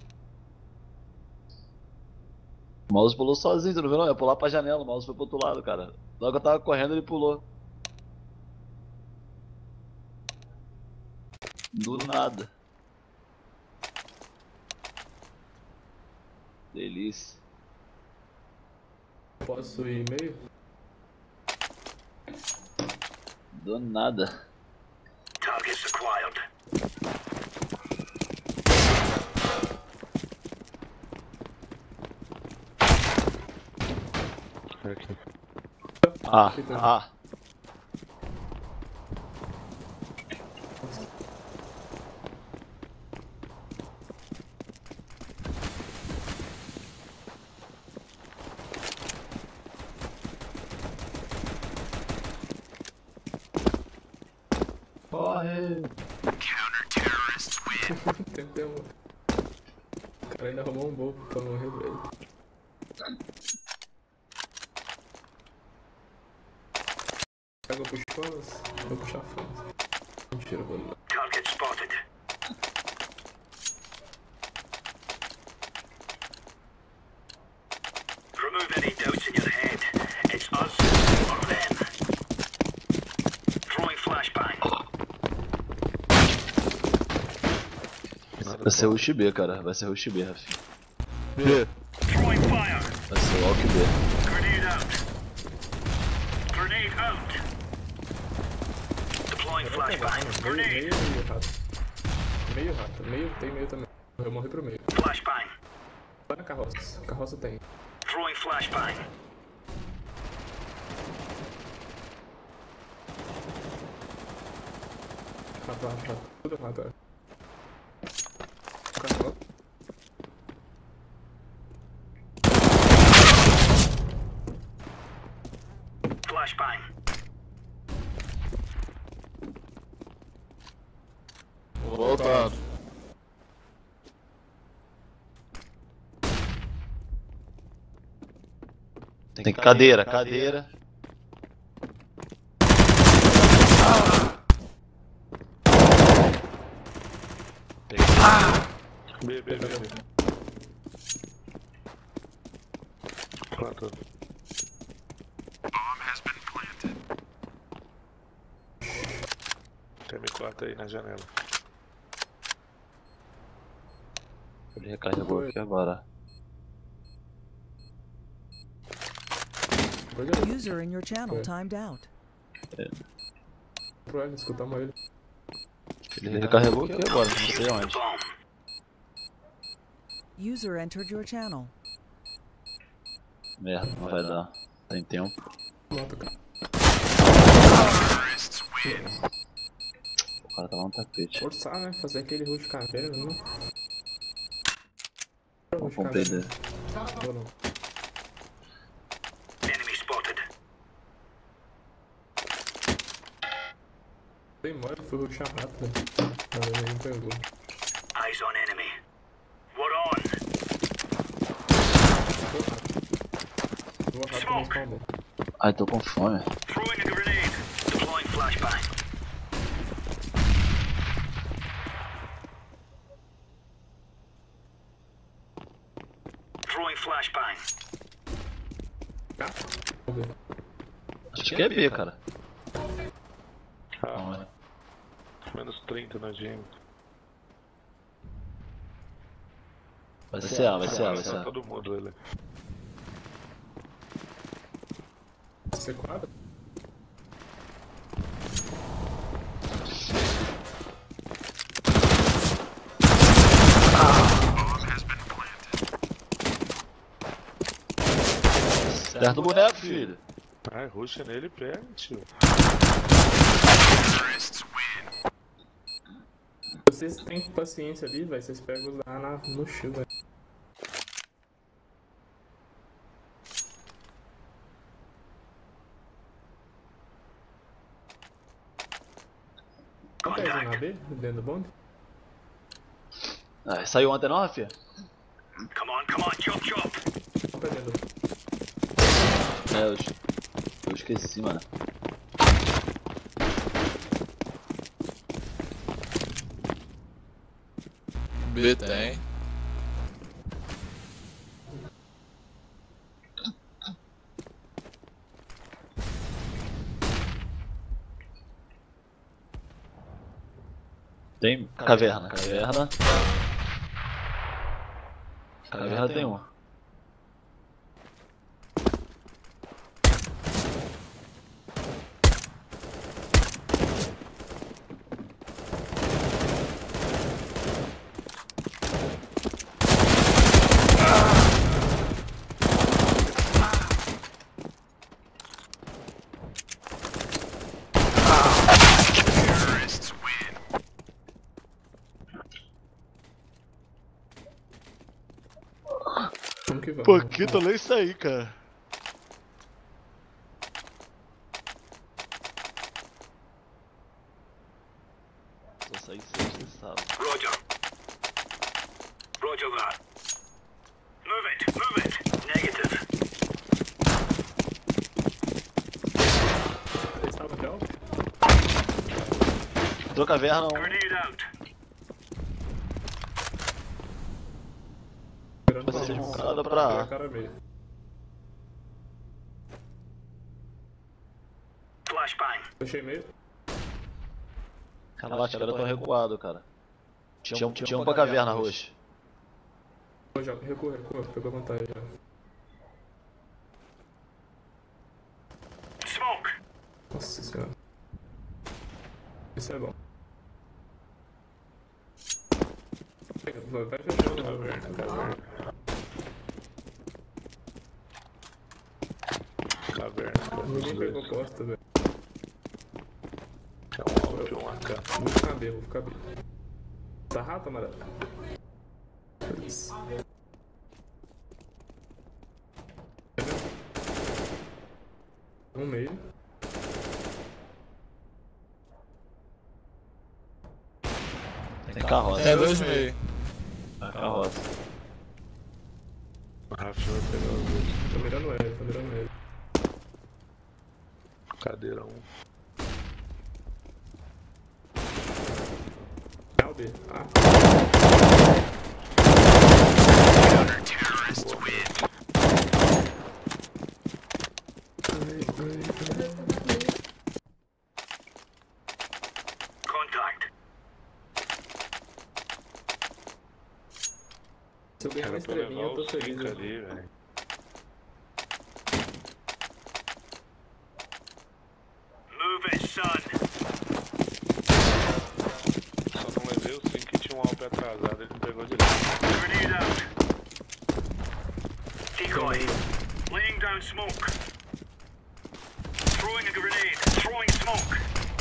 O mouse pulou sozinho, tu não viu não? Eu ia pular pra janela, o mouse foi pro outro lado, cara. Logo que eu tava correndo, ele pulou. Do nada. Delícia. Posso ir e-mail? Do nada. Targets acquired. Aqui. Ah, ah. Corre! Tentei um. O cara ainda arrumou um bobo pra morrer, velho. Pega puxo falas? Vou puxar falas. Mentira, vou lá. Target spotted. Remove any doubts in your head. It's us or them. Throwing flashbang. Vai ser o Rush B, cara. Vai ser o Rush B, Rafinha. B. Throwing fire. Vai ser o Walk B. Grenade out. Grenade out. Deploying flashbang. Grenade. Meio, meio rato. Meio rato. Meio, tem meio também. Eu morri pro meio. Flashbang. Vai na carroça. Carroça tem. Throwing flashbang. Rato, rato, rato. Tudo rato, é. Carroça. Flashbang. Voltando. Tem cadeira, cadeira. B, B, B, B. Quatro. Tem M quatro aí na janela. Ele recarregou aqui agora. User in your channel timed out. Pro ele, escutamos ele. Ele recarregou aqui agora, não sei onde. User entered your channel. Merda, não vai dar. Tem tempo. Mata, cara. O cara tá lá no tapete. Forçar, né? Fazer aquele rush caveira, não? Vamos com o P D. Ou não? Enemy spotted. Tem mole, fui rushar rápido. Não, ele não pegou. Eyes on enemy. We're on. Vou rápido no spawn. Ai, tô com fome. Throwing a grenade. Deploying flashbang. Throwing flashbang. Acho que é B, cara. Ah, menos trinta na G M. Vai ser A, vai ser A, vai ser Tá A. todo mundo ele. C quatro? Certo o boneco, filho. Ai, ruxa nele e pega, tio. Vocês têm paciência ali, velho. Vocês pegam lá na, no shield, velho. Quanto é na B? Dentro do bonde? Ah, saiu ontem não, Rafinha? Come on, come on, chop chop. Quanto é dentro do... É, eu, eu esqueci, mano. B tem. Tem caverna, caverna. Caverna tem uma. Paquita nem saí, cara. Só saí sexta e sábado. Roger. Roger that. Move it, move it. Negative. Tô caverna um. Grenade out. Vocês vão cada pra A. Flashbang. Fechei meio. Relaxa, os caras tão recuados, cara. Tinha um, tinha um pra caverna roxa. Recua, recua, pegou vantagem já. Smoke. Nossa senhora. Isso é bom. Vai, vai fechando a caverna, caverna. Caverna. Ninguém pegou costa, velho. É um áudio, um A K. Vou ficar B, vou ficar B. Tá rato, amarelo? Isso. Um meio. Tem carroça. Tem dois meio. Carroça. O Rafa vai pegar os dois. Tô mirando ele, tô mirando ele. Cadeira um. É o B. Ah. Contact. Se eu ganhar uma estrelinha, eu tô feliz. Ali, velho. Move it, son. Só não levei o cinco que tinha um alpe atrasado, ele não pegou direito. Grenade out. Decoy. Laying down smoke. Throwing a grenade. Throwing smoke.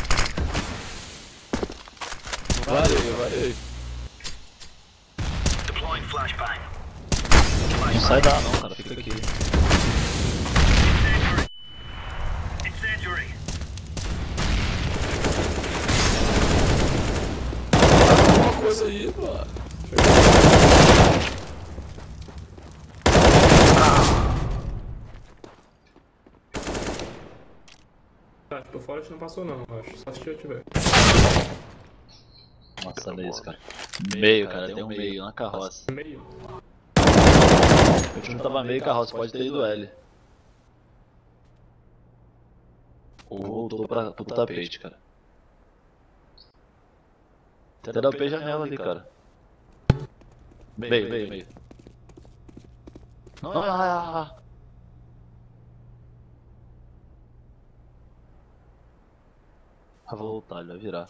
Valeu, valeu. Deploying flashbang. Não sai da não, cara, fica aqui. Incendiary. Uma coisa aí, mano. Tá, tipo, fora não passou não, acho. Só se eu tiver. Nossa, olha isso, cara. Meio, cara, tem um meio na carroça. Meio? O time tava meio carroça, pode ter ido L. Ou voltou pra, pro tapete, cara. Até dá o P janela ali, cara. Meio, meio, meio. Não, ah, ah, ah. Vai voltar, ele vai virar.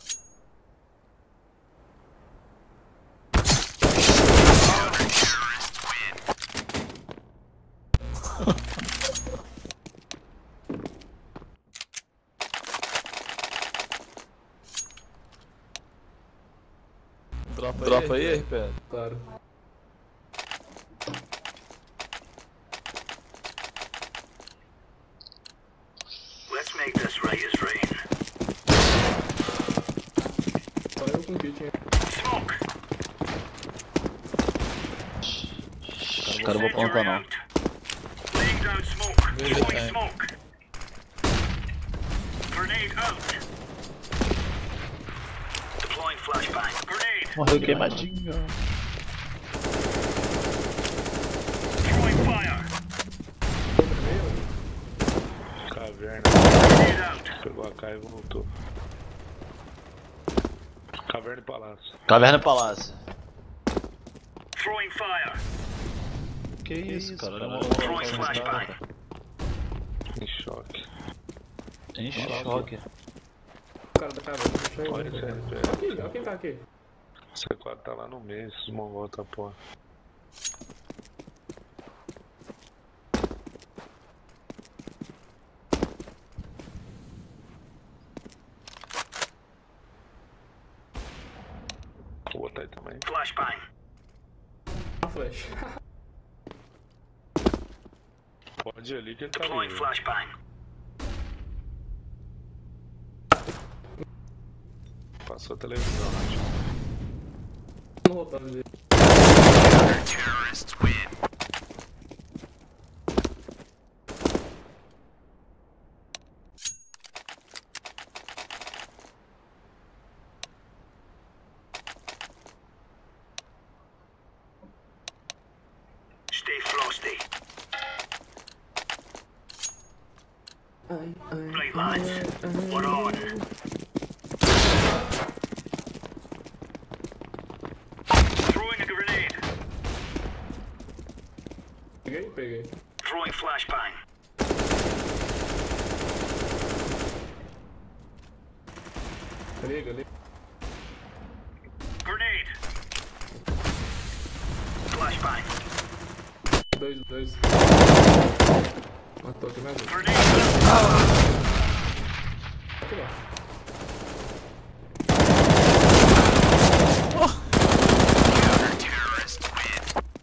Dropa, Dropa aí, R P. Claro. Let's make this right as rain. Só eu com kit, hein? Smoke. Os caras vão plantar não. Laying down smoke. Throwing smoke. Morreu queimadinho. Caverna. Pegou a K e voltou. Caverna e palácio. Caverna e palácio. Throwing fire. Que isso, cara? Olha Throwing flashbang. Em choque. Em choque. O cara da caverna. Olha, Aqui, velho. olha quem tá aqui. O C quatro tá lá no meio, esses mongol tá porra. Vou botar aí também. Flashbang. A flash. Pode ir ali que ele tá Deploying ali. flashbang. Passou a televisão, acho. No rotário dele. Terrorists win. Stay frosty. Right, lads. We're on. Throwing a grenade. Peguei, peguei. Throwing flashbang. Liga, liga. Grenade. Flashbang. Dois, dois. Matou aqui mais um. Grenade. Aqui lá. Terrorists win.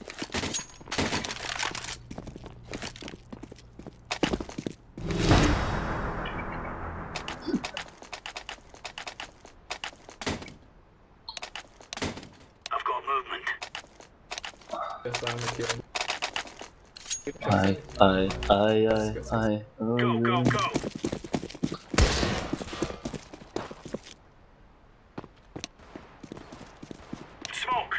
I've got movement. Essa arma aqui, ó. Ai, ai, ai, ai, ai. Go, go, go. Smoke.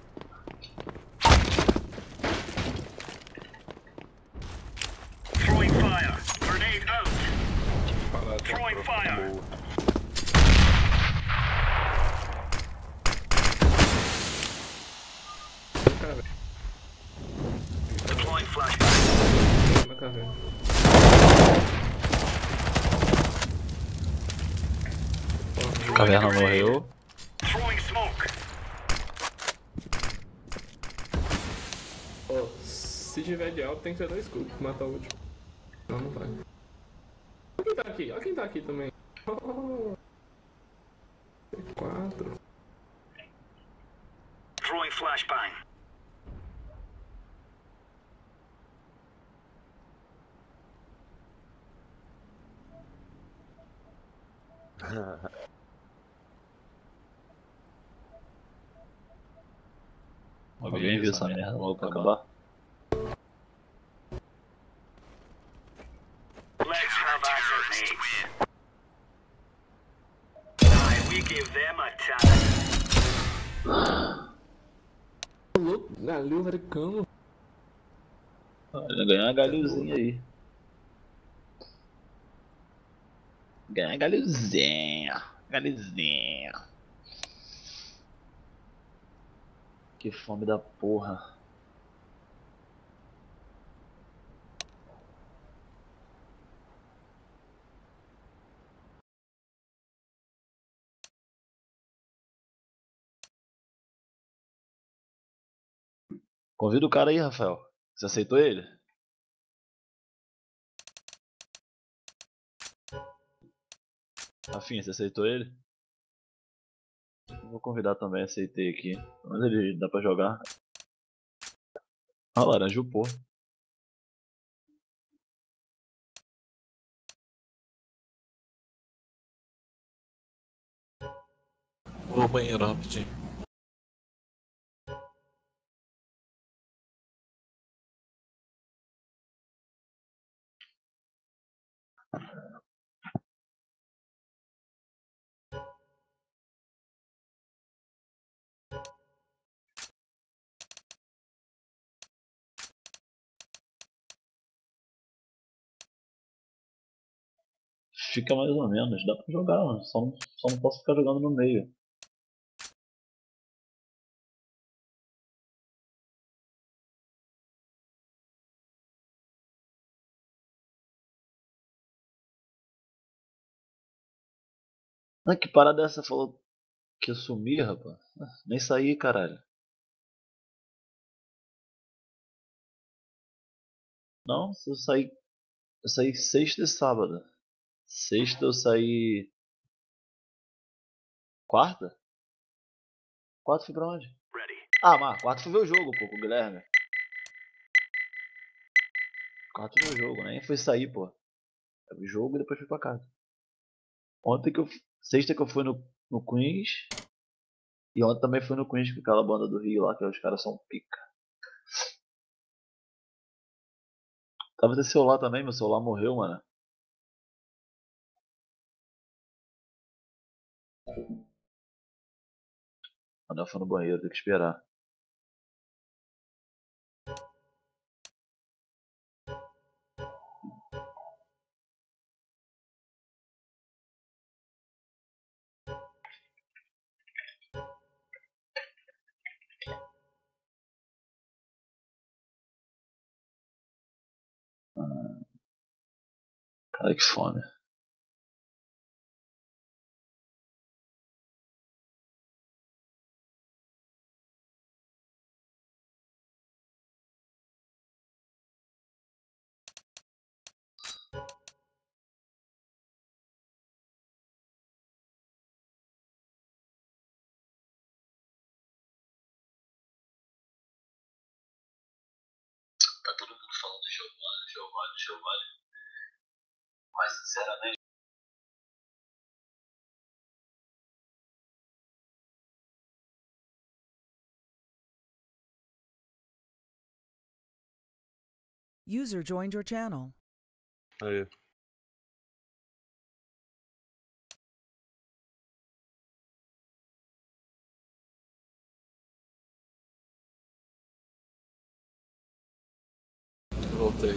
Throwing fire. Grenade out. Palácio. Throwing fire. Boa. Deploying flashbang. Na caverna. Caverna morreu. Throwing smoke. Ó, se tiver de alto tem que ser dois cubos pra matar o último. Não, não vai. Olha quem tá aqui, olha quem tá aqui também. Oh. Quatro. Throwing flashbang. Alguém viu essa merda logo pra acabar? Let's have at it, mates. Aye, we give them a chance. Louco, galho americano. Olha, ganhar uma galhozinha aí. Ganhar galhozinha. Galhozinha. Que fome da porra. Convida o cara aí, Rafael. Você aceitou ele? Rafinha, você aceitou ele? Eu vou convidar também, aceitei aqui. Mas ele dá pra jogar. Ah, laranja o pô. Vou ao banheiro rapidinho. Fica mais ou menos, dá pra jogar, só não, só não posso ficar jogando no meio. Ah, que parada é essa? Falou que ia sumir, rapaz. Ah, nem saí, caralho. Não, eu saí. Eu saí sexta e sábado. Sexta eu saí. Quarta? Quarta fui pra onde? Ah, mas quarta fui ver o jogo, pô, com o Guilherme. Quarta fui ver o jogo, nem fui sair, pô. Eu vi o jogo e depois fui pra casa. Ontem que eu. Sexta que eu fui no, no Queens. E ontem também fui no Queens com aquela banda do Rio lá, que os caras são pica. Tava de celular também, meu celular morreu, mano. Quando eu for no banheiro, tem que esperar. Cara, que fome. Tá todo mundo falando de Giovanni, Giovanni, Giovanni. Mas sinceramente. User joined your channel. Aí. Voltei.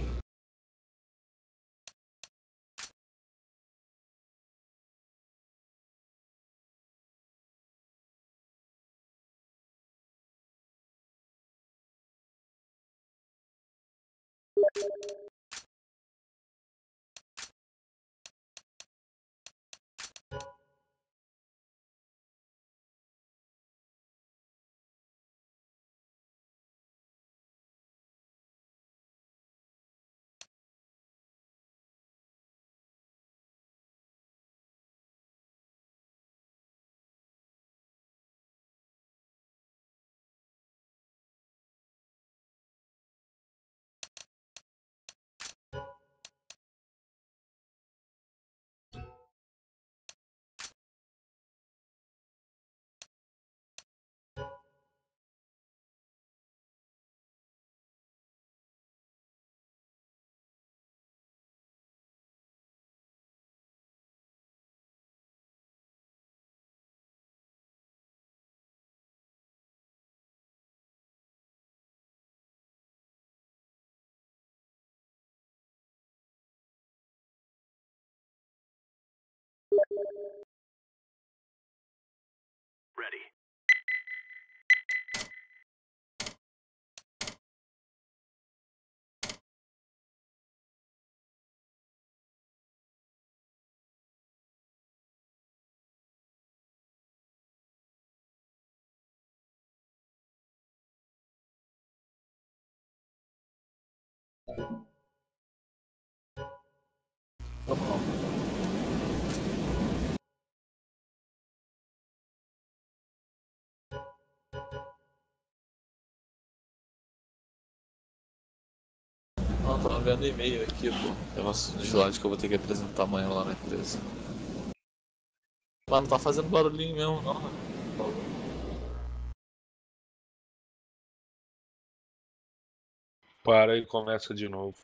Ready. Tá bom. Não, tô vendo e-mail aqui, pô. Negócio de slide que eu vou ter que apresentar amanhã lá na empresa. Mas não tá fazendo barulhinho mesmo, não, né? Para e começa de novo.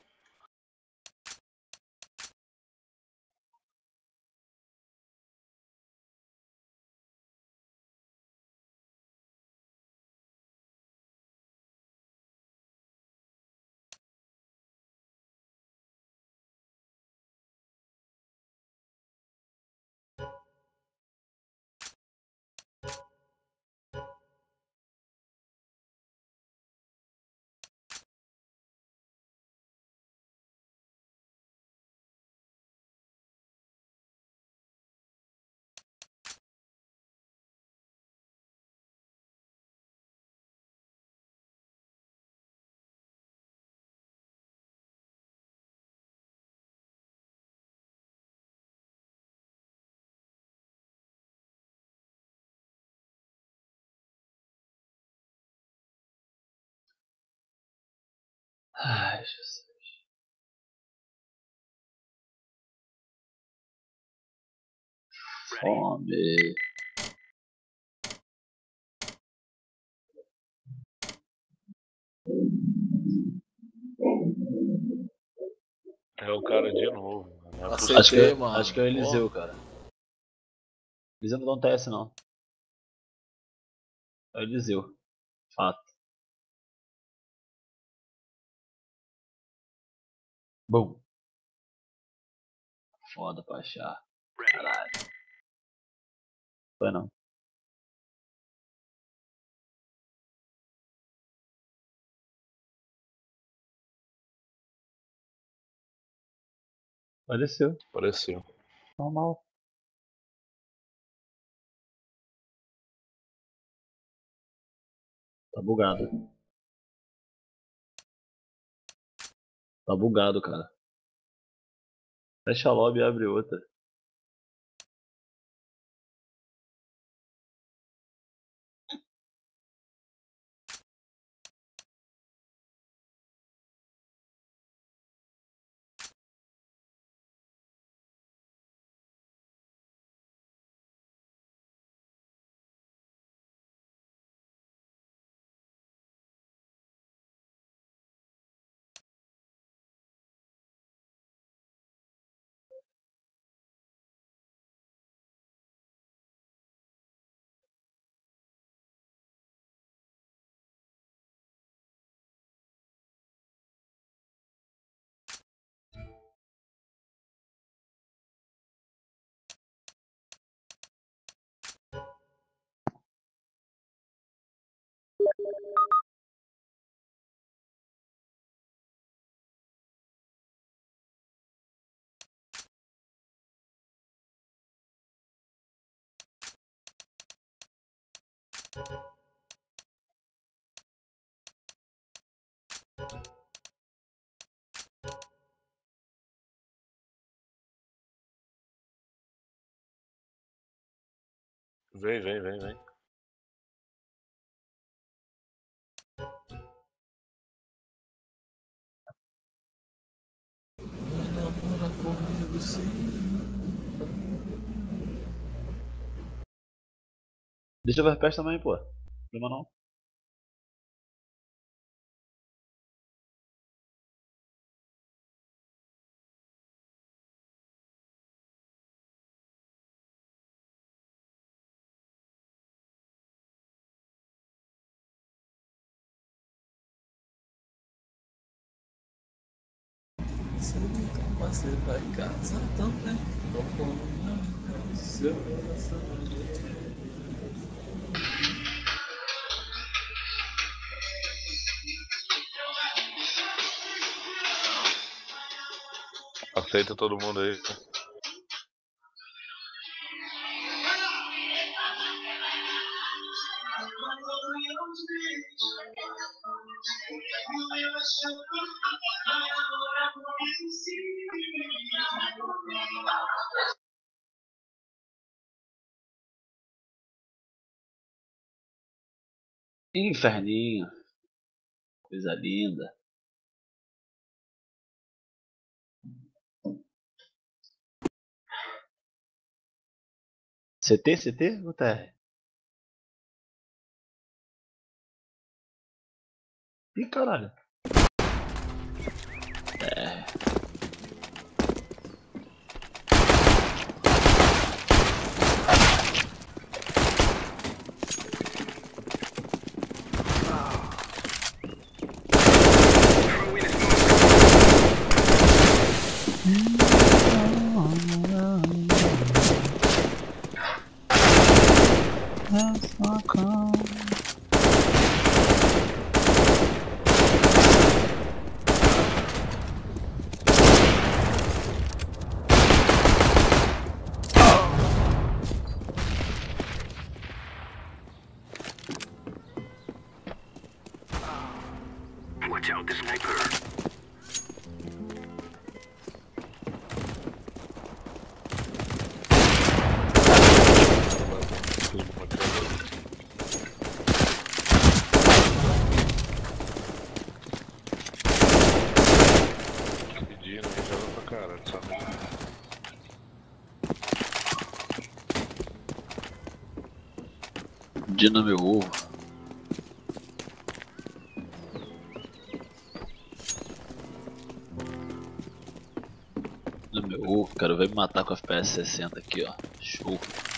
Ai, Jesus. Fome. É o cara de novo. Não é Acho que, possível. acho que é o Eliseu, cara. Eliseu não dá um T S não. É o Eliseu. Fato. Bom. Foda pra achar. Caralho. Foi não. Apareceu. Apareceu. Normal. Tá bugado. Tá bugado, cara. Fecha a lobby e abre outra. Vem, vem, vem, vem. Deixa eu ver pés também, pô. Problema não. Você nunca passei pra casa também. Como seu coração. Aceita todo mundo aí. Inferninho. Coisa linda. C T, C T ou T R? Ih, caralho. É. Watch out, the sniper. Dia no meu ovo. No meu ovo, cara, vai me matar com F P S sessenta aqui, ó. Show.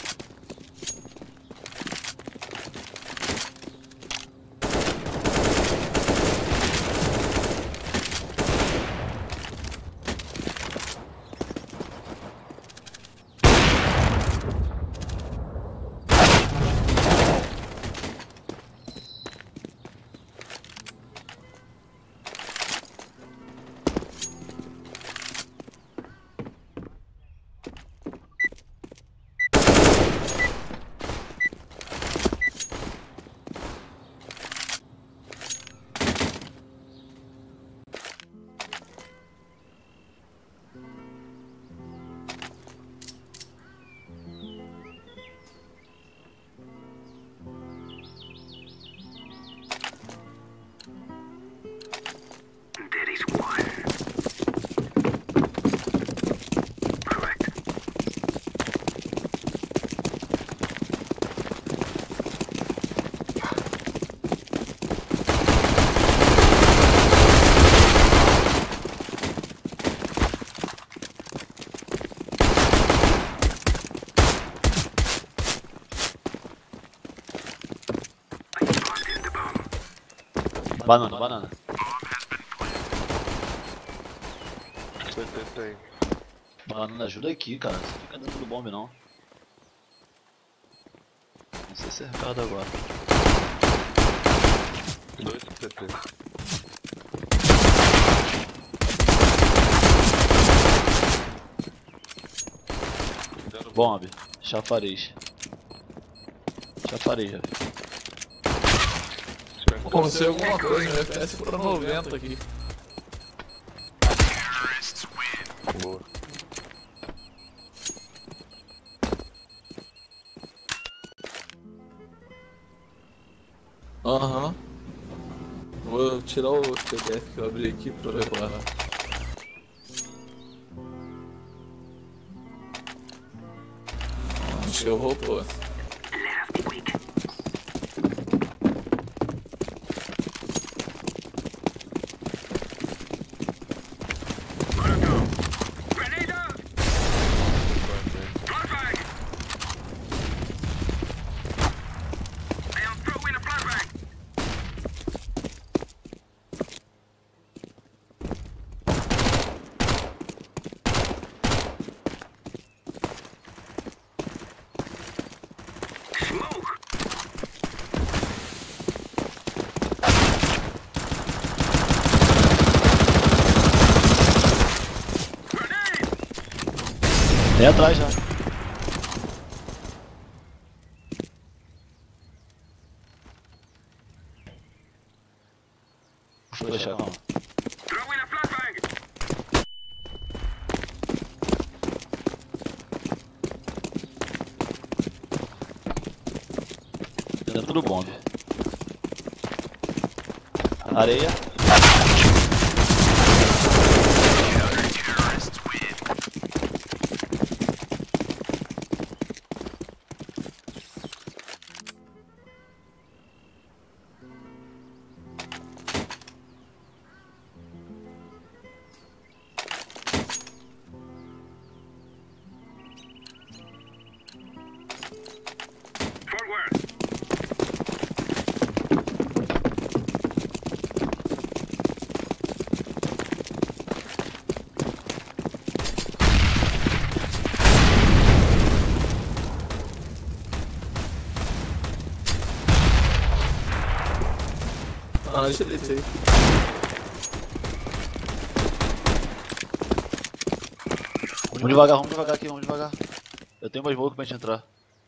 Banana, banana. Banana, ajuda aqui, cara. Você fica dentro do bombe, não. Vamos ser cercado agora. Dois C T. Bombe, chafariz. Chafariz, já. Aconteceu alguma coisa, meu F P S pra noventa aqui. Boa. Aham. Uhum. Vou tirar o P D F que eu abri aqui pra levar. Acho que eu vou pôr. Tem atrás já. Vou deixar, calma. Dentro do bombe. Areia. Ah, deixa ele ter. Vamos devagar, vamos devagar aqui, vamos devagar. Eu tenho uma smoke pra gente entrar.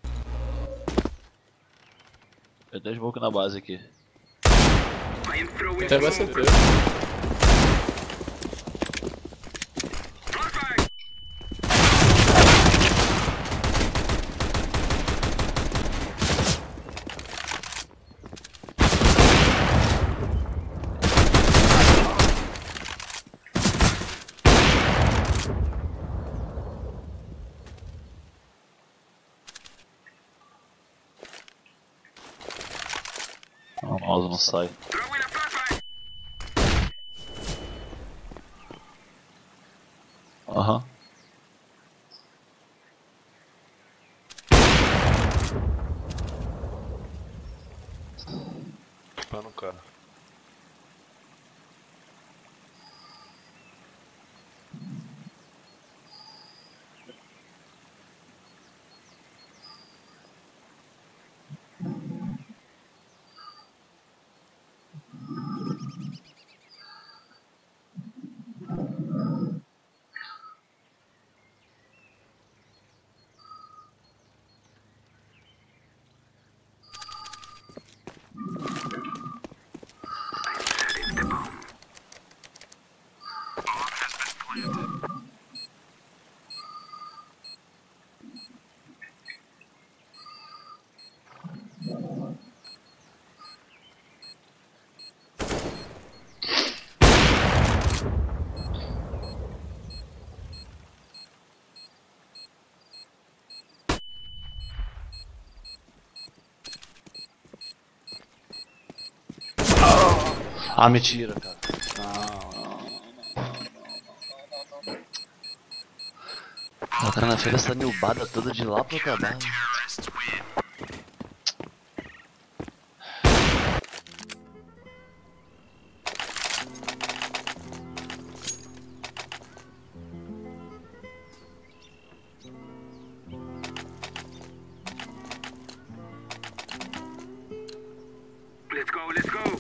Eu tenho smoke na base aqui. Até vai ser teu. Não, o mouse não sai. Aham. Tá no cara. Ah, mentira, cara. Não, não, não. O cara na feira essa nilbada toda de lá pro trabalho. Let's go, let's go.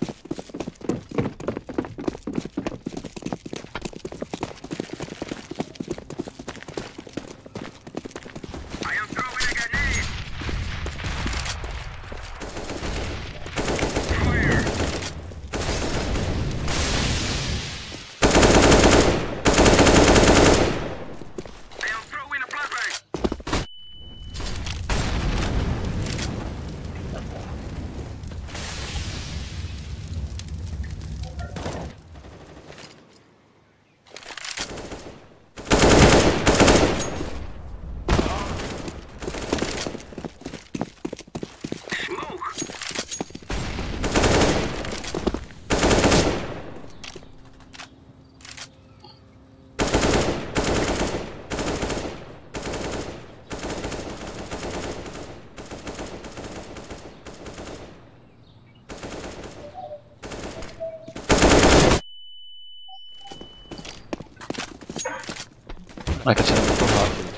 Ai, que atira muito rápido.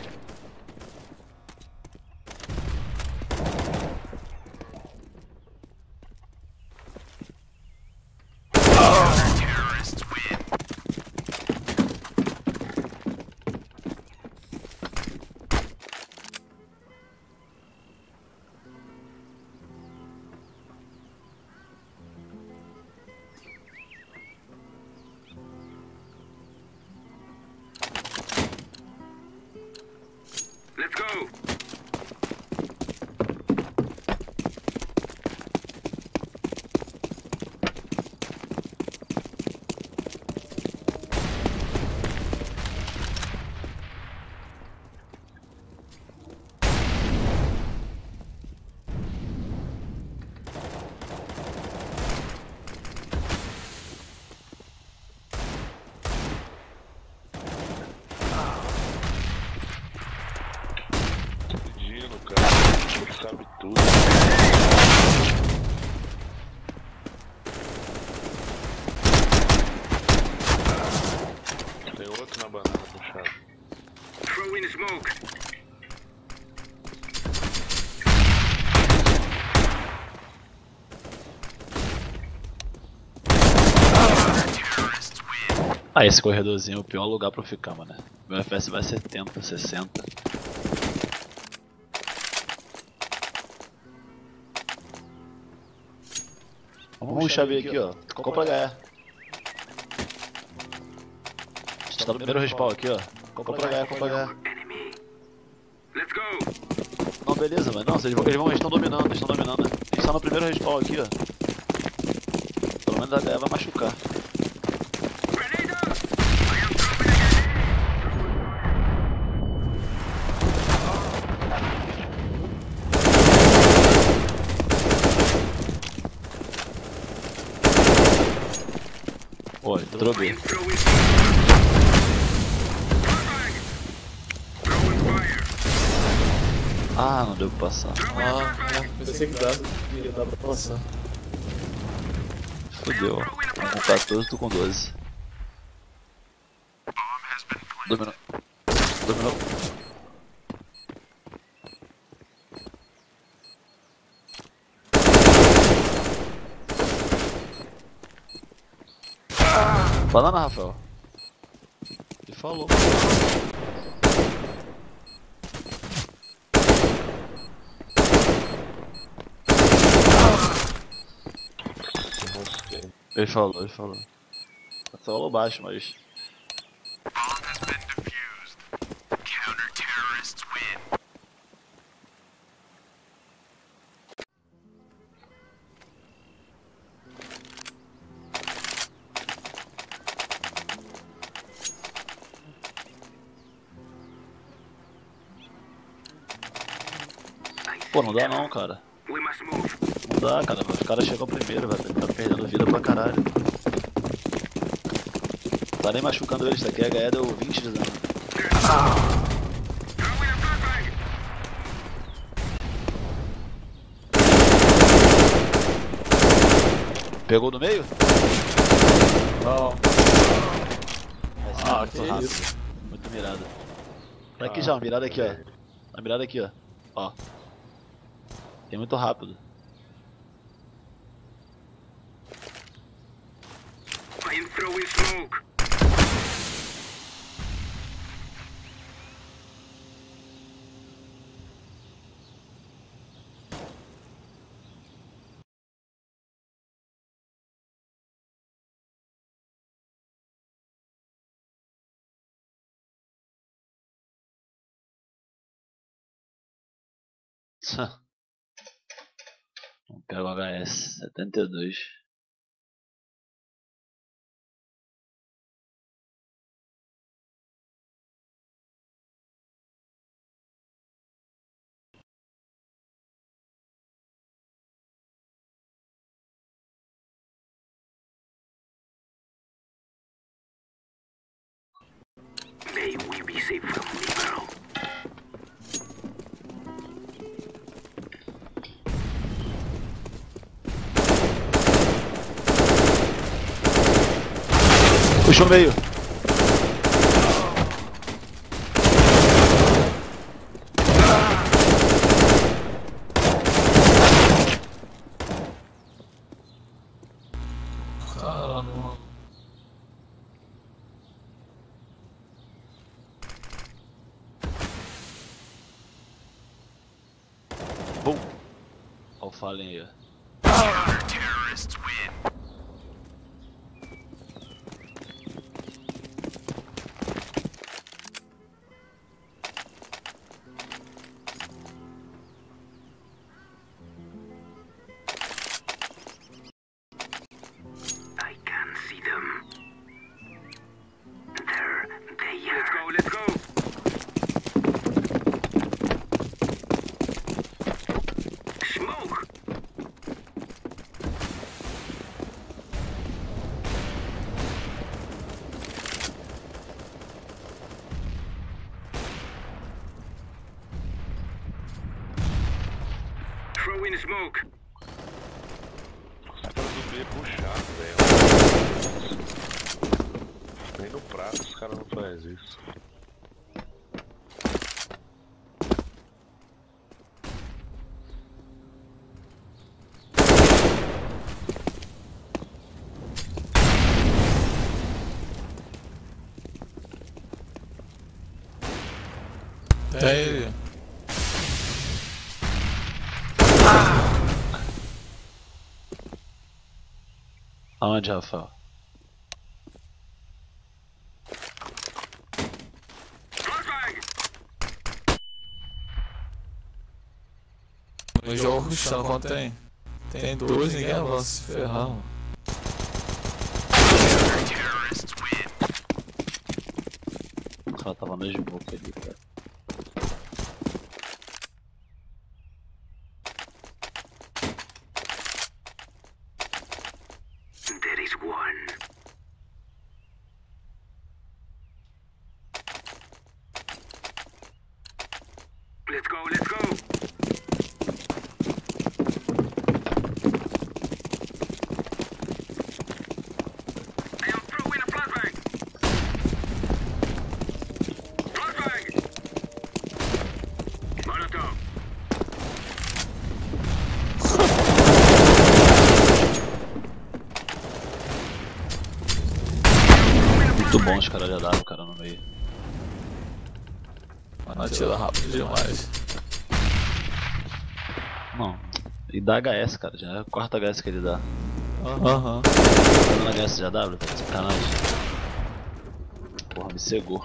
Let's go. Dino, cara. Ele sabe tudo. Tem outro na banana puxado. Throw in smoke. Ah, esse corredorzinho é o pior lugar pra eu ficar, mano. Meu F P S vai setenta, sessenta. Vamos rushar B aqui, ó. Compra H E. A gente tá no primeiro respawn aqui, ó. Compra H E, compra H E. Let's go. Não, beleza, mas não, eles vão, eles vão, eles estão dominando, eles estão dominando, né? A gente tá no primeiro respawn aqui, ó. Pelo menos a H E vai machucar. Entrou bem. Ah, não deu pra passar. Ah, é, pensei que dava, que dava pra passar. Fudeu. Um com quatorze, tu com doze. Dominou. Dominou. Banana, Rafael. Ele falou. Ele falou, ele falou. Ele falou baixo, mas... Pô, não dá não, cara. Não dá, cara. Os caras chegam primeiro, velho. Tá perdendo vida pra caralho. Tá nem machucando eles, daqui a H E deu vinte de dano. Pegou do meio? Não. Ah, muito rápido. Isso? Muito mirada. Tá aqui ah, já, mirada aqui, ó. A mirada aqui, ó. Ó. Tem muito rápido. I'm throwing smoke. Vamos pegar o H S setenta e dois. May we be safe from Libero. Puxou meio. Caramba. Bum. Olha o Fallen aí, ó. Terrorists win. Throwing smoke. Os caras do B puxado, velho. Nem no prato os caras não fazem isso. Tem ele. Aonde, Rafael? No jogo rushando, quanto tem? Tem dois, ninguém avança, se ferrar, mano. O cara tava meio de boca ali, cara. There is one. Muito bom os caras de A W, cara, no meio. Mano, atira rápido demais. Não. E dá H S, cara, já é o quarto H S que ele dá. Aham. Tá dando H S de A W, cara, sacanagem. Porra, me cegou.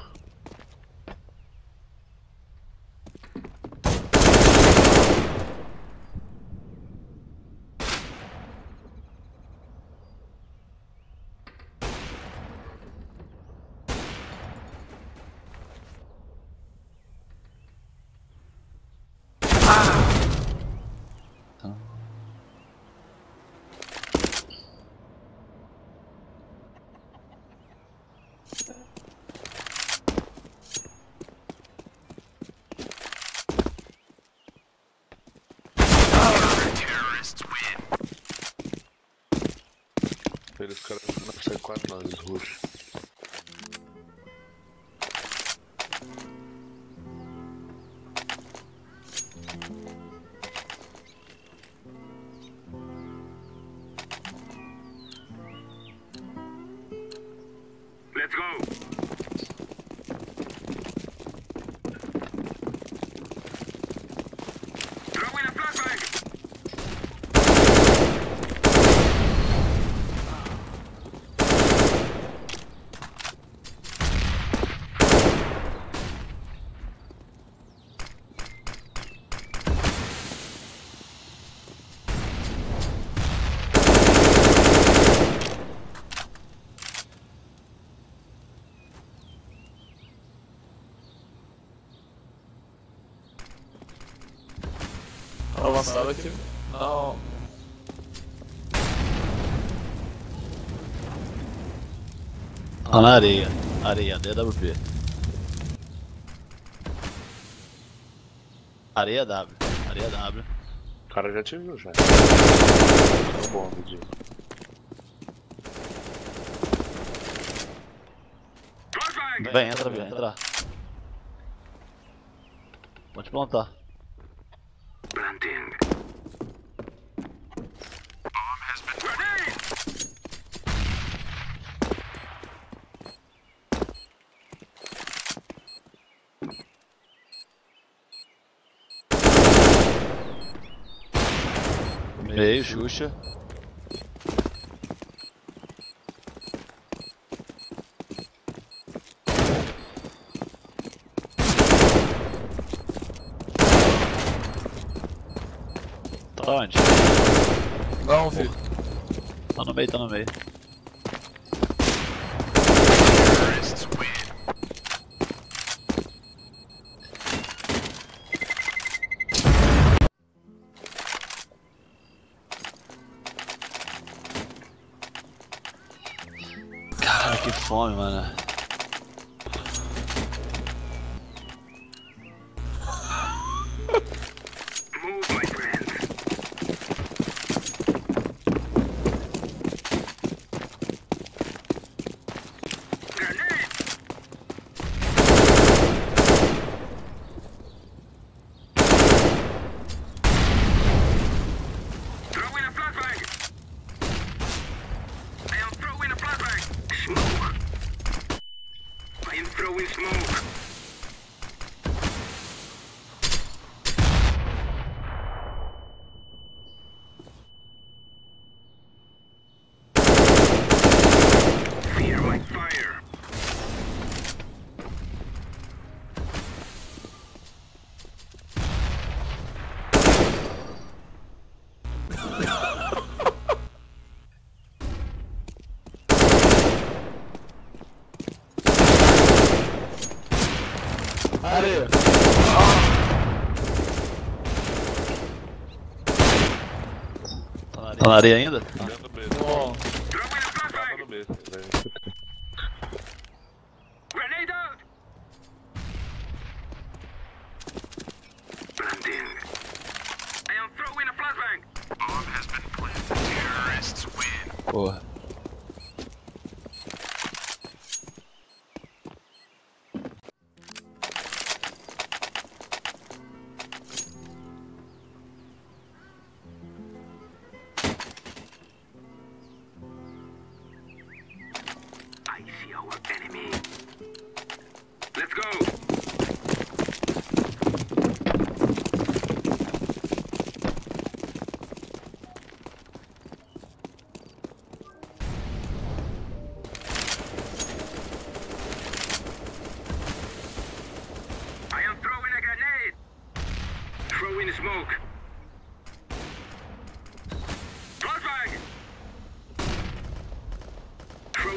Eles caras na C quatro não, eles rusham. Let's go. Throw in a flashbang. Avançado aqui. Não. Tá na areia. Areia, D W P. Areia W. Areia W. O cara já te viu já. Tá bom, Didi. Vem, entra, vem, entra. Vou te plantar. Planting. Bomb has been grenade. Meio, Xuxa. Tá onde? Não, filho. Tá no meio, tá no meio. Cara, que fome, mano. Move, my friends. Grenade. Throw in a flashbang. I am throwing a flashbang. Smoke. I am throwing smoke. Fear my fire. Areia. Tá na areia ainda? Dentro do B. Bom. Tava no B. Grenade out. Planting. I am throwing a flashbang. Bomb has been planted. Terrorists win. Porra. I see our enemy.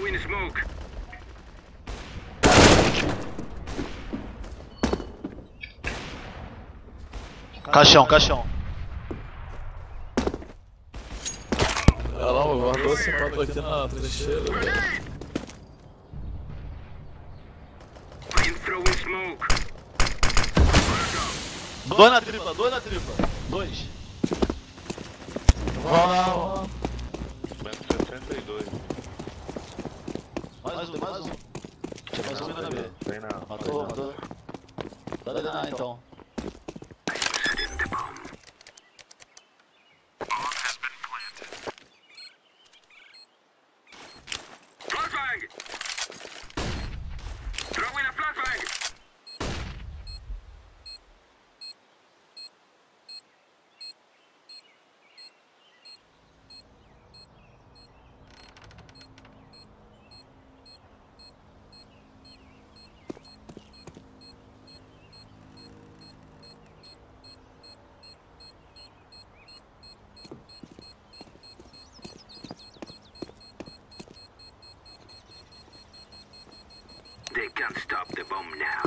Throwing smoke. Caixão, caixão. Olha lá, o guardou esse papo aqui na trincheira, velho. I'm throwing smoke. Dois na tripa, dois na tripa. Dois. Vamos lá, vamos lá. sessenta e dois. Mais um, mais um. Tinha mais um ainda na B. Vem na. Matou, matou. Dá D N A então. Flashbang! Throwing a flashbang! They can't stop the bomb now.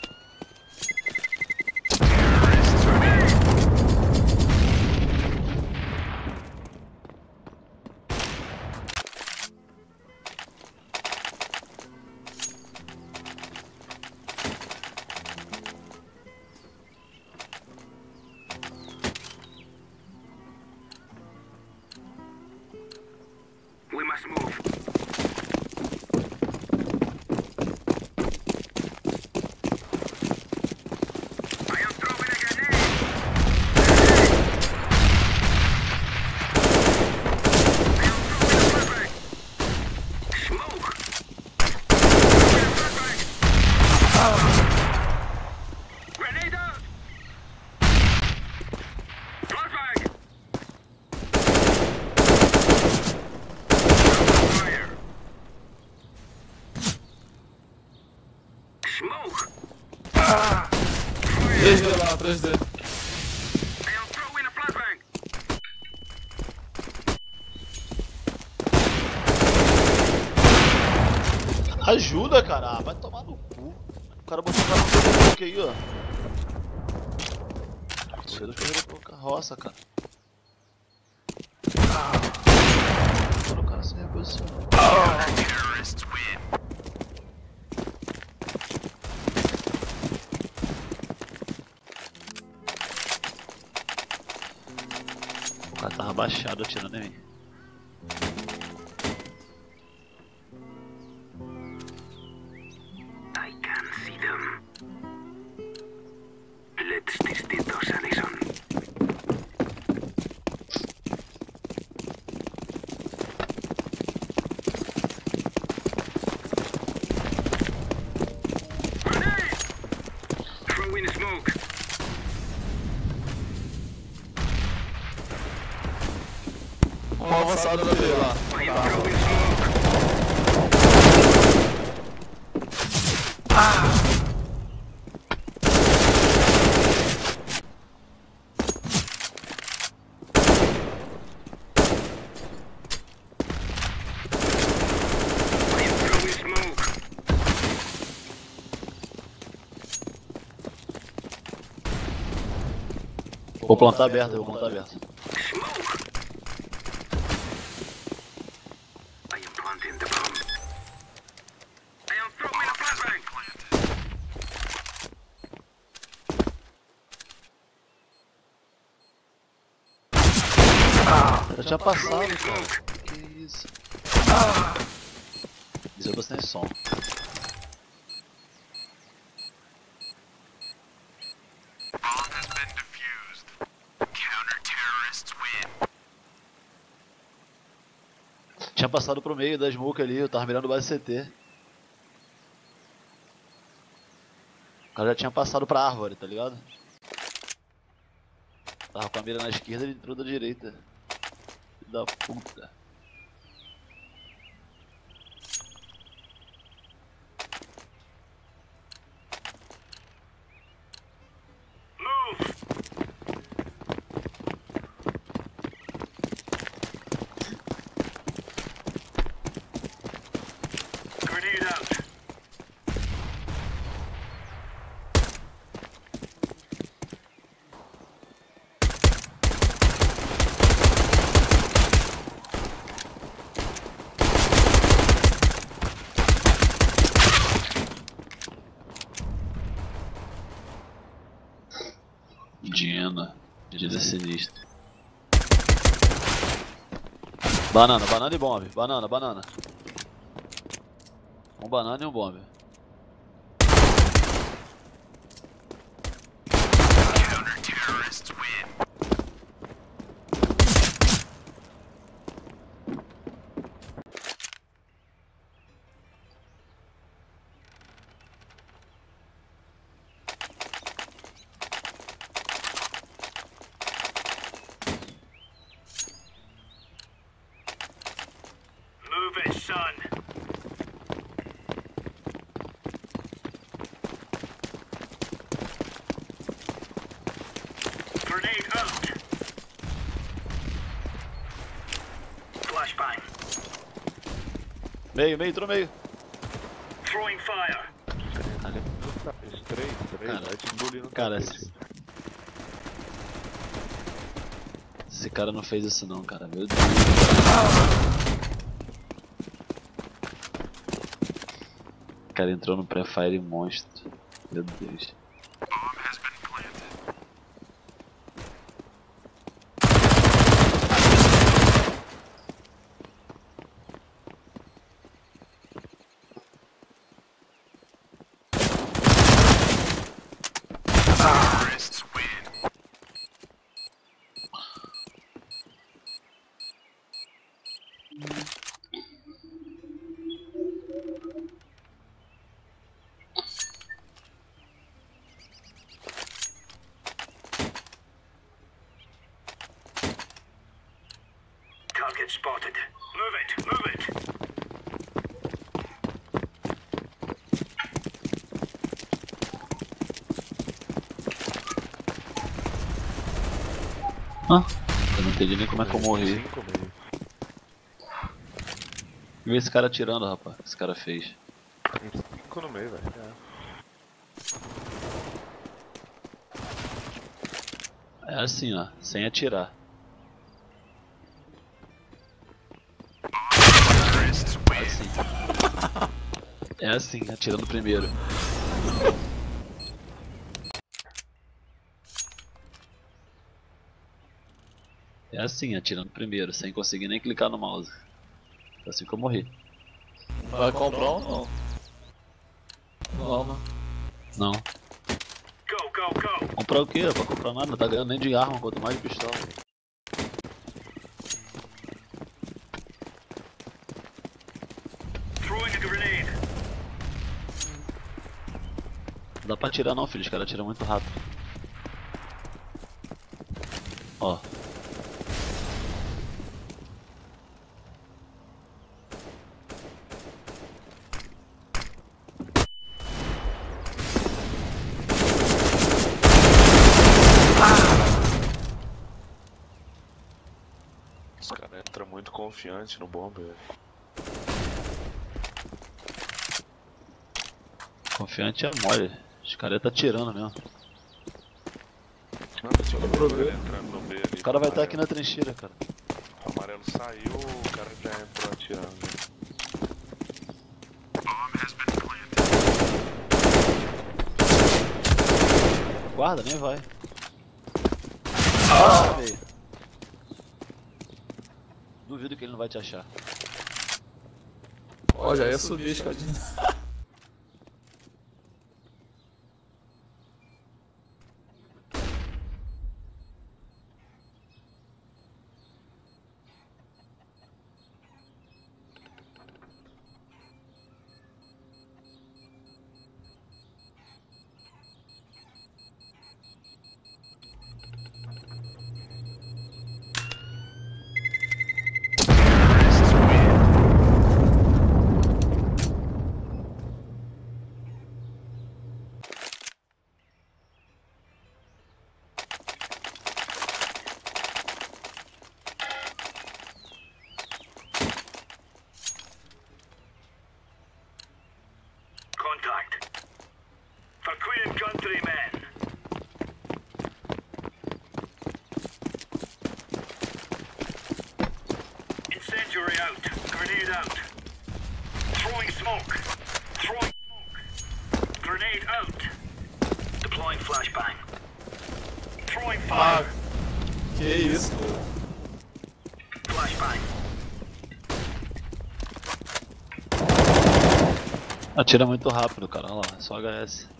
We must move. três D lá, três D. Ajuda, cara. Ah, vai tomar no cu. O cara botou o cara no Facebook aí, ó. Cedo que eu virei pro carroça, cara. Mano, o cara se reposicionou. O cara tava baixado atirando em mim. I can see them. Let's test it, Addison. Grenade! Throwing smoke. Um avançado da B lá. I am throwing smoke. Vou plantar aberto, eu vou plantar aberto. I am planting the bomb. I am throwing a flashbang. Eu tinha passado, cara. Que isso? Isso eu gostei de som. Tinha passado pro meio da smoke ali, eu tava mirando base C T. O cara já tinha passado pra árvore, tá ligado? Tava com a mira na esquerda e ele entrou da direita. Filho da puta. Banana, banana e bombe. Banana, banana. Um banana e um bombe. Move it, son. Grenade out. Flashbang. Meio, meio, entrou meio. Throwing fire. Três, três, Cara, vai te engolir no cara, tapete. esse... esse cara não fez isso não, cara. Meu Deus. O cara entrou no pré-fire monstro. Meu Deus. Target spotted. Move it, move it. Ah, eu não entendi nem como é que eu morri. Vê esse cara atirando, rapaz. Esse cara fez. Cinco no meio, velho. É assim, ó, sem atirar. É assim. É assim, atirando primeiro. É assim, atirando primeiro, sem conseguir nem clicar no mouse. É assim que eu morri. Vai comprar ou não? Não, não. Não. Go, go, go. Comprar o quê? Pra comprar nada, não tá ganhando nem de arma, quanto mais de pistola. Throwing a grenade. Não dá pra atirar não, filho, os caras atiram muito rápido. Ó. Os caras entram muito confiante no bombe, velho. Confiante é mole. Os caras tá tirando mesmo. Não, deixa eu ver ele entrando no B ali. O cara vai estar aqui na trincheira, cara. O amarelo saiu, o cara já entrou atirando. Guarda, nem vai. Ah, velho. Duvido que ele não vai te achar. Ó, já ia subir a escadinha. Contact. For Queen and Country, men. Incendiary out. Grenade out. Throwing smoke. Throwing smoke. Grenade out. Deploying flashbang. Throwing fire. Que isso? Flashbang. Atira muito rápido, cara. Olha lá, é só H S.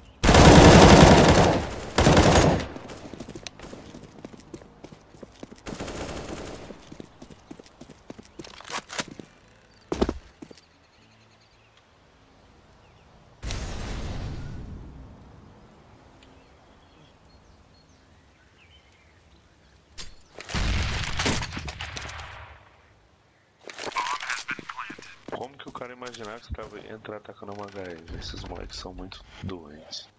Como que o cara imaginar que o cara vai entrar atacando uma H S? Esses moleques são muito doentes.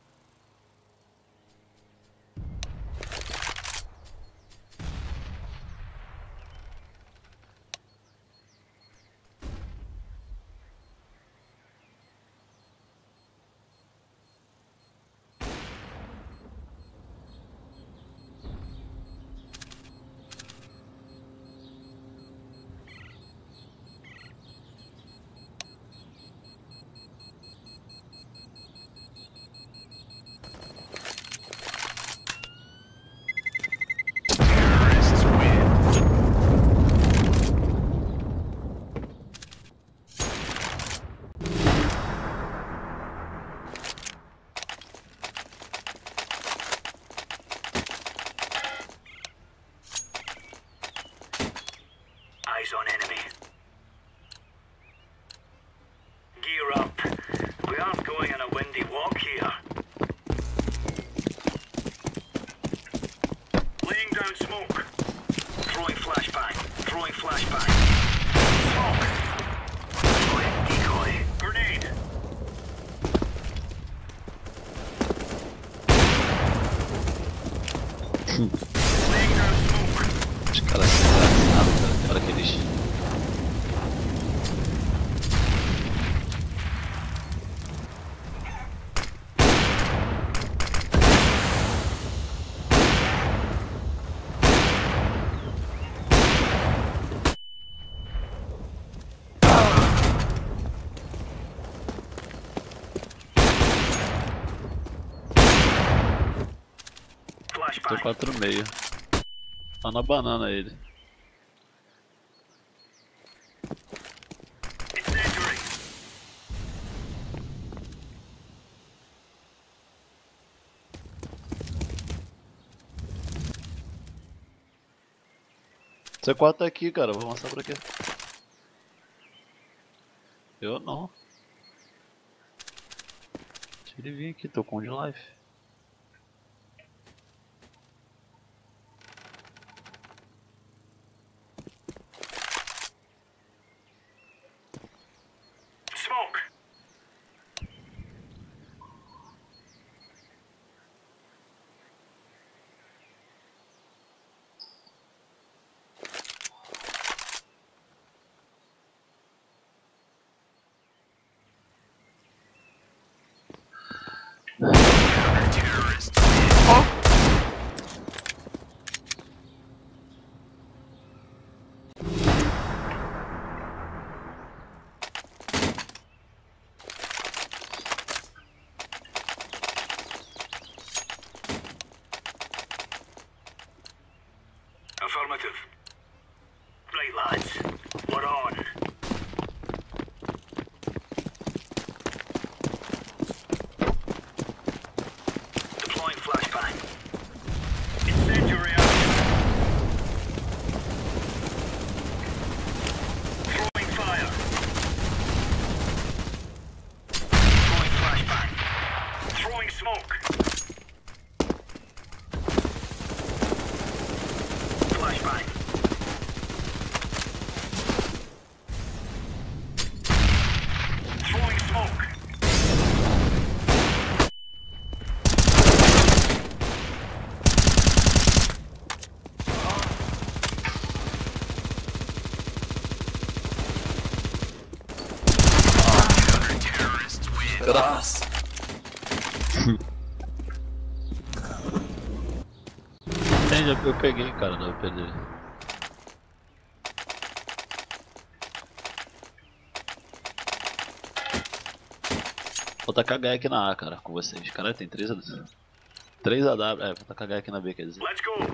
Eyes on enemy. Gear up. We aren't going on a windy walk here. Laying down smoke. Throwing flashbang. Throwing flashbang. Smoke. Throwing decoy. Grenade. Laying down smoke. Os caras são engraçados, cara. Olha aqueles. Tô quatro e meio. Tá na banana ele. C quatro tá aqui, cara. Vou mostrar pra quê? Eu não. Deixa ele vir aqui, tô com um de life. Smoke. Affirmative. Right, lads. We're on. Deploying flashbang. Incendiary out. Throwing fire. Throwing flashbang. Throwing smoke. Flashbang. Throwing smoke. Graça. Tem, já eu peguei, cara, no U P dele. Vou tacar H aqui na A, cara, com vocês. Caralho, tem três A W. três A W, é, vou tacar H aqui na B, quer dizer. Let's go.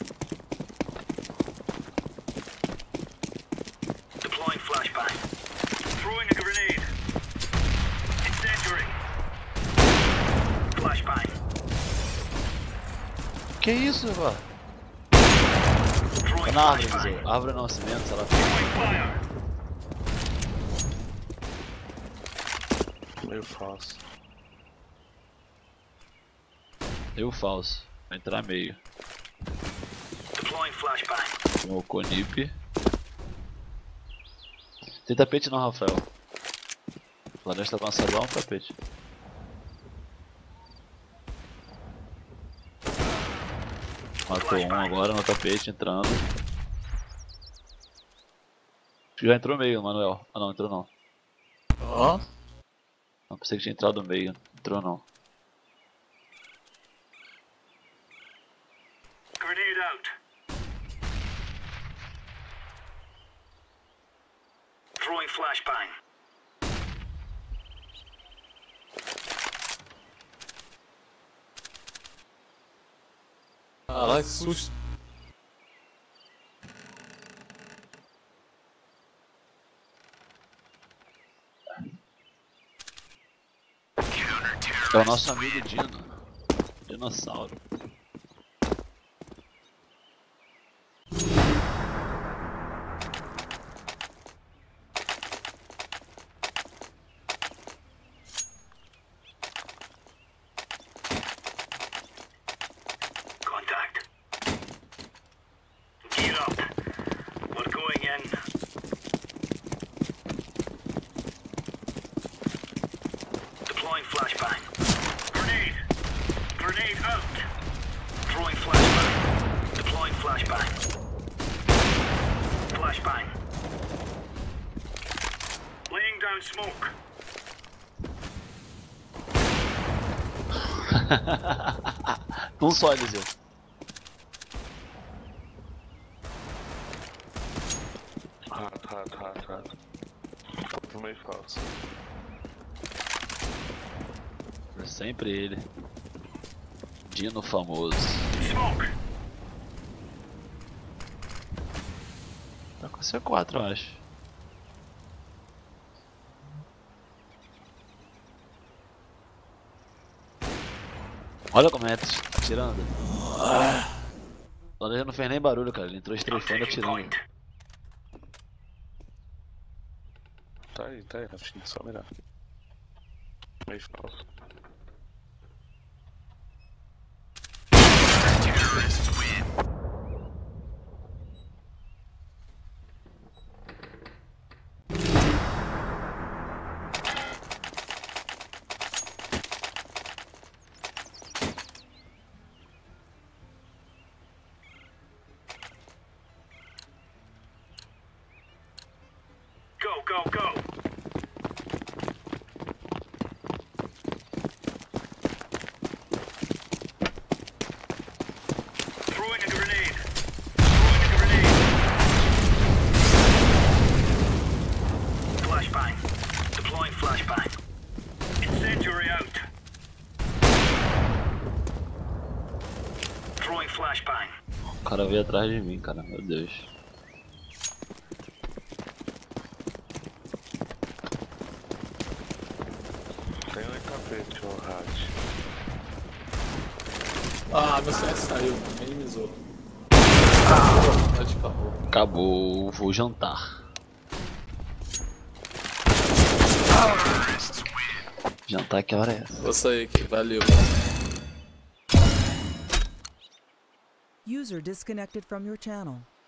Deploying flashbang. Que isso, agora? Tá na árvore, Viseu. Árvore não, cimento, sei lá. Meio falso. Eu falso. Vai entrar meio. Deploying flashbang. Tem o Conip. Tem tapete não, Rafael. Floresta avançada lá, um tapete. Matou um agora no tapete, entrando. Já entrou meio, Manuel. Ah não, entrou não. Ó. Oh. Não, pensei que tinha entrado no meio. Entrou não. Grenade out. Throwing flashbang. Caralho, que susto. É o nosso amigo Dino. Dinossauro. Contact. Gear up. We're going in. Deploying flashbang. Grenade. Grenade out. Throwing flashbang. Deploying flashbang. Flashbang. Laying down smoke. Um só, Eliseu. Rato, rato, rato, rato. Tô meio falso. É sempre ele. Dino famoso. Smoke. Tá com C quatro, eu acho. Olha como é atirando. O Laranja não fez nem barulho, cara. Ele entrou estrefando atirando. Tá aí, tá aí, Rafinha, só mirar. Meio falso. Go, go, go. Throwing a grenade. Throwing a grenade. Flashbang. Deploying flashbang. Incendiary out. Throwing flashbang. O cara veio atrás de mim, cara. Meu Deus. Tem um tapete, ô Rat. Ah, meu C S saiu, minimizou. Ah, acabou. Acabou, vou jantar. Jantar, que hora é essa? Vou sair aqui, valeu. User disconnected from your channel.